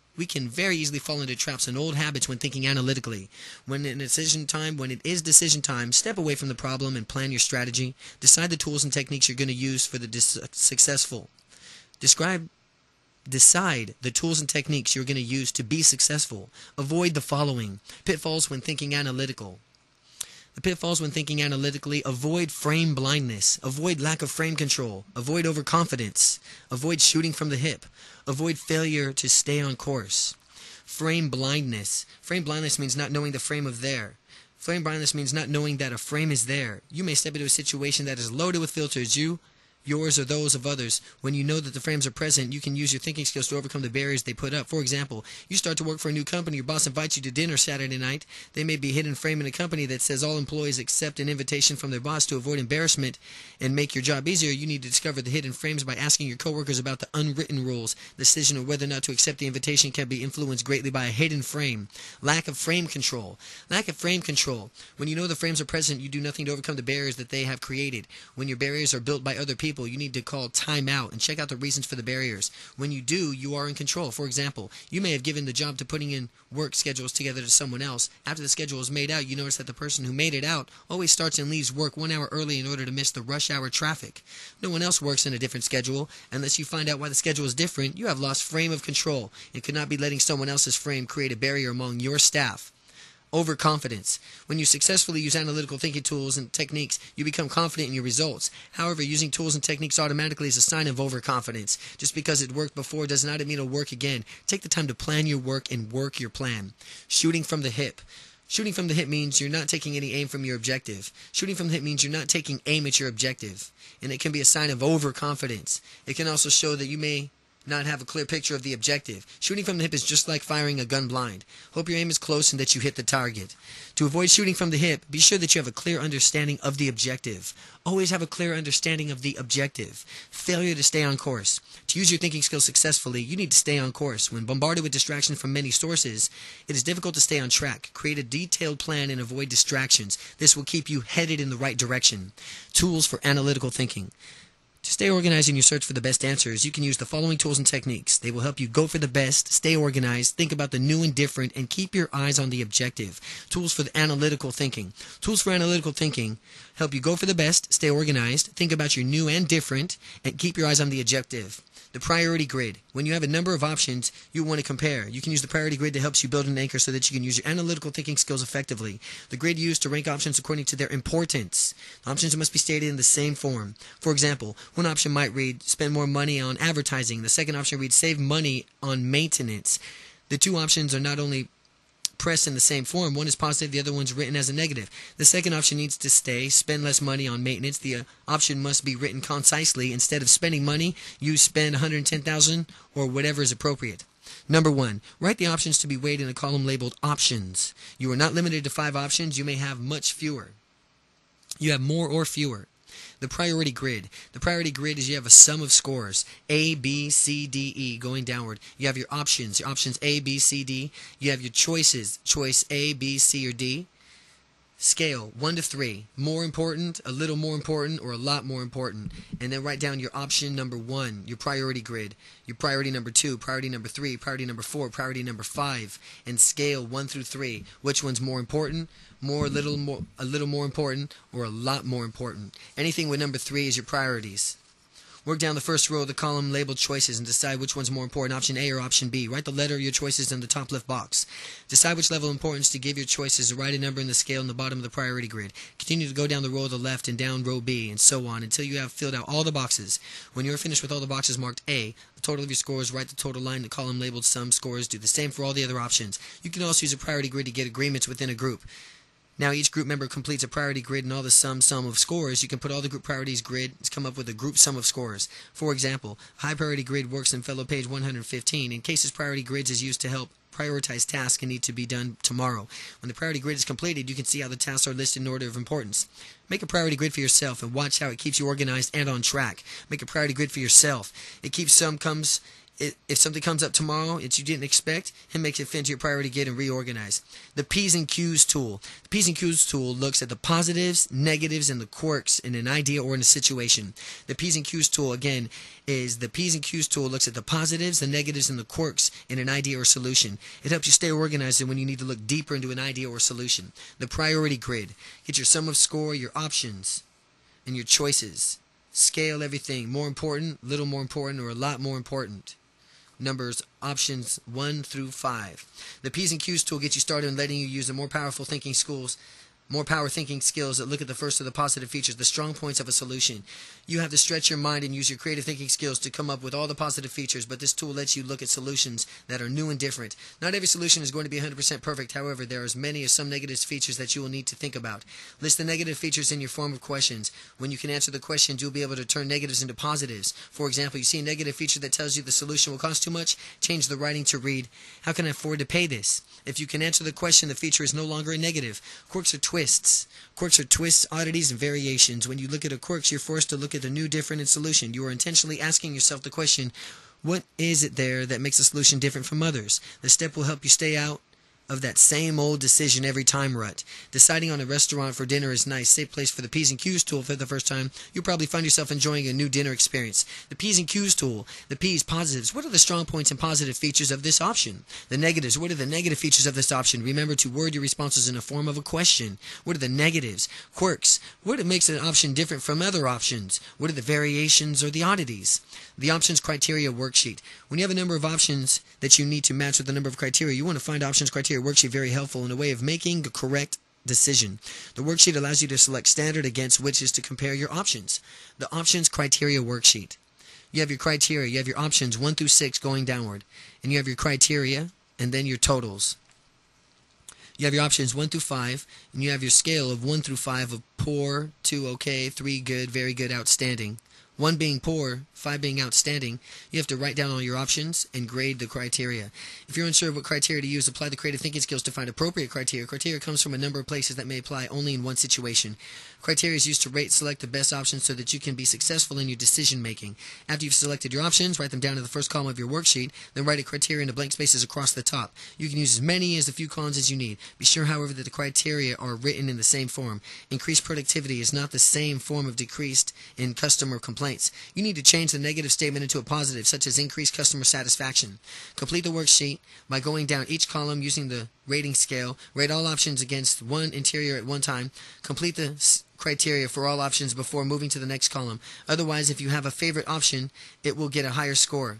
We can very easily fall into traps and old habits when thinking analytically. When it is decision time, step away from the problem and plan your strategy. Decide the tools and techniques you're going to use for the successful. Decide the tools and techniques you're going to use to be successful. Avoid the following pitfalls when thinking analytical. The pitfalls when thinking analytically: avoid frame blindness, avoid lack of frame control, avoid overconfidence, avoid shooting from the hip, avoid failure to stay on course. Frame blindness. Frame blindness means not knowing the frame of there. Frame blindness means not knowing that a frame is there. You may step into a situation that is loaded with filters, yours or those of others. When you know that the frames are present, you can use your thinking skills to overcome the barriers they put up. For example, you start to work for a new company, your boss invites you to dinner Saturday night. They may be a hidden frame in a company that says all employees accept an invitation from their boss. To avoid embarrassment and make your job easier, you need to discover the hidden frames by asking your coworkers about the unwritten rules. The decision of whether or not to accept the invitation can be influenced greatly by a hidden frame. Lack of frame control. Lack of frame control. When you know the frames are present, you do nothing to overcome the barriers that they have created. When your barriers are built by other people, you need to call time out and check out the reasons for the barriers. When you do, you are in control. For example, you may have given the job to putting in work schedules together to someone else. After the schedule is made out, you notice that the person who made it out always starts and leaves work 1 hour early in order to miss the rush hour traffic. No one else works in a different schedule. Unless you find out why the schedule is different, you have lost frame of control and could not be letting someone else's frame create a barrier among your staff. Overconfidence. When you successfully use analytical thinking tools and techniques, you become confident in your results. However, using tools and techniques automatically is a sign of overconfidence. Just because it worked before does not mean it'll work again. Take the time to plan your work and work your plan. Shooting from the hip. Shooting from the hip means you're not taking any aim from your objective. Shooting from the hip means you're not taking aim at your objective. And it can be a sign of overconfidence. It can also show that you may not have a clear picture of the objective. Shooting from the hip is just like firing a gun blind. Hope your aim is close and that you hit the target. To avoid shooting from the hip, be sure that you have a clear understanding of the objective. Always have a clear understanding of the objective. Failure to stay on course. To use your thinking skills successfully, you need to stay on course. When bombarded with distractions from many sources, it is difficult to stay on track. Create a detailed plan and avoid distractions. This will keep you headed in the right direction. Tools for analytical thinking. To stay organized in your search for the best answers, you can use the following tools and techniques. They will help you go for the best, stay organized, think about the new and different, and keep your eyes on the objective. Tools for the analytical thinking. Tools for analytical thinking help you go for the best, stay organized, think about your new and different, and keep your eyes on the objective. The priority grid. When you have a number of options you want to compare, you can use the priority grid that helps you build an anchor so that you can use your analytical thinking skills effectively. The grid used to rank options according to their importance. The options must be stated in the same form. For example, one option might read, spend more money on advertising. The second option reads, save money on maintenance. The two options are not only pressed in the same form. One is positive, the other one's written as a negative. The second option needs to stay, spend less money on maintenance. The option must be written concisely. Instead of spending money, you spend $110,000 or whatever is appropriate. Number 1, write the options to be weighed in a column labeled options. You are not limited to 5 options. You may have much fewer. You have more or fewer. The priority grid. The priority grid is you have a sum of scores, A, B, C, D, E, going downward. You have your options A, B, C, D. You have your choices, choice A, B, C, or D. Scale, 1 to 3. More important, a little more important, or a lot more important. And then write down your option number 1, your priority grid. Your priority number 2, priority number 3, priority number 4, priority number 5. And scale 1 through 3. Which one's more important? A little more important, or a lot more important. Anything with number 3 is your priorities. Work down the first row of the column labeled choices and decide which one's more important, option A or option B. Write the letter of your choices in the top left box. Decide which level of importance to give your choices. Write a number in the scale in the bottom of the priority grid. Continue to go down the row of the left and down row B, and so on, until you have filled out all the boxes. When you are finished with all the boxes marked A, the total of your scores, write the total line in the column labeled sum scores. Do the same for all the other options. You can also use a priority grid to get agreements within a group. Now each group member completes a priority grid and all the sum of scores. You can put all the group priorities grid to come up with a group sum of scores. For example, high priority grid works in fellow page 115. In cases priority grids is used to help prioritize tasks and need to be done tomorrow. When the priority grid is completed, you can see how the tasks are listed in order of importance. Make a priority grid for yourself and watch how it keeps you organized and on track. Make a priority grid for yourself. It keeps some comes If something comes up tomorrow that you didn't expect, it makes it fit into your priority grid and reorganize. The P's and Q's tool. The P's and Q's tool looks at the positives, negatives, and the quirks in an idea or in a situation. The P's and Q's tool, again, is the P's and Q's tool looks at the positives, the negatives, and the quirks in an idea or solution. It helps you stay organized when you need to look deeper into an idea or solution. The priority grid. Get your sum of score, your options, and your choices. Scale everything. More important, little more important, or a lot more important. Numbers, options 1 through 5. The P's and Q's tool gets you started in letting you use the more power thinking skills that look at the first of the positive features, the strong points of a solution. You have to stretch your mind and use your creative thinking skills to come up with all the positive features, but this tool lets you look at solutions that are new and different. Not every solution is going to be 100% perfect. However, there are as many as some negative features that you will need to think about. List the negative features in your form of questions. When you can answer the questions, you'll be able to turn negatives into positives. For example, you see a negative feature that tells you the solution will cost too much, change the writing to read, how can I afford to pay this? If you can answer the question, the feature is no longer a negative. Quirks are twists. Quirks are twists, oddities, and variations. When you look at a quirks, you're forced to look at the new, different, and solution. You are intentionally asking yourself the question, what is it there that makes a solution different from others? The step will help you stay out of that same old decision every time rut. Deciding on a restaurant for dinner is nice. Safe place for the P's and Q's tool for the first time. You'll probably find yourself enjoying a new dinner experience. The P's and Q's tool. The P's, positives. What are the strong points and positive features of this option? The negatives. What are the negative features of this option? Remember to word your responses in the form of a question. What are the negatives? Quirks. What makes an option different from other options? What are the variations or the oddities? The options criteria worksheet. When you have a number of options that you need to match with the number of criteria, you want to find options criteria worksheet very helpful in a way of making a correct decision. The worksheet allows you to select standard against which is to compare your options. The options criteria worksheet. You have your criteria, you have your options 1 through 6 going downward, and you have your criteria and then your totals. You have your options 1 through 5, and you have your scale of 1 through 5 of poor, 2 okay, 3 good, very good, outstanding. 1 being poor, 5 being outstanding. You have to write down all your options and grade the criteria. If you're unsure of what criteria to use, apply the creative thinking skills to find appropriate criteria. Criteria comes from a number of places that may apply only in one situation. Criteria is used to rate select the best options so that you can be successful in your decision making. After you've selected your options, write them down in the first column of your worksheet, then write a criteria in the blank spaces across the top. You can use as many as a few columns as you need. Be sure, however, that the criteria are written in the same form. Increased productivity is not the same form of decreased in customer complaints. You need to change the negative statement into a positive, such as increased customer satisfaction. Complete the worksheet by going down each column using the rating scale. Rate all options against one interior at one time. Complete the criteria for all options before moving to the next column. Otherwise, if you have a favorite option, it will get a higher score.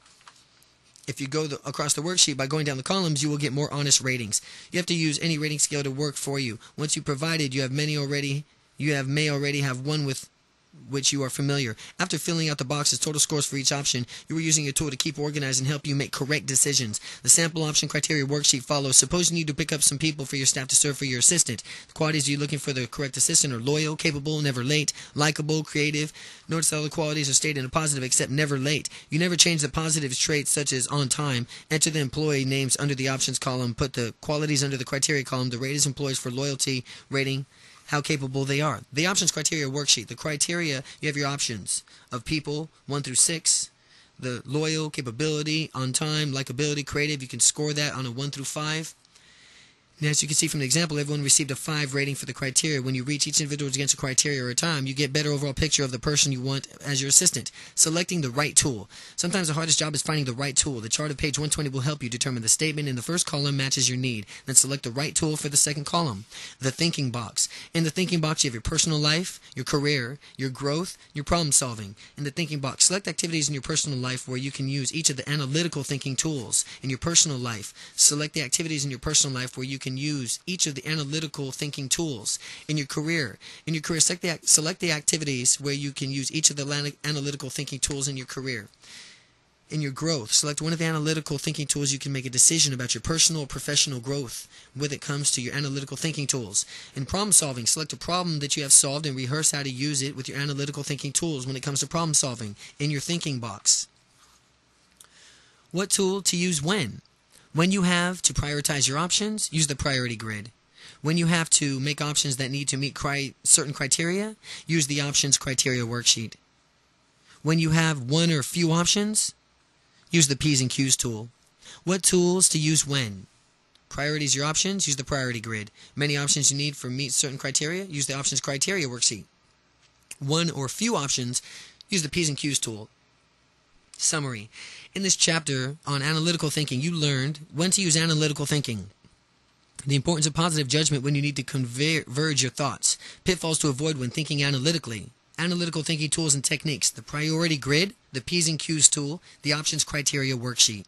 If you go across the worksheet by going down the columns, you will get more honest ratings. You have to use any rating scale to work for you. Once you provided, you may already have one with which you are familiar. After filling out the boxes, total scores for each option, you are using a tool to keep organized and help you make correct decisions. The sample option criteria worksheet follows. Suppose you need to pick up some people for your staff to serve for your assistant. The qualities you're looking for the correct assistant are loyal, capable, never late, likable, creative. Notice all the qualities are stated in a positive except never late. You never change the positive traits such as on time. Enter the employee names under the options column. Put the qualities under the criteria column. The rate is employees for loyalty, rating, how capable they are. The options criteria worksheet. The criteria, you have your options of people 1 through 6. The loyal, capability, on time, likability, creative. You can score that on a 1 through 5. And as you can see from the example, everyone received a 5 rating for the criteria. When you reach each individual against a criteria or a time, you get better overall picture of the person you want as your assistant. Selecting the right tool. Sometimes the hardest job is finding the right tool. The chart of page 120 will help you determine the statement in the first column matches your need. Then select the right tool for the second column. The thinking box. In the thinking box, you have your personal life, your career, your growth, your problem solving. In the thinking box, select activities in your personal life where you can use each of the analytical thinking tools. In your personal life, select the activities in your personal life where you can use each of the analytical thinking tools. In your career, select the activities where you can use each of the analytical thinking tools in your career. In your growth, select one of the analytical thinking tools. You can make a decision about your personal or professional growth when it comes to your analytical thinking tools. In problem solving, select a problem that you have solved and rehearse how to use it with your analytical thinking tools when it comes to problem solving. In your thinking box, what tool to use when? When you have to prioritize your options, use the priority grid. When you have to make options that need to meet certain criteria, use the options criteria worksheet. When you have one or few options, use the P's and Q's tool. What tools to use when? Priorities your options, use the priority grid. Many options you need for meet certain criteria, use the options criteria worksheet. One or few options, use the P's and Q's tool. Summary. In this chapter on analytical thinking, you learned when to use analytical thinking, the importance of positive judgment when you need to converge your thoughts, pitfalls to avoid when thinking analytically, analytical thinking tools and techniques, the priority grid, the P's and Q's tool, the options criteria worksheet.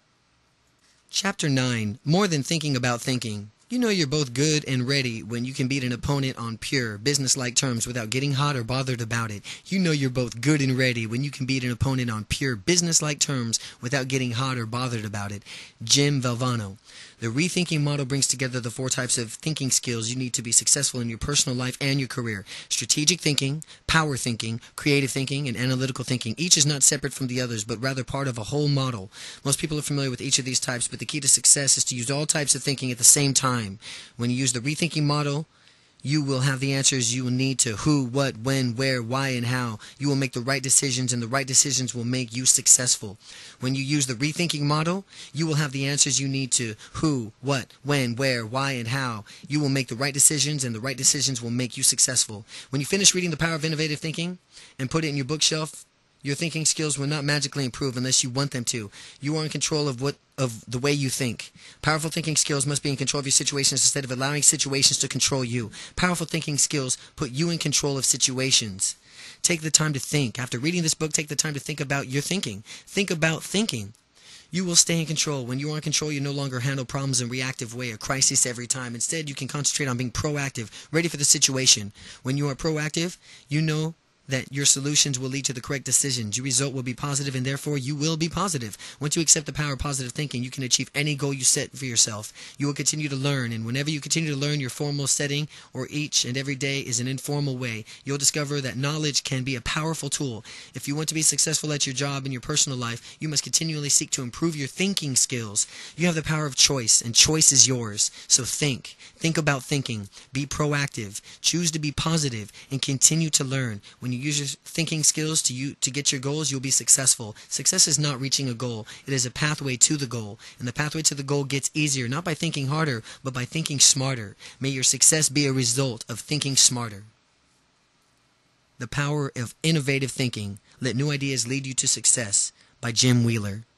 Chapter 9. More than thinking about thinking. You know you're both good and ready when you can beat an opponent on pure, business-like terms without getting hot or bothered about it. You know you're both good and ready when you can beat an opponent on pure, business-like terms without getting hot or bothered about it. Jim Valvano. The rethinking model brings together the 4 types of thinking skills you need to be successful in your personal life and your career. Strategic thinking, power thinking, creative thinking, and analytical thinking. Each is not separate from the others, but rather part of a whole model. Most people are familiar with each of these types, but the key to success is to use all types of thinking at the same time. When you use the rethinking model, you will have the answers you will need to who, what, when, where, why, and how. You will make the right decisions, and the right decisions will make you successful. When you use the rethinking model, you will have the answers you need to who, what, when, where, why, and how. You will make the right decisions, and the right decisions will make you successful. When you finish reading The Power of Innovative Thinking and put it in your bookshelf, your thinking skills will not magically improve unless you want them to. You are in control of the way you think. Powerful thinking skills must be in control of your situations instead of allowing situations to control you. Powerful thinking skills put you in control of situations. Take the time to think. After reading this book, take the time to think about your thinking. Think about thinking. You will stay in control. When you are in control, you no longer handle problems in a reactive way, a crisis every time. Instead, you can concentrate on being proactive, ready for the situation. When you are proactive, you know that your solutions will lead to the correct decisions. Your result will be positive, and therefore you will be positive. Once you accept the power of positive thinking, you can achieve any goal you set for yourself. You will continue to learn, and whenever you continue to learn your formal setting, or each and every day is an informal way, you'll discover that knowledge can be a powerful tool. If you want to be successful at your job and your personal life, you must continually seek to improve your thinking skills. You have the power of choice, and choice is yours. So think. Think about thinking. Be proactive. Choose to be positive, and continue to learn. When you use your thinking skills to get your goals, you'll be successful. Success is not reaching a goal. It is a pathway to the goal. And the pathway to the goal gets easier, not by thinking harder, but by thinking smarter. May your success be a result of thinking smarter. The Power of Innovative Thinking. Let new ideas lead you to success, by Jim Wheeler.